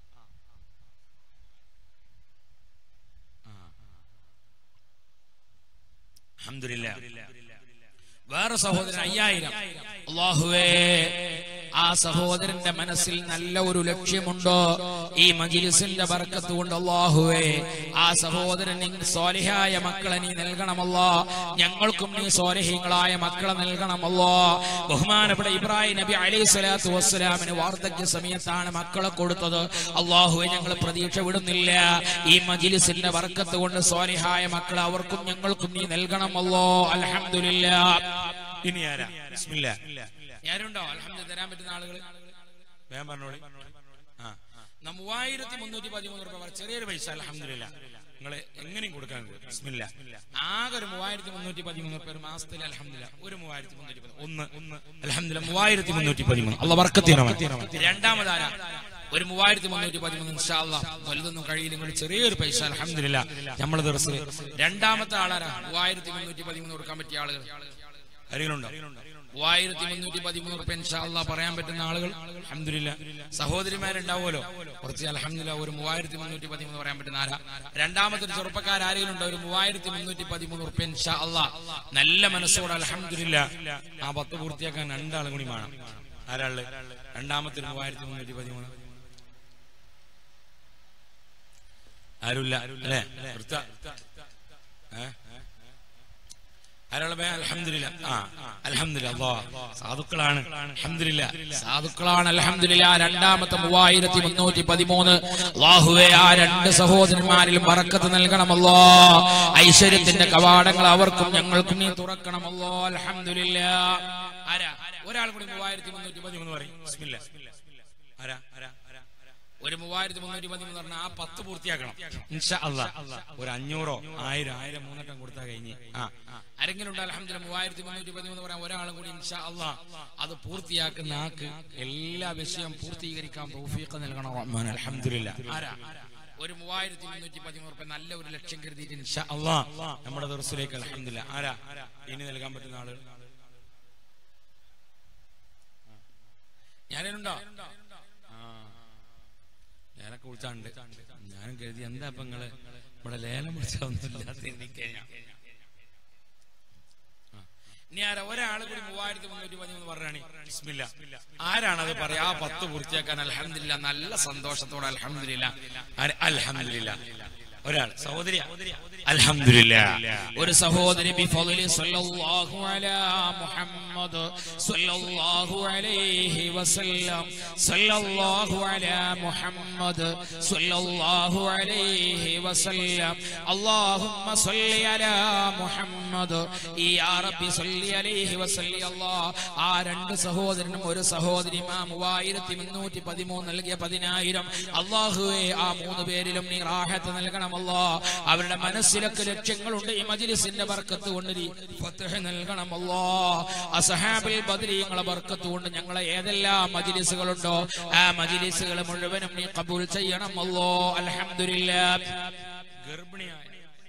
അൽഹംദുലില്ലാഹ് വേറെ സഹോദരൻ അയ്യായിരം അല്ലാഹുവേ ആ സഹോദരന്റെ മനസ്സിൽ നല്ല ഒരു ലക്ഷ്യമുണ്ടോ ഈ മജ്ലിസിന്റെ ബർക്കത്ത് കൊണ്ട് അല്ലാഹുവേ ആ സഹോദരൻ സ്വാലിഹായ മക്കളെ നീ നൽകണമല്ലാ ഞങ്ങൾക്കും നീ സ്വാലിഹീങ്ങളായ മക്കളെ നൽകണമല്ലാ ബഹുമാനപ്പെട്ട ഇബ്രാഹിം നബി അലൈഹി സ്വലാത്തു വസ്സലാമിന് വാർദ്ധക്യ സമയത്താണ് മക്കളെ കൊടുത്തത് അല്ലാഹുവേ ഞങ്ങൾ പ്രതീക്ഷ വിടുന്നില്ല ഈ മജ്ലിസിന്റെ ബർക്കത്ത് കൊണ്ട് സ്വാലിഹായ മക്കളെ അവർക്കും ഞങ്ങൾക്കും നീ നൽകണമല്ലോ അൽഹംദുലില്ലാഹ് ഇനി ആരാ ബിസ്മില്ലാഹ് ആരുണ്ടോ അൽഹംദുലില്ലാഹ് തരാൻ പറ്റുന്ന ആളുകൾ വേഗം പറഞ്ഞോളി ആ മൂവായിരത്തി മുന്നൂറ്റി പതിമൂന്ന് രൂപ ചെറിയൊരു പൈസ അൽഹംദുലില്ലാ നിങ്ങള് എങ്ങനെയും കൊടുക്കാൻ ബിസ്മില്ലാ. ആകെ ഒരു മൂവായിരത്തി മുന്നൂറ്റി പതിമൂന്ന് രൂപ ഒരു മാസത്തിൽ അൽഹംദുലില്ലാ ഒരു മൂവായിരത്തി മുന്നൂറ്റി ഒന്ന് ഒന്ന് അൽഹംദുലില്ലാ മൂവായിരത്തി മുന്നൂറ്റി പതിമൂന്ന് അള്ളാഹ് ബർക്കത്ത് ചെയ്യണം. രണ്ടാമതാരാ ഒരു മൂവായിരത്തി മുന്നൂറ്റി പതിമൂന്ന് ഇൻഷാ അല്ലാഹ് വലുതൊന്നും കഴിയില്ലെങ്കിൽ ചെറിയൊരു പൈസ അൽഹംദുലില്ലാ നമ്മളെ ദിവസം. രണ്ടാമത്തെ ആളാരാ മൂവായിരത്തി മുന്നൂറ്റി പതിമൂന്ന് കൊടുക്കാൻ പറ്റിയ ആളുകൾ ആരെങ്കിലുണ്ടോ? മൂവായിരത്തി മുന്നൂറ്റി പതിമൂന്ന് റുപ്യ ഇൻഷാ അല്ലാഹ് പറയാൻ പറ്റുന്ന ആളുകൾ അൽഹംദുലില്ലാ. സഹോദരിമാരുണ്ടാവുമല്ലോ കുറച്ച് അൽഹംദുലില്ലാ ഒരു മൂവായിരത്തി മുന്നൂറ്റി പതിമൂന്ന് പറയാൻ പറ്റുന്ന ആരാ? രണ്ടാമത്തെ ഒരു ചെറുപ്പക്കാർ ആരെങ്കിലും ഉണ്ടോ? ഒരു മൂവായിരത്തി മുന്നൂറ്റി പതിമൂന്ന് റുപ്യ ഇൻഷാ അല്ലാഹ് നല്ല മനസ്സോടെ അൽഹംദുലില്ലാ ആ പത്ത് പൂർത്തിയാക്കാൻ രണ്ടാളും കൂടി വേണം. ആരാള്? രണ്ടാമത്തെ ഒരു മൂവായിരത്തി മുന്നൂറ്റി പതിമൂന്ന് ആരുമില്ല അല്ലേ? അൽഹംദുലില്ലാ ആ അൽഹംദുലില്ലാ അല്ലാഹ് സാധുക്കളാണ് അൽഹംദുലില്ലാ സാധുക്കളാണ് അൽഹംദുലില്ലാ. രണ്ടാമത്തെ മൂവായിരത്തി മുന്നൂറ്റി പതിമൂന്ന് അല്ലാഹുവേ ആ രണ്ട് സഹോദരന്മാരിലും ബറക്കത്ത് നൽകണമല്ലോ. ഐശ്വര്യത്തിന്റെ കവാടങ്ങൾ അവർക്കും ഞങ്ങൾക്കും നീ തുറക്കണമല്ലോ. അൽഹംദുലില്ലാ. ആരാ? ഒരാൾ കൂടി മൂവായിരത്തി മുന്നൂറ്റി പതിമൂന്ന് പറയും. ബിസ്മില്ലാ. ആരാ? ഒരു മൂവായിരത്തി മുന്നൂറ്റി പതിമൂന്ന് പറഞ്ഞാൽ ആ പത്ത് പൂർത്തിയാക്കണം ഇൻഷാ അല്ലാഹ്. ഒരു അഞ്ഞൂറോ ആയിരം ആയിരം മൂന്നെട്ടം കൊടുത്താൽ കഴിഞ്ഞ് ആ ആരെങ്കിലും ഉണ്ട് അൽഹംദുലില്ലാ മൂവായിരത്തി മുന്നൂറ്റി പതിമൂന്ന് പറയാൻ ഒരാളും കൂടി ഇൻഷാ അല്ലാഹ് അത് പൂർത്തിയാക്കുന്ന ആക്ക് എല്ലാ വിഷയം പൂർത്തീകരിക്കാൻ തൗഫീഖ് നൽകണം റഹ്മാൻ. അൽഹംദുലില്ലാ. ആരാ? ഒരു മൂവായിരത്തി മുന്നൂറ്റി പതിമൂന്ന് റുപ്യ നല്ല ഒരു ലക്ഷ്യം കരുതിയിട്ട് ഇൻഷാ അല്ലാഹ് നമ്മുടെ ദർസിലേക്ക് അൽഹംദുലില്ലാ. ആരാ ഇനി നൽകാൻ പറ്റുന്ന ആളുകൾ? ഞാനുണ്ടോ? ഞാനൊക്കെ വിളിച്ചാണ്ട് ഞാനും കരുതി എന്താ ഇപ്പൊ നിങ്ങള് ഇവിടെ ലേലം വിളിച്ചൊന്നുമില്ലാത്ത ഇനി ആരാ? ഒരാള് കൂടി മൂവായിരത്തി മുന്നൂറ്റി പതിമൂന്ന് പറഞ്ഞാണ് ബിസ്മില്ലാ. ആരാണത് പറയാ? ആ പത്ത് പൂർത്തിയാക്കാൻ അൽഹംദുലില്ലാ നല്ല സന്തോഷത്തോടെ അൽഹംദുലില്ലാ. അൽഹംദുലില്ലാ. ഒരാൾ സഹോദരി അൽഹംദുലില്ലാ. ഒരു സഹോദരി ബിഫളി സല്ലല്ലാഹു അലാ മുഹമ്മദ് സല്ലല്ലാഹു അലൈഹി വസല്ലം സല്ലല്ലാഹു അലാ മുഹമ്മദ് സല്ലല്ലാഹു അലൈഹി വസല്ലം അല്ലാഹുമ്മ സല്ലി അലാ മുഹമ്മദ് യാ റബ്ബി സല്ലി അലൈഹി വസല്ലി അല്ലാഹ്. ആ രണ്ട് സഹോദരനും ഒരു സഹോദരി മൂവായിരത്തി മുന്നൂറ്റി പതിമൂന്ന് നൽകിയ പതിനായിരം അല്ലാഹുവേ ആ മൂന്ന് പേരിലും നീ റാഹത്ത് നൽകണം അല്ലാഹ്. അവരുടെ മനസ്സിലൊക്കെ ലക്ഷ്യങ്ങളുണ്ട്. ഈ മജ്ലിസിന്റെ ബർക്കത്ത് കൊണ്ട് നീ ഫത്ഹ് നൽകണം അല്ലാഹ്. അസ്ഹാബുൽ ബദരീങ്ങളെ ബർക്കത്ത് കൊണ്ട് ഞങ്ങളെ ഏതെല്ലാം മജ്ലിസുകളുണ്ടോ ആ മജ്ലിസുകൾ മുഴുവനും നീ ഖബൂൽ ചെയ്യണം അല്ലാഹ്. അൽഹംദുലില്ലാ. ഗർഭിണിയായ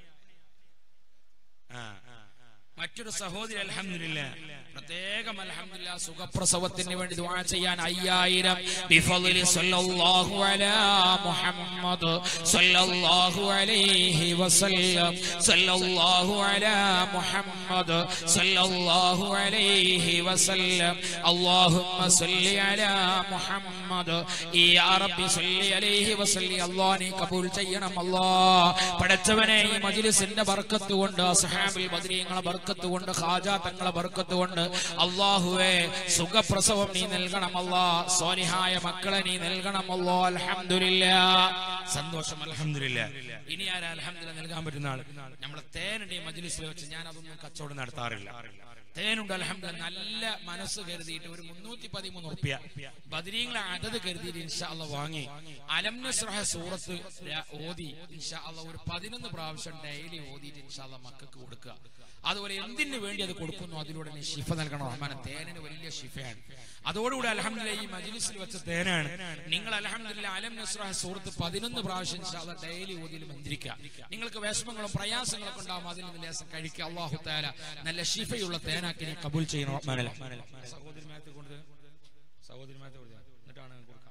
മറ്റൊരു സഹോദരി അൽഹംദുലില്ലാ പ്രത്യേകം അൽഹംദുലില്ലാ സുഖപ്രസവത്തിന് വേണ്ടി ദുആ ചെയ്യാൻ അയ്യായിരം ബിഫളി സല്ലല്ലാഹു അലാ മുഹമ്മദ് സല്ലല്ലാഹു അലൈഹി വസല്ലം സല്ലല്ലാഹു അലാ മുഹമ്മദ് സല്ലല്ലാഹു അലൈഹി വസല്ലം അല്ലാഹുമ്മ സല്ലി അലാ മുഹമ്മദ് യാ റബ്ബി സല്ലി അലൈഹി വസല്ലി. അല്ലാഹ് നീ കബൂൽ ചെയ്യണം അല്ലാഹ്. പടച്ചവനെ ഈ മജ്ലിസിന്റെ ബർക്കത്ത് കൊണ്ട് അസ്ഹാബുൽ ബദരീങ്ങളെ ബർക്കത്ത് കൊണ്ട് ഖാജ തങ്ങളെ ബർക്കത്ത് കൊണ്ട് അല്ലാഹുവേ സുഖപ്രസവം നീ നൽകണം അല്ലാഹ്. സ്വാലിഹായ മക്കളെ നീ നൽകണം അല്ലാഹ്. അൽഹംദുലില്ലാ. സന്തോഷം അൽഹംദുലില്ലാ. ഇനി ആരാ അൽഹംദുലില്ലാ നൽകാൻ പറ്റുന്ന ആൾ? നമ്മളെ തേനുണ്ട് മജ്ലിസിൽ വെച്ച് ഞാൻ അതൊന്നും കച്ചവടം നടത്താറില്ല. തേനുണ്ട് അൽഹംദുലില്ലാ നല്ല മനസ്സ് കരുതിയിട്ട് ഒരു മുന്നൂറ്റി പതിമൂന്ന് റുപ്യ ബദരീങ്ങളെ അതത് കരുതിയിട്ട് ഇൻഷാ അല്ലാഹ് വാങ്ങി അലം നസ്റഹ സൂറത്ത് ഓതി ഇൻഷാ അല്ലാഹ് ഒരു പതിനൊന്ന് പ്രാവശ്യം ഡെയിലി ഓതിയിട്ട് ഇൻഷാ അല്ലാഹ് മക്കൾക്ക് കൊടുക്കുക. അതുപോലെ എന്തിനു വേണ്ടി അത് കൊടുക്കുന്നു അതിലൂടെ നീ ശിഫ നൽകണം റഹ്മാൻ. തേനിന് വലിയ ശിഫയാണ്. അതോടുകൂടി അൽഹംദുലില്ലാ ഈ മജ്ലിസിൽ വെച്ച തേനാണ്. നിങ്ങൾ അൽഹംദുലില്ലാ അലം നസ്റഹ സൂറത്ത് പതിനൊന്ന് പ്രാവശ്യം ഇൻഷാ അല്ലാഹ് ഡെയിലി ഓതിയിൽ മന്ത്രിക്കുക. നിങ്ങൾക്ക് വിഷമങ്ങളും പ്രയാസങ്ങളൊക്കെ ഉണ്ടാവും അതിൽ നിന്ന് ലേശം കഴിക്കുക. അല്ലാഹു തആല നല്ല ശിഫയുള്ള തേനാക്കി നീ കബൂൽ ചെയ്യണം റഹ്മാൻ. സഹോദരിമാർക്ക് കൊടുത്ത് സഹോദരിമാർക്ക് കൊടുത്ത് എന്നിട്ടാണ് കൊടുക്കാം.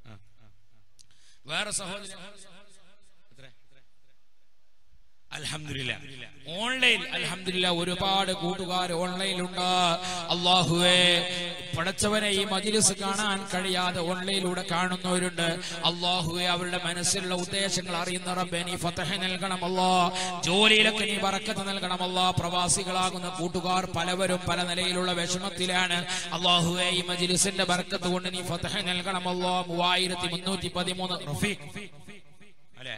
വേറെ സഹോദരി അൽഹംദുലില്ലാ ഓൺലൈൻ അൽഹംദുലില്ലാ ഒരുപാട് കൂട്ടുകാർ ഓൺലൈനിലുണ്ട്. അല്ലാഹുവേ പടച്ചവനെ ഈ മജ്ലിസ് കാണാൻ കഴിയാതെ ഓൺലൈനിലൂടെ കാണുന്നവരുണ്ട്. അല്ലാഹുവേ അവരുടെ മനസ്സിലുള്ള ഉദ്ദേശങ്ങൾ അറിയുന്ന റബ്ബേ നീ ഫത്ഹ് നൽകണം അല്ലാഹ്. ജോലിയിലൊക്കെ നീ ബറക്കത്ത് നൽകണം അല്ലാഹ്. പ്രവാസികളാകുന്ന കൂട്ടുകാർ പലവരും പല നിലയിലുള്ള വിഷമത്തിലാണ്. അല്ലാഹുവേ ഈ മജ്ലിസിന്റെ ബറക്കത്ത് കൊണ്ട് നീ ഫത്ഹ് നൽകണം അല്ലാഹ്. മൂവായിരത്തി മുന്നൂറ്റി പതിമൂന്ന് റഫീഖ് അല്ലേ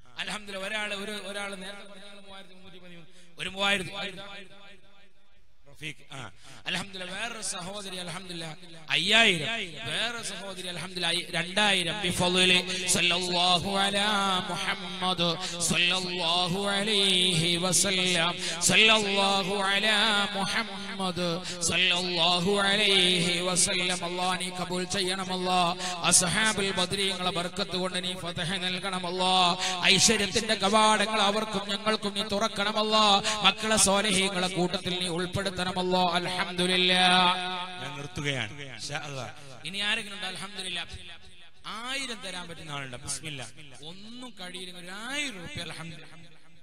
അൽഹംദുലില്ലാ. ഒരാള് ഒരു ഒരാള് നേരത്തെ ഒരു മൂവായിരത്തി ഒരു മൂവായിരത്തി അൽഹംദുലില്ലാ. വേറൊരു സഹോദരി അൽഹംദുലില്ലാ അയ്യായിരം, വേറെ സഹോദരി അൽഹംദുലില്ലാ രണ്ടായിരം. ബിഫളി സല്ലല്ലാഹു അലാ മുഹമ്മദ് സല്ലല്ലാഹു അലൈഹി വസല്ലം സല്ലല്ലാഹു അലാ മുഹമ്മദ് സല്ലല്ലാഹു അലൈഹി വസല്ലം. അല്ലാഹ് നീ കബൂൽ ചെയ്യണം അല്ലാഹ്. അസ്ഹാബുൽ ബദ്രീങ്ങളെ ബർക്കത്ത് കൊണ്ട് നീ ഫതഹ് നൽകണം അല്ലാഹ്. ഐശ്വര്യത്തിന്റെ കവാടങ്ങൾ അവർക്കും ഞങ്ങൾക്കും നീ തുറക്കണം അല്ലാഹ്. മക്കളെ സ്വാലിഹീങ്ങളെ കൂട്ടത്തിൽ നീ ഉൾപ്പെടുത്തണം അല്ലാഹ്. അൽഹംദുലില്ലാഹ്. ഞാൻ നിർത്തുകയാണ്. ഇൻഷാ അല്ലാഹ്. ഇനി ആരെങ്കിലും ഉണ്ട്? അൽഹംദുലില്ലാഹ് ആയിരം തരാൻ പറ്റുന്ന ആളുണ്ട്? ബിസ്മില്ലാ. ഒന്നും കഴിയില്ലെങ്കിൽ ഒരു ആയിരം റുപ്യ. അൽഹംദുലില്ലാഹ്.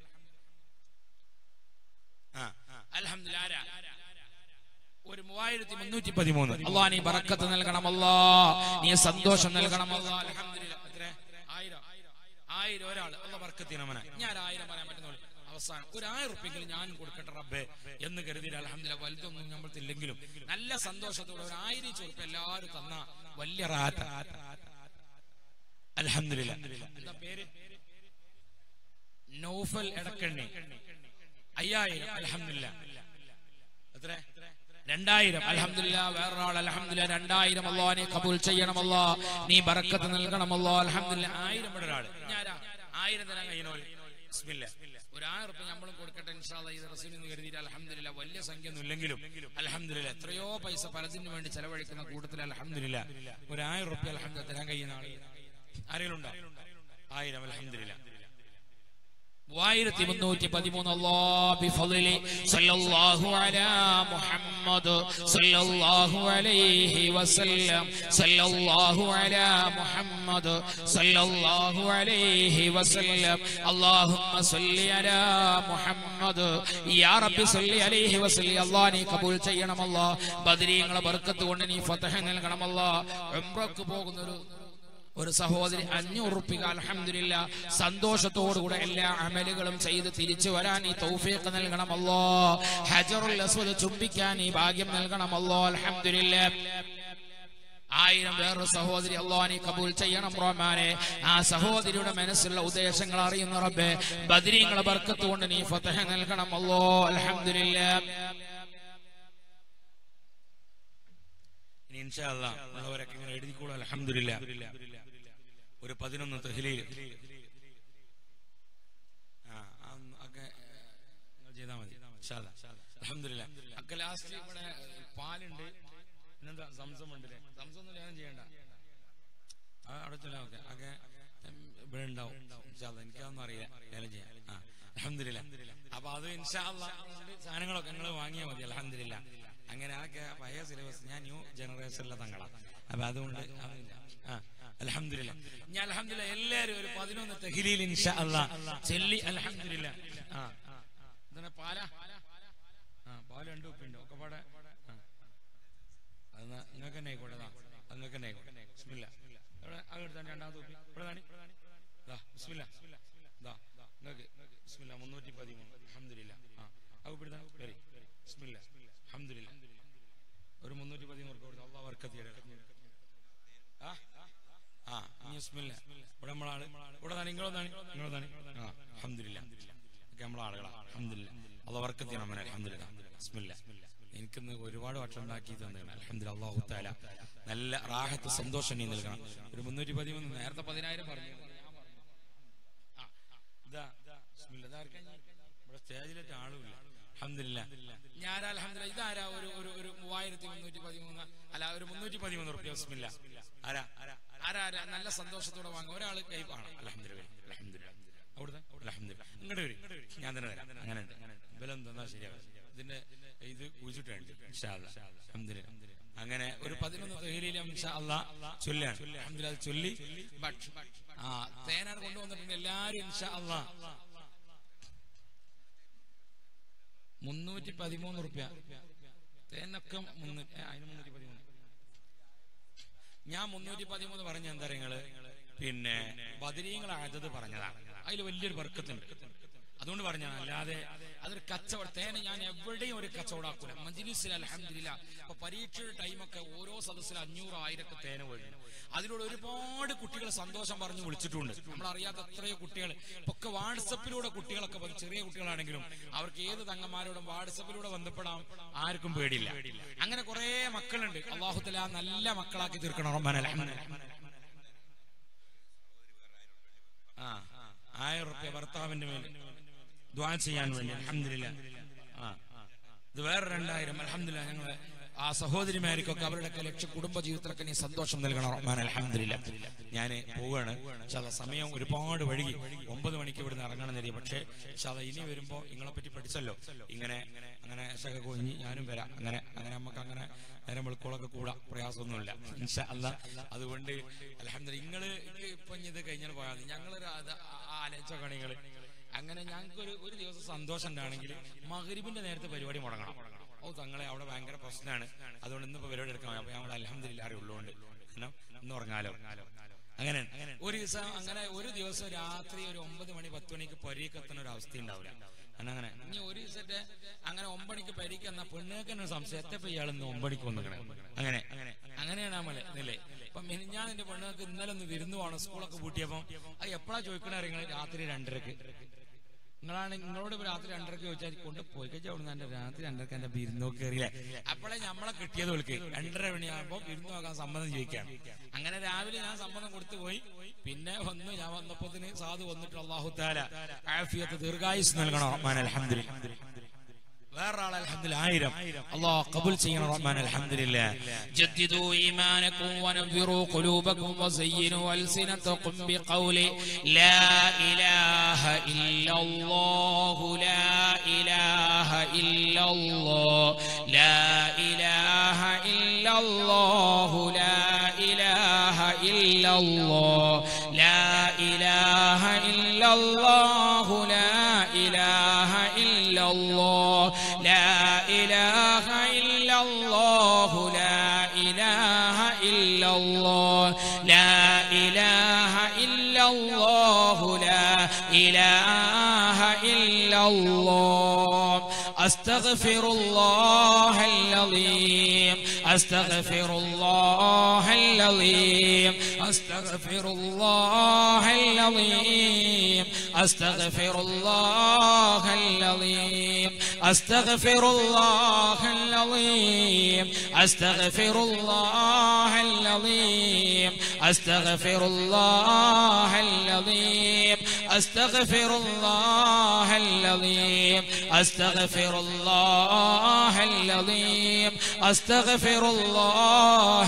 അൽഹംദുലില്ലാഹ് ഒരു മൂവായിരത്തി മുന്നൂറ്റി പതിമൂന്ന്. അല്ലാഹ് നീ ബറക്കത്ത് നൽകണം അല്ലാഹ്. നീ സന്തോഷം നൽകണം അല്ലാഹ്. അൽഹംദുലില്ലാഹ്. എത്ര? ആയിരം. ആയിരം ഒരാൾ. അല്ലാഹ് ബറക്കത്ത് ചെയ്യണം. ഞാൻ ആയിരം പറയാൻ പറ്റുന്നുള്ളൂ. അവസാനം ഒരു ആയിരം റുപ്യെങ്കിലും ഞാൻ കൊടുക്കട്ടെ റബ്ബേ എന്ന് കരുതിയിട്ട് അൽഹംദുലില്ലാഹ്. വലുതൊന്നും നമ്മൾക്കില്ലെങ്കിലും നല്ല സന്തോഷത്തോടെ ഒരു ആയിരം റുപ്യ എല്ലാവരും തന്ന വലിയ റാഹത്ത്. അൽഹംദുലില്ലാഹ്. എന്താ പേര്? നൗഫൽ എടക്കണ്ണി. അയ്യായിരം. അൽഹംദുലില്ലാഹ്. എത്ര? രണ്ടായിരം. അൽഹംദുലില്ലാഹ്. വേറൊരാൾ അൽഹംദുലില്ലാഹ് രണ്ടായിരം. അല്ലാഹ് നീ കബൂൽ ചെയ്യണം അല്ലാഹ്. നീ ബറക്കത്ത് നൽകണം അല്ലാഹ്. അൽഹംദുലില്ലാഹ്. ആയിരം ഒരാൾ. ഞാൻ ആയിരം തരാൻ കഴിയുന്നോളി. ബിസ്മില്ലാഹ്. ഒരു ആയിരം റുപ്യ നമ്മളും കൊടുക്കട്ടെ ഇൻഷാ അല്ലാഹ്. ഇത് റസൂൽ എന്ന് കരുതിയിട്ട് അൽഹംദുലില്ലാഹ്. വലിയ സംഖ്യ ഒന്നും ഇല്ലെങ്കിലും അൽഹംദുലില്ലാഹ് എത്രയോ പൈസ പലതിനു വേണ്ടി ചെലവഴിക്കുന്ന കൂട്ടത്തിൽ അൽഹംദുലില്ലാഹ് ഒരു ആയിരം റുപ്യ അൽഹംദുലില്ലാഹ് തരാൻ കഴിയുന്ന ആൾ ആരെങ്കിലും ഉണ്ടോ? ആയിരം. അൽഹംദുലില്ലാഹ്. മൂവായിരത്തി മുന്നൂറ്റി പതിമൂന്ന്. അല്ലാഹ് ബിഫളി സല്ലല്ലാഹു അലാ മുഹമ്മദ് സല്ലല്ലാഹു അലൈഹി വസല്ലം സല്ലല്ലാഹു അലാ മുഹമ്മദ് സല്ലല്ലാഹു അലൈഹി വസല്ലം. അല്ലാഹുമ്മ സല്ലി അലാ മുഹമ്മദ് യാ റബ്ബി സല്ലി അലൈഹി വസല്ലം. അല്ലാഹ് നീ കബൂൽ ചെയ്യണം അല്ലാഹ്. ബദ്രീങ്ങളെ ബർക്കത്ത് കൊണ്ട് നീ ഫതഹ് നൽകണം അല്ലാഹ്. ഉംറക്ക് പോകുന്നൊരു ഒരു സഹോദരി അഞ്ഞൂറ് റുപ്യ അൽഹംദുലില്ലാഹ് സന്തോഷത്തോടുകൂടെ എല്ലാ അമലുകളും ചെയ്ത് തിരിച്ചു വരാൻ നീ തൗഫീഖ് നൽകണം അല്ലാഹ്. ഹജറുൽ അസ്വദ് ചുംബിക്കാൻ നീ ഭാഗ്യം നൽകണം അല്ലാഹ്. അൽഹംദുലില്ലാഹ്. ആയിരം. വേറൊരു സഹോദരി അല്ലാഹ് നീ കബൂൽ ചെയ്യണം റഹ്മാനെ. ആ സഹോദരിയുടെ മനസ്സിലുള്ള ഉദ്ദേശങ്ങൾ അറിയുന്ന റബ്ബേ ബദ്രീങ്ങളെ ബർക്കത്ത് കൊണ്ട് നീ ഫതഹ് നൽകണം അല്ലാഹ്. അൽഹംദുലില്ലാഹ്. ഇനി ഇൻഷാ അല്ലാഹ് ഉള്ളവരൊക്കെ ഇങ്ങനെ എഴുതിക്കോളൂ. അൽഹംദുലില്ലാഹ്. ഒരു പതിനൊന്ന് തഹ്ലീൽ ഒക്കെ ചെയ്താൽ മതി ഇൻഷാ അല്ലാഹ്. അൽഹംദുലില്ലാഹ്. ഒക്കെ ലാസ്റ്റ് ഇവിടെ പാലുണ്ട്, പിന്നെന്താ സംസം ഉണ്ട്. സംസം ഒന്നും ലേലം ചെയ്യണ്ട, അവിടെ ചെല്ലാം. ഓക്കെ ഒക്കെ ഇവിടെ ഉണ്ടാവും ഇൻഷാ അല്ലാഹ്. എനിക്കതൊന്നും അറിയില്ല ലേലം ചെയ്യാൻ. ആ അൽഹംദുലില്ലാഹ്. അപ്പൊ അത് ഇൻഷാ അല്ലാഹ് സാധനങ്ങളൊക്കെ നിങ്ങൾ വാങ്ങിയാൽ മതി. അൽഹംദുലില്ലാഹ്. അങ്ങനെ ആകെ പഴയ സിലബസ്. ഞാൻ ന്യൂ ജനറേഷനിലെ തങ്ങളാണ്. അപ്പൊ അതുകൊണ്ട് ആ അൽഹംദുലില്ലാഹ്. ഞാൻ അൽഹംദുലില്ലാഹ് എല്ലാവരും ഒരു പതിനൊന്ന് തഹ്ലീൽ ഇൻഷാ അല്ലാഹ് ചൊല്ലി അൽഹംദുലില്ലാഹ്. ആ എന്താണ് പാല? ആ പാല് രണ്ട് ഉപ്പുണ്ട് ഒക്കെ പാടെ. അത് നിങ്ങൾക്ക് തന്നെ ആയിക്കോട്ടെ. അത് നിങ്ങൾക്ക് തന്നെ ആയിക്കോട്ടെ. ബിസ്മില്ലാഹ്. അവിടെ അതെടുത്താണ് രണ്ടാമത്തെ ഉപ്പി. ഇവിടെ താണി ബിസ്മില്ലാഹ്. ഇതാ നിങ്ങൾക്ക് ബിസ്മില്ലാഹ്. മുന്നൂറ്റി പതിമൂന്ന്. അൽഹംദുലില്ലാഹ്. ആ അത് ഉപ്പിടുത്താണ്. വരി ബിസ്മില്ലാഹ്. അൽഹംദുലില്ലാഹ്. ഒരു മുന്നൂറ്റി പതിമൂന്ന് കൊടുത്തു. അല്ലാഹ് ബർക്കത്ത് ചെയ്യട്ടെ. ആ ആ ബിസ്മില്ലാഹ്. ഇവിടെ നമ്മളാള് ഇവിടെ താണി. നിങ്ങളൊന്നാണ് നിങ്ങളൊന്നാണ്. ആ അൽഹംദുലില്ലാഹ്. ഒക്കെ നമ്മളെ ആളുകളാണ്. അൽഹംദുലില്ലാഹ്. അല്ലാഹ് ബർക്കത്ത് ചെയ്യണം മോനെ. അൽഹംദുലില്ലാഹ്. ബിസ്മില്ലാഹ്. എനിക്കിന്ന് ഒരുപാട് ഭക്ഷണം ഉണ്ടാക്കി തന്നതാണ്. അൽഹംദുലില്ലാഹ്. അല്ലാഹു തആല നല്ല റാഹത്ത് സന്തോഷം നീ നൽകണം. ഒരു മുന്നൂറ്റി പതിമൂന്ന്. നേരത്തെ പതിനായിരം പറഞ്ഞു. ഇതാ ബിസ്മില്ലാഹ്. ഇവിടെ സ്റ്റേജിലേറ്റ് ആളുമില്ല. അൽഹംദുലില്ലാഹ്. ഞാൻ അൽഹംദുലില്ലാഹ്. ഇതാരാ ഒരു ഒരു മൂവായിരത്തി മുന്നൂറ്റി പതിമൂന്ന് അല്ല ഒരു മുന്നൂറ്റി പതിമൂന്ന് റുപ്യ. ബിസ്മില്ലാഹ്. ആരാ ആരാ ആരാ നല്ല സന്തോഷത്തോടെ വാങ്ങും. ഒരാൾ കൈ ആണ്. അൽഹംദുലില്ലാഹ്. അൽഹംദുലില്ലാഹ്. അവിടുത്തെ അൽഹംദുലില്ലാഹ്. ഇങ്ങോട്ട് വരും. ഞാൻ തന്നെ തരാം. അങ്ങനെ ഉണ്ട്. ബലം തന്നാൽ ശരിയാവും. ഇതിന്റെ ഇത് കുഴിച്ചിട്ടുണ്ട് ഇൻഷാ അല്ലാഹ്. അൽഹംദുലില്ലാഹ്. അങ്ങനെ ഒരു പതിനൊന്ന് തഹ്ലീൽ ഇൻഷാ അല്ലാഹ് ചൊല്ലാണ്. അൽഹംദുലില്ലാഹ്. ചൊല്ലി ആ തേനാണ് കൊണ്ടുവന്നിട്ടുണ്ട് എല്ലാവരും ഇൻഷാ അല്ലാഹ്. മുന്നൂറ്റി പതിമൂന്ന് റുപ്യ തേനൊക്കെ മുന്നൂറ്റി അതിന് മുന്നൂറ്റി പതിമൂന്ന്. ഞാൻ മുന്നൂറ്റി പതിമൂന്ന് പറഞ്ഞ എന്താ നിങ്ങള് പിന്നെ ബദരീങ്ങളെ അതത് പറഞ്ഞതാണ്. അതിൽ വലിയൊരു ബർക്കത്തുണ്ട്. അതുകൊണ്ട് പറഞ്ഞ അല്ലാതെ അതൊരു കച്ചവട തേനെ ഞാൻ എവിടെയും ഒരു കച്ചവടാക്കൂല. മജ്ലിസിൽ അൽഹംദുലില്ലാ ഇപ്പൊ പരീക്ഷയുടെ ടൈമൊക്കെ ഓരോ സദസ്സിൽ അഞ്ഞൂറ് ആയിരൊക്കെ തേന വീഴുന്നു. അതിലൂടെ ഒരുപാട് കുട്ടികൾ സന്തോഷം പറഞ്ഞ് വിളിച്ചിട്ടുണ്ട്. നമ്മളറിയാത്ത എത്രയോ കുട്ടികൾ ഒക്കെ വാട്സപ്പിലൂടെ കുട്ടികളൊക്കെ പറയും. ചെറിയ കുട്ടികളാണെങ്കിലും അവർക്ക് ഏത് തങ്ങന്മാരോടും വാട്സപ്പിലൂടെ ബന്ധപ്പെടാം, ആർക്കും പേടിയില്ല. അങ്ങനെ കുറെ മക്കളുണ്ട്. അല്ലാഹു തആല നല്ല മക്കളാക്കി തീർക്കണം. റബ്ബന അൽഹംദുലില്ലാ. ആ ആയിരം റുപ്യ ഭർത്താവിന്റെ മേൽ ദുആ ചെയ്യാൻ വേണ്ടി അൽഹംദുലില്ലാ. ആ ഇത് വേറെ രണ്ടായിരം അൽഹംദുലില്ലാ. ഞങ്ങള് ആ സഹോദരിമാർക്കൊക്കെ അവരുടെയൊക്കെ ലക്ഷ്യ കുടുംബ ജീവിതത്തിലൊക്കെ നീ സന്തോഷം നൽകണം റഹ്മാൻ. അൽഹംദുലില്ലാ. ഞാൻ പോവുകയാണ്. ഇൻഷാല്ലാ സമയം ഒരുപാട് വഴുകി. ഒമ്പത് മണിക്ക് ഇവിടുന്ന് ഇറങ്ങണം എന്നറിയാം. പക്ഷേ ഇൻഷാല്ലാ ഇനി വരുമ്പോ നിങ്ങളെ പറ്റി പഠിച്ചല്ലോ. ഇങ്ങനെ അങ്ങനെ ശക കൊഞ്ഞി ഞാനും വരാം. അങ്ങനെ അങ്ങനെ നമുക്ക് അങ്ങനെ നേരം വെളുക്കോളൊക്കെ കൂടാ, പ്രയാസമൊന്നുമില്ല ഇൻഷാല്ലാ. അതുകൊണ്ട് അൽഹംദുലില്ലാ നിങ്ങള് ഇപ്പൊ ഇത് കഴിഞ്ഞാൽ പോയാൽ മതി. ഞങ്ങളൊരു ആലോചിച്ചോക്കാണ് നിങ്ങള്. അങ്ങനെ ഞങ്ങൾക്ക് ഒരു ഒരു ദിവസം സന്തോഷം ഉണ്ടാണെങ്കിൽ മഗ്‌രിബിന്റെ നേരത്തെ പരിപാടി മുടങ്ങണം. ഓ തങ്ങളെ അവിടെ ഭയങ്കര പ്രശ്നമാണ്, അതുകൊണ്ട് ഇന്നിപ്പോ പരിപാടി എടുക്കാൻ. അപ്പൊ ഞങ്ങൾ അൽഹംദുലില്ലാ ഉള്ളതുകൊണ്ട് ഇന്ന് ഉറങ്ങാലോ. അങ്ങനെ ഒരു ദിവസം അങ്ങനെ ഒരു ദിവസം രാത്രി ഒരു ഒമ്പത് മണി പത്ത് മണിക്ക് പരീക്കെത്തുന്ന ഒരു അവസ്ഥ ഉണ്ടാവില്ല. അങ്ങനെ ഇനി ഒരു ദിവസത്തെ അങ്ങനെ ഒമ്പണിക്ക് പരിക്ക് എന്നാ പെണ്ണുങ്ങൾക്ക് സംശയം എത്തപ്പോ ഇയാളൊന്ന് ഒമ്പണിക്ക് വന്നിക്കണേ. അങ്ങനെ അങ്ങനെയാണ് നമ്മള് ഇല്ലേ. ഇപ്പൊ മിനിഞ്ഞാൻ എന്റെ പെണ്ണുങ്ങൾക്ക് ഇന്നലെ ഒന്ന് വിരുന്നു പോകണം. സ്കൂളൊക്കെ പൂട്ടിയപ്പോ അത് എപ്പോഴാ ചോദിക്കണ നിങ്ങൾ രാത്രി രണ്ടരക്ക്. നിങ്ങളാണ് നിങ്ങളോട് രാത്രി രണ്ടരക്ക് ചോദിച്ചാൽ കൊണ്ട് പോയി കഴിച്ചാൽ അവിടെ എന്റെ രാത്രി രണ്ടരക്ക് എന്റെ വിരുന്നോക്ക് കയറിയില്ലേ. അപ്പോഴേ നമ്മളെ കിട്ടിയത് വിളിക്ക് രണ്ടര മണിയാകുമ്പോ വിരുന്നു നോക്കാൻ സമ്മതം ചോദിക്കാം. അങ്ങനെ രാവിലെ ഞാൻ സമ്മതം കൊടുത്തു പോയി. പിന്നെ വന്നു ഞാൻ വന്നപ്പോത്തിന് സാധു വന്നിട്ട് അല്ലാഹു തആല ആഫിയത്ത് ദീർഘായുസ് നൽകണം റഹ്മാൻ. അൽഹംദുലില്ലാ. വേറെ ആൾ അൽഹംദുലില്ലാ ആയിരം അല്ലാഹു ഖബൂൽ ചെയ്യണം റഹ്മാൻ. അൽഹംദുലില്ലാ. ജദ്ദിദു ഈമാനകും വനവ്വിറു ഖുലൂബകും വസയ്യിനു അൽസിനതകും ബിഖൗലി ലാ ഇലാഹ ഇല്ലല്ലാഹു ലാ ഇലാഹ ഇല്ലല്ലാഹ് ലാ ഇലാഹ ഇല്ലല്ലാഹു ലാ ഇലാഹ ഇല്ലല്ലാഹ് ലാ ഇലാഹ ഇല്ലല്ലാഹു ലാ ഇലാഹ ഇല്ലല്ലാഹ് لا إله إلا الله لا إله إلا الله لا إله إلا الله لا إله إلا الله أستغفر الله العظيم أستغفر الله العظيم أستغفر الله العظيم أستغفر الله العظيم أستغفر الله العظيم أستغفر الله العظيم أستغفر الله العظيم أستغفر الله العظيم أستغفر الله العظيم أستغفر الله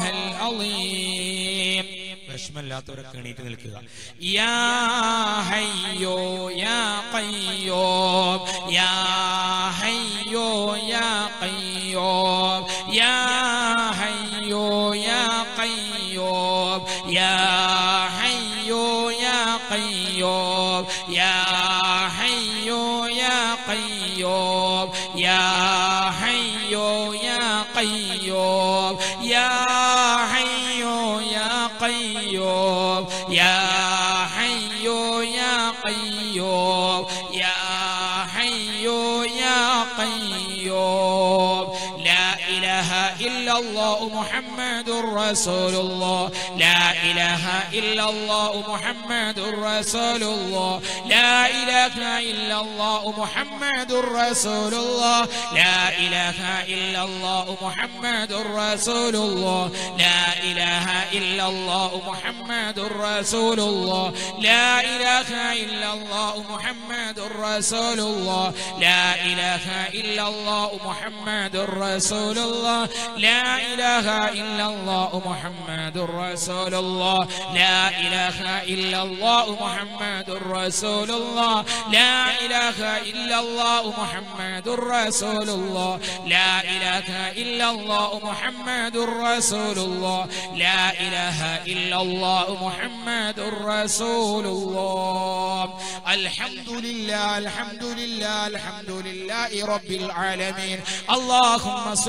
العظيم. വിഷമല്ലാത്തവരൊക്കെ എണീറ്റ് നിൽക്കുക. യാ ഹയ്യോ യാ ഖയ്യൂം യാ ഹയ്യോ യാ ഖയ്യൂം യാ ഹയ്യോ യാ ഖയ്യൂം യാ ഹയ്യോ യാ ഖയ്യൂം യാ ഹയ്യോ യാ ഖയ്യൂം യാ ഹയ്യോ യാ ഖയ്യൂം യാ ഹയ്യോ യാ قيوم يا حي يا قيوم يا حي يا قيوم. لا إله إلا الله محمد رسول الله لا إله إلا الله محمد رسول الله لا إله إلا الله محمد رسول الله لا إله إلا الله محمد رسول الله لا إله إلا الله محمد رسول الله لا إله إلا الله محمد رسول الله لا إله إلا الله محمد رسول الله لا إله إلا الله محمد رسول الله لا إله إلا الله محمد رسول الله لا إله إلا الله محمد رسول الله لا إله إلا الله محمد رسول الله لا إله إلا الله محمد رسول الله. الحمد لله الحمد لله الحمد لله رب العالمين. اللهم صل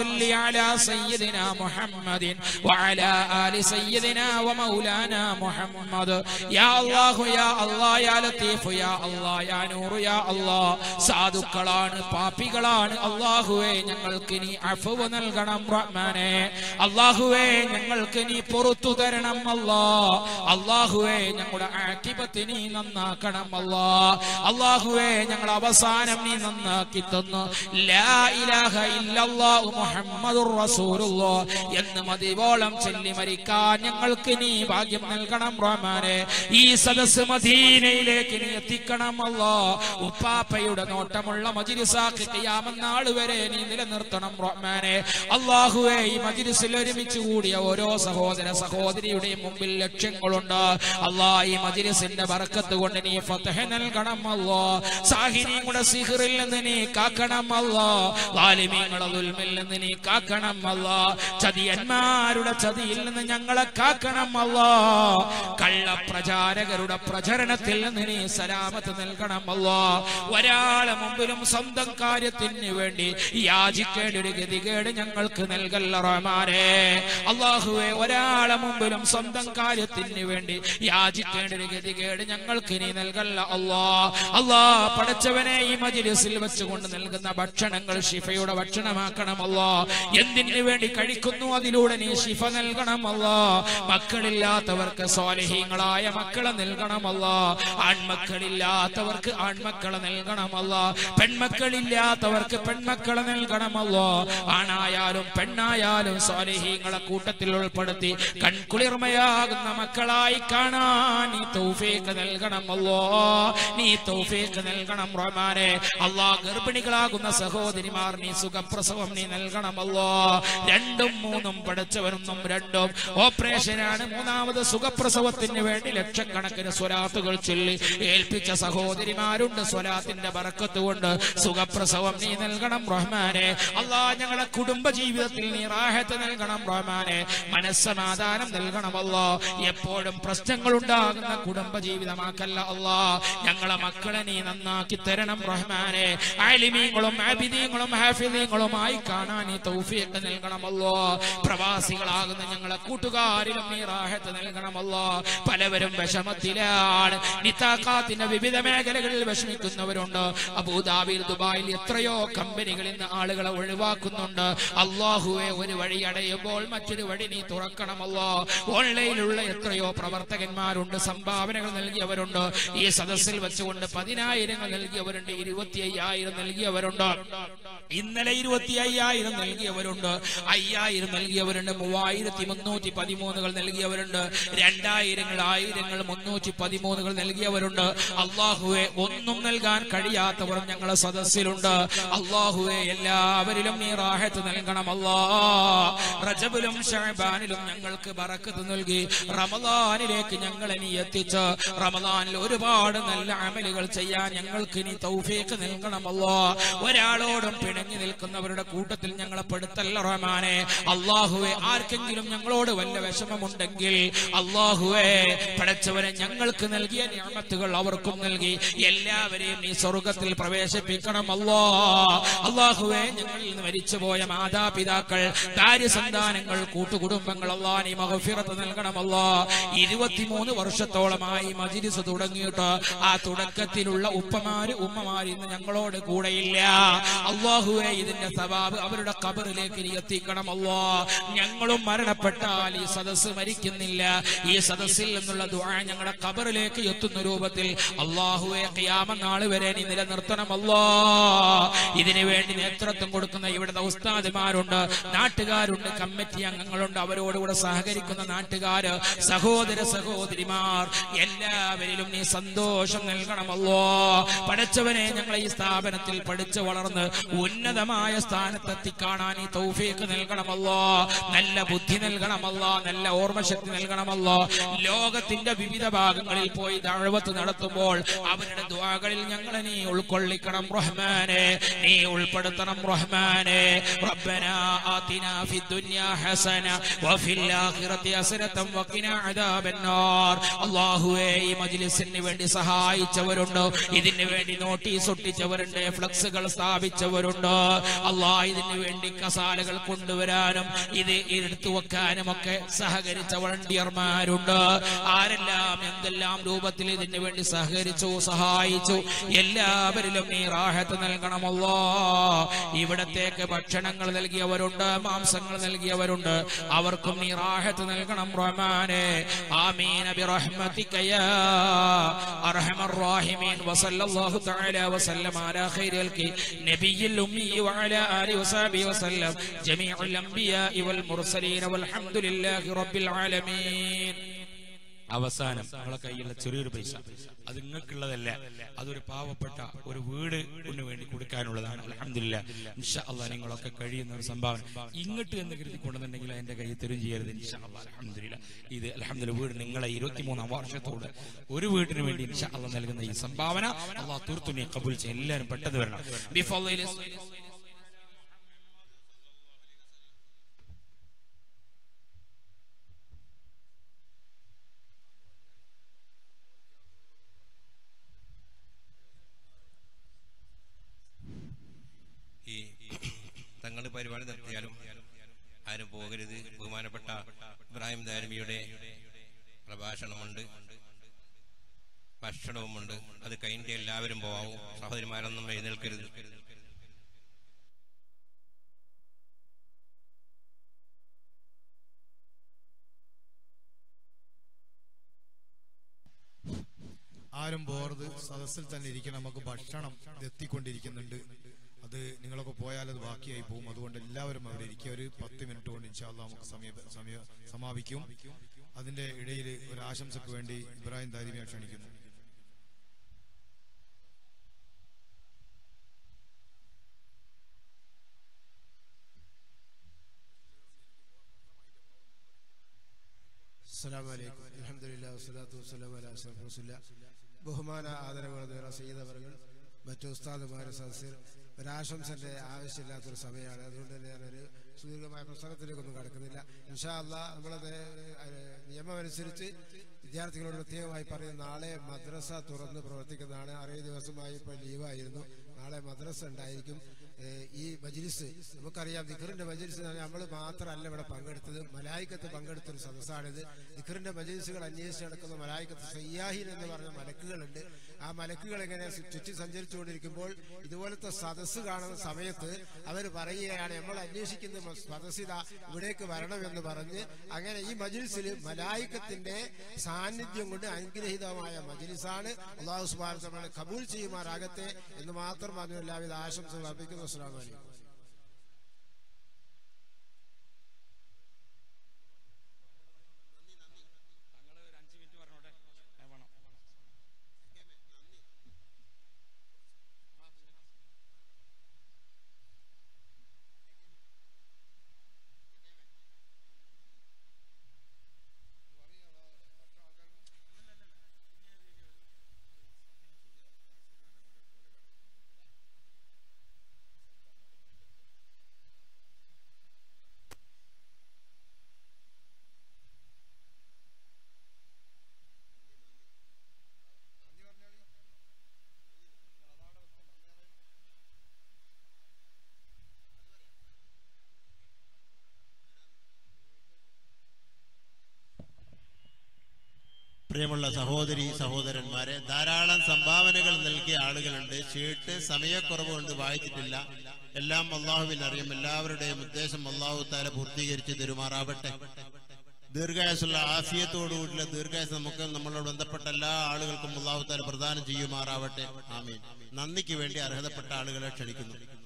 على سيدنا محمد وعلى آل سيدنا ومولانا محمد يا الله يا الله يا لطيف يا الله يا نور يا الله സാധുക്കളാണ് പാപികളാണ് അല്ലാഹുവേ ഞങ്ങൾക്ക് നീ അഫ്വ് നൽകണം റഹ്മാനേ അല്ലാഹുവേ ഞങ്ങൾക്ക് നീ പുറത്തു തരണം അല്ലാഹ് അല്ലാഹുവേ ഞങ്ങളുടെ ആഖിബത്ത് നീ നന്നാക്കണം അല്ലാഹ് അല്ലാഹുവേ ഞങ്ങളുടെ അവസാനം നീ നന്നാക്കി തന്നു ലാ ഇലാഹ ഇല്ലല്ലാഹു മുഹമ്മദുർ റസൂലുള്ളാഹ് എന്ന് മതിവോളം ചൊല്ലി മരിക്കാൻ ഞങ്ങൾക്ക് നീ ഭാഗ്യം നൽകണം റഹ്മാനേ ഈ സദസ്സ് മദീനയിലേക്ക് നീ എത്തിക്കണം അല്ലാഹ് ഉപ്പാപ്പയുടെ നോട്ടമുള്ള മജ്ലിസാഖ് ഖിയാമത്ത് നാൾ വരെ നീ നിലനിർത്തണം റഹ്മാനേ അല്ലാഹുവേ ഈ മജ്ലിസിൽ ഒരുമിച്ച് കൂടിയ ഓരോ സഹോദര സഹോദരിയുടെയും മുമ്പിൽ ലക്ഷ്യങ്ങളുണ്ട് അല്ലാഹ് ഈ മജ്ലിസിന്റെ ബർക്കത്ത് കൊണ്ട് നീ ഫത്ഹ് നൽകണം അല്ലാഹ് സാഹിരീങ്ങളുടെ സിഹ്റിൽ നിന്ന് നീ കാക്കണം അല്ലാഹ് ളാലിമീങ്ങളുടെ ദുൽമിൽ നിന്ന് നീ കാക്കണം അല്ലാഹ് ചതിയന്മാരുടെ ചതിയിൽ നിന്ന് ഞങ്ങളെ കാക്കണം അല്ലാഹ് കള്ള പ്രചാരകരുടെ പ്രചരണത്തിൽ നിന്ന് നീ സലാമത്ത് നൽകണം അല്ലാഹ് ഒരാളെ മുമ്പിലും സ്വന്തം കാര്യത്തിന് വേണ്ടി യാചിക്കേണ്ട ഒരു ഗതികേട് ഞങ്ങൾക്ക് നൽകല്ല റഹ്മാനേ അല്ലാഹുവേ ഒരാളെ മുമ്പിലും സ്വന്തം കാര്യത്തിന് വേണ്ടി യാചിക്കേണ്ട ഒരു ഗതികേട് ഞങ്ങൾക്ക് നീ നൽകല്ല അല്ലാഹ് അല്ലാഹ് പടച്ചവനെ ഈ മജ്ലിസിൽ വെച്ചുകൊണ്ട് നൽകുന്ന ഭക്ഷണങ്ങൾ ശിഫയുടെ ഭക്ഷണമാക്കണം അല്ലാഹ് എന്തിനു വേണ്ടി കഴിക്കുന്നു അതിലൂടെ നീ ശിഫ നൽകണം അല്ലാഹ് മക്കളില്ലാത്തവർക്ക് സ്വാലിഹീങ്ങളായ മക്കളെ നൽകണം അല്ലാഹ് ആൺമക്കളില്ലാത്തവർക്ക് ആൺമക്കളെ നൽകണം അല്ലാഹ് പെൺമക്കളില്ലാത്തവർക്ക് പെൺമക്കളെ നൽകണം അല്ലാഹ് ആണായാലും പെണ്ണായാലും സ്വാലിഹീങ്ങളെ കൂട്ടത്തിൽ ഉൾപ്പെടുത്തി കൺകുളിർമയാകുന്ന മക്കളായി കാണാൻ നീ തൗഫീഖ് നൽകണം അല്ലാഹ് നീ തൗഫീഖ് നൽകണം റഹ്മാനേ അല്ലാഹ് ഗർഭിണികളാകുന്ന സഹോദരിമാർ നീ സുഖപ്രസവം നീ നൽകണം അല്ലാഹ് രണ്ടും മൂന്നും പഠിച്ചവരൊന്നും രണ്ടും ഓപ്പറേഷനാണ് മൂന്നാമത് സുഖപ്രസവത്തിന് വേണ്ടി ലക്ഷക്കണക്കിന് സ്വലാത്തുകൾ ചൊല്ലി ഏൽപ്പിച്ച സഹോദരിമാരുണ്ട് സ്വലാത്തിന്റെ ബറക്കത്ത് കൊണ്ട് സുഖപ്രസവം നീ നൽകണം റഹ്മാനേ അല്ലാഹ് ഞങ്ങളുടെ കുടുംബ ജീവിതത്തിൽ നീ റാഹത്ത് നൽകണം റഹ്മാനേ മനസ്സമാധാനം നൽകണം അല്ലാഹ് എപ്പോഴും പ്രശ്നങ്ങൾ ഉണ്ടാകുന്ന കുടുംബ ജീവിതമാക്കല്ല അല്ലാഹ് ഞങ്ങളെ മക്കളെ നീ നന്നാക്കി തരണം റഹ്മാനേ ആലിമീങ്ങളും ആബിദീങ്ങളും ഹാഫിദീങ്ങളുമായി കാണാൻ നീ തൗഫീഖ് നൽകണം അല്ലാഹ് പ്രവാസികളാകുന്ന ഞങ്ങളെ കൂട്ടുകാരിലും നീ റാഹത്ത് നൽകണം അല്ലാഹ് പലവരും വിഷമത്തിലാണ് നിതാഖാത്തിന്റെ വിവിധ മേഖലകളിൽ വിഷമിക്കുന്നവരുണ്ട് അബൂദാബിയിൽ ദുബായിൽ എത്രയോ കമ്പനികളിൽ നിന്ന് ആളുകളെ ഒഴിവാക്കുന്നുണ്ട് അല്ലാഹുവേ ഒരു വഴി അടയുമ്പോൾ മറ്റൊരു വഴി നീ തുറക്കണം അല്ലാഹ് ഓൺലൈനിലുള്ള എത്രയോ പ്രവർത്തകന്മാരുണ്ട് സംഭാവനകൾ നൽകിയവരുണ്ട് ഈ സദസ്സിൽ വെച്ചുകൊണ്ട് പതിനായിരങ്ങൾ നൽകിയവരുണ്ട് ഇരുപത്തി അയ്യായിരം നൽകിയവരുണ്ട് ഇന്നലെ ഇരുപത്തി അയ്യായിരം നൽകിയവരുണ്ട് അയ്യായിരം നൽകിയവരുണ്ട് മൂവായിരത്തി മുന്നൂറ്റി പതിമൂന്നുകൾ നൽകിയവരുണ്ട് രണ്ടായിരങ്ങൾ ആയിരങ്ങൾ മുന്നൂറ്റി പതിമൂന്നുകൾ നൽകിയവരുണ്ട് അല്ലാഹുവേ ഒന്നും നൽകാൻ കഴിയാത്തവർ ഞങ്ങളെ സദസ്സിലുണ്ട് അല്ലാഹുവേ എല്ലാവരിലും നീ റാഹത്ത് നൽകണം അല്ലാഹ് റജബിലും ശഅബാനിലും ഞങ്ങൾക്ക് ബറക്കത്ത് നൽകി റമളാനിലേക്ക് ഞങ്ങളെ നീ എത്തിച്ച് റമളാനിൽ ഒരുപാട് നല്ല അമലുകൾ ചെയ്യാൻ ഞങ്ങൾക്ക് നീ തൗഫീഖ് നൽകണം അല്ലാഹ് ഒരാളോടും പിണങ്ങി നിൽക്കുന്നവരുടെ കൂട്ടത്തിൽ ഞങ്ങളെ പെടുത്തല്ല റഹ്മാനേ അല്ലാഹുവേ ആർക്കെങ്കിലും ഞങ്ങളോട് വല്ല വിഷമമുണ്ടെങ്കിൽ അല്ലാഹുവേ പടച്ചവനെ ഞങ്ങൾക്ക് നൽകിയ നിഅമത്തുകൾ അവർക്കും നൽകി എല്ലാവരെയും നീ സ്വർഗ്ഗത്തിൽ പ്രവേശിപ്പിക്കണം അല്ലാഹ് അല്ലാഹുവേ ഞങ്ങളിൽ നിന്ന് മരിച്ചുപോയ മാതാപിതാക്കൾ കാര്യസന്താനങ്ങൾ കൂട്ടുകുടുംബങ്ങൾ അല്ലാഹ് നീ മഗ്ഫിറത്ത് നൽകണം അല്ലാഹ് ഇരുപത്തിമൂന്ന് വർഷത്തോളമായി മജ്ലിസ് തുടങ്ങിയിട്ട് ആ തുടക്കത്തിലുള്ള ഉപ്പമാര് ഉമ്മമാര് ഇന്ന് ഞങ്ങളോട് കൂടെയില്ല അല്ലാഹുവേ ഇതിന്റെ സവാബ് അവരുടെ ഖബറിലേക്ക് നീ എത്തിക്കണം അല്ലാഹ് ഞങ്ങളും മരണപ്പെട്ടാൽ ഈ സദസ്സ് മരിക്കുന്നില്ല ഈ സദസ്സിൽ നിന്നുള്ള ദുആ ഞങ്ങളുടെ ഖബറിലേക്ക് എത്തുന്ന രൂപത്തിൽ അല്ലാഹുവേ ഖിയാമത്ത് നാൾ വരെ നീ നിലനിർത്തണം അല്ലാഹ് ഇതിനു വേണ്ടി നേതൃത്വം കൊടുക്കുന്ന ഇവിടുത്തെ ഉസ്താദുമാരുണ്ട് നാട്ടുകാരുണ്ട് കമ്മിറ്റി അംഗങ്ങളുണ്ട് അവരോടുകൂടെ സഹകരിക്കുന്ന നാട്ടുകാര് സഹോദര സഹോദരിമാർ എല്ലാവരിലും നീ സന്തോഷം നൽകണം അല്ലാഹ് പടച്ചവനെ ഞങ്ങളെ ഈ സ്ഥാപനത്തിൽ പഠിച്ചു വളർന്ന് ഉന്നതമായ സ്ഥാനത്തെത്തി കാണാൻ നീ തൗഫീഖ് നൽകണം അല്ലാഹ് നല്ല ബുദ്ധി നൽകണം അല്ലാഹ് നല്ല ഓർമ്മശക്തി നൽകണം അല്ലാഹ് ലോകത്തിന്റെ വിവിധ ഭാഗങ്ങളിൽ പോയി ദഅവത്ത് നടത്തുമ്പോൾ അവരുടെ ദുആകളിൽ ഞങ്ങളെ നീ ഉൾക്കൊള്ളിക്കണം റഹ്മാനേ നീ ഉൾപ്പെടുത്തണം റഹ്മാനേ റബ്ബനാ ആതിനാ ഫിദ്ദുനിയാ ഹസന വഫിൽ ആഖിറതി ഹസനതൻ വഖിനാ അദാബന്നാർ അല്ലാഹുവേ ഈ മജ്ലിസിന് വേണ്ടി സഹായിച്ചവരുണ്ട് ഇതിനു വേണ്ടി നോട്ടീസ് ഒട്ടിച്ചവരുണ്ട് ഫ്ലക്സുകൾ സ്ഥാപിച്ചവരുണ്ട് അല്ലാഹ് ഇതിനു വേണ്ടി മസാലകൾ കൊണ്ടുവരാനും ഇത് എടുത്തു വെക്കാനും ഒക്കെ സഹകരിച്ച വളണ്ടിയർമാരുണ്ട്. ആരെല്ലാം എന്തെല്ലാം രൂപത്തിൽ ഇതിനു വേണ്ടി സഹകരിച്ചു സഹായിച്ചു എല്ലാവരിലും നീ റാഹത്ത് നൽകണമല്ലോ. ഇവിടത്തേക്ക് ഭക്ഷണങ്ങൾ നൽകിയവരുണ്ട്, മാംസങ്ങൾ നൽകിയവരുണ്ട്, അവർക്കും നീ റാഹത്ത് നൽകണം റഹ്മാനെ. ആമീൻ ബിറഹ്മതിക യാ അർഹമർ റഹീമീൻ. വസല്ലല്ലാഹു തആല വസല്ലമ അലാ ഖൈരിൽ നബിയിൽ ഉമ്മി വഅലാ ആലിഹി വസഹബിഹി വസല്ലം ജമീഉൽ അംബിയാഇ വൽ മുർസലീൻ വൽഹംദുലില്ലാഹി റബ്ബിൽ ആലമീൻ. അവസാനം നമ്മളെ കയ്യിലുള്ള ചെറിയൊരു പൈസ അത് നിങ്ങൾക്കുള്ളതല്ല, അതൊരു പാവപ്പെട്ട ഒരു വീടിന് വേണ്ടി കൊടുക്കാനുള്ളതാണ്. അൽഹംദുലില്ലാഹ് ഇൻഷാ അല്ലാഹ് നിങ്ങളൊക്കെ കഴിയുന്ന ഒരു സംഭാവന ഇങ്ങോട്ട് എന്ന് കരുതി കൊണ്ടുവന്നിട്ടുണ്ടെങ്കിൽ എന്റെ കയ്യിൽ തരും ചെയ്യരുത് ഇൻഷാ അല്ലാഹ്. അൽഹംദുലില്ലാഹ് ഇത് അൽഹംദുലില്ലാഹ് വീട് നിങ്ങളെ ഇരുപത്തിമൂന്നാം വർഷത്തോട് ഒരു വീടിന് വേണ്ടി ഇൻഷാ അല്ലാഹ് നൽകുന്ന ഈ സംഭാവന അല്ലാഹ് തീർത്തും നീ കബൂൽ ചെയ്യ്. എല്ലാവരും പെട്ടെന്ന് വരണം. ബിഫളിൽ ഈ തങ്ങൾ പരിപാടി നടത്തിയാലും ആരും പോകരുത്. ബഹുമാനപ്പെട്ട ഇബ്രാഹിം ദാരിമിയുടെ പ്രഭാഷണമുണ്ട്, ഭക്ഷണവുമുണ്ട്. അത് കഴിഞ്ഞിട്ട് എല്ലാവരും പോവാവും. സഹോദരിമാരൊന്നും എഴുന്നേൽക്കരുത്. ആരും പോകരുത്, സദസ്സിൽ തന്നെ ഇരിക്കണം. നമുക്ക് ഭക്ഷണം എത്തിക്കൊണ്ടിരിക്കുന്നുണ്ട്. അത് നിങ്ങളൊക്കെ പോയാൽ അത് ബാക്കിയായി പോകും. അതുകൊണ്ട് എല്ലാവരും അവിടെ ഇരിക്കുക. ഒരു പത്ത് മിനിറ്റ് കൊണ്ട് ഇൻഷാ അല്ലാഹ് നമുക്ക് സമയ സമയ സമാപിക്കും. അതിന്റെ ഇടയിൽ ഒരു ആശംസക്ക് വേണ്ടി ഇബ്രാഹിം ദാരിമിയെ ക്ഷണിക്കുന്നു. അസ്സലാമു അലൈക്കും. അൽഹംദുലില്ലാഹി വസ്സലാത്തു വസ്സലാമു അലാ അഷ്റഫിൽ റസൂലില്ലാഹ്. ബഹുമാന ആദരവുകൾ നിറ സയ്യിദവർകൾ, മറ്റു ഉസ്താദുമാർ, സദസ്യർ, ഒരാശംസന്റെ ആവശ്യമില്ലാത്തൊരു സമയമാണ്. അതുകൊണ്ട് തന്നെ ഞാനൊരു സുദീർഘമായ പ്രസംഗത്തിലേക്കൊന്നും കടക്കുന്നില്ല. ഇൻഷാ അല്ലാഹ് നമ്മളത് നിയമമനുസരിച്ച് വിദ്യാർത്ഥികളോട് പ്രത്യേകമായി പറയുന്നത്, നാളെ മദ്രസ തുറന്ന് പ്രവർത്തിക്കുന്നതാണ്. അറേ ദിവസമായി ഇപ്പോൾ ലീവായിരുന്നു. നാളെ മദ്രസ ഉണ്ടായിരിക്കും. ഈ മജ്ലിസ് നമുക്കറിയാം, ദിക്റിന്റെ മജ്ലിസ് നമ്മൾ മാത്രമല്ല ഇവിടെ പങ്കെടുത്തത്, മലായിക്കത്ത് പങ്കെടുത്തൊരു സദസ്സാണിത്. ദിക്റിന്റെ മജ്ലിസുകൾ അന്വേഷിച്ച് നടക്കുന്ന മലായിക്കത്ത് സയ്യാഹിൻ എന്ന് പറഞ്ഞ മലക്കുകളുണ്ട്. ആ മലക്കുകൾ ഇങ്ങനെ ചുറ്റി സഞ്ചരിച്ചുകൊണ്ടിരിക്കുമ്പോൾ ഇതുപോലത്തെ സദസ്സ് കാണുന്ന സമയത്ത് അവർ പറയുകയാണ്, നമ്മൾ അന്വേഷിക്കുന്ന സദസ്സിത ഇവിടേക്ക് വരണമെന്ന് പറഞ്ഞ്. അങ്ങനെ ഈ മജ്ലിസിൽ മലായിക്കത്തിന്റെ സാന്നിധ്യം കൊണ്ട് അനുഗ്രഹീതമായ മജ്ലിസാണ്. അല്ലാഹു സുബ്ഹാനഹു വ തആല കബൂൽ ചെയ്യുമാറാകട്ടെ എന്ന് മാത്രം പറഞ്ഞു എല്ലാവിധ ആശംസകൾ അർപ്പിക്കുന്നു. അസ്സലാമു അലൈക്കും. പ്രിയമുള്ള സഹോദരി സഹോദരന്മാരെ, ധാരാളം സംഭാവനകൾ നൽകിയ ആളുകളുണ്ട്. ഷീട്ട് സമയക്കുറവ് കൊണ്ട് വായിച്ചിട്ടില്ല. എല്ലാം അള്ളാഹുവിന് അറിയാം. എല്ലാവരുടെയും ഉദ്ദേശം അള്ളാഹു താല പൂർത്തീകരിച്ച് തരുമാറാവട്ടെ. ദീർഘായുസുള്ള ആഫിയത്തോടുകൂടിയുള്ള ദീർഘായുസ് നമുക്ക് നമ്മളോട് ബന്ധപ്പെട്ട എല്ലാ ആളുകൾക്കും അള്ളാഹു താല പ്രദാനം ചെയ്യുമാറാവട്ടെ. ആമീൻ. നന്ദിക്ക് വേണ്ടി അർഹതപ്പെട്ട ആളുകളെ ക്ഷണിക്കുന്നു.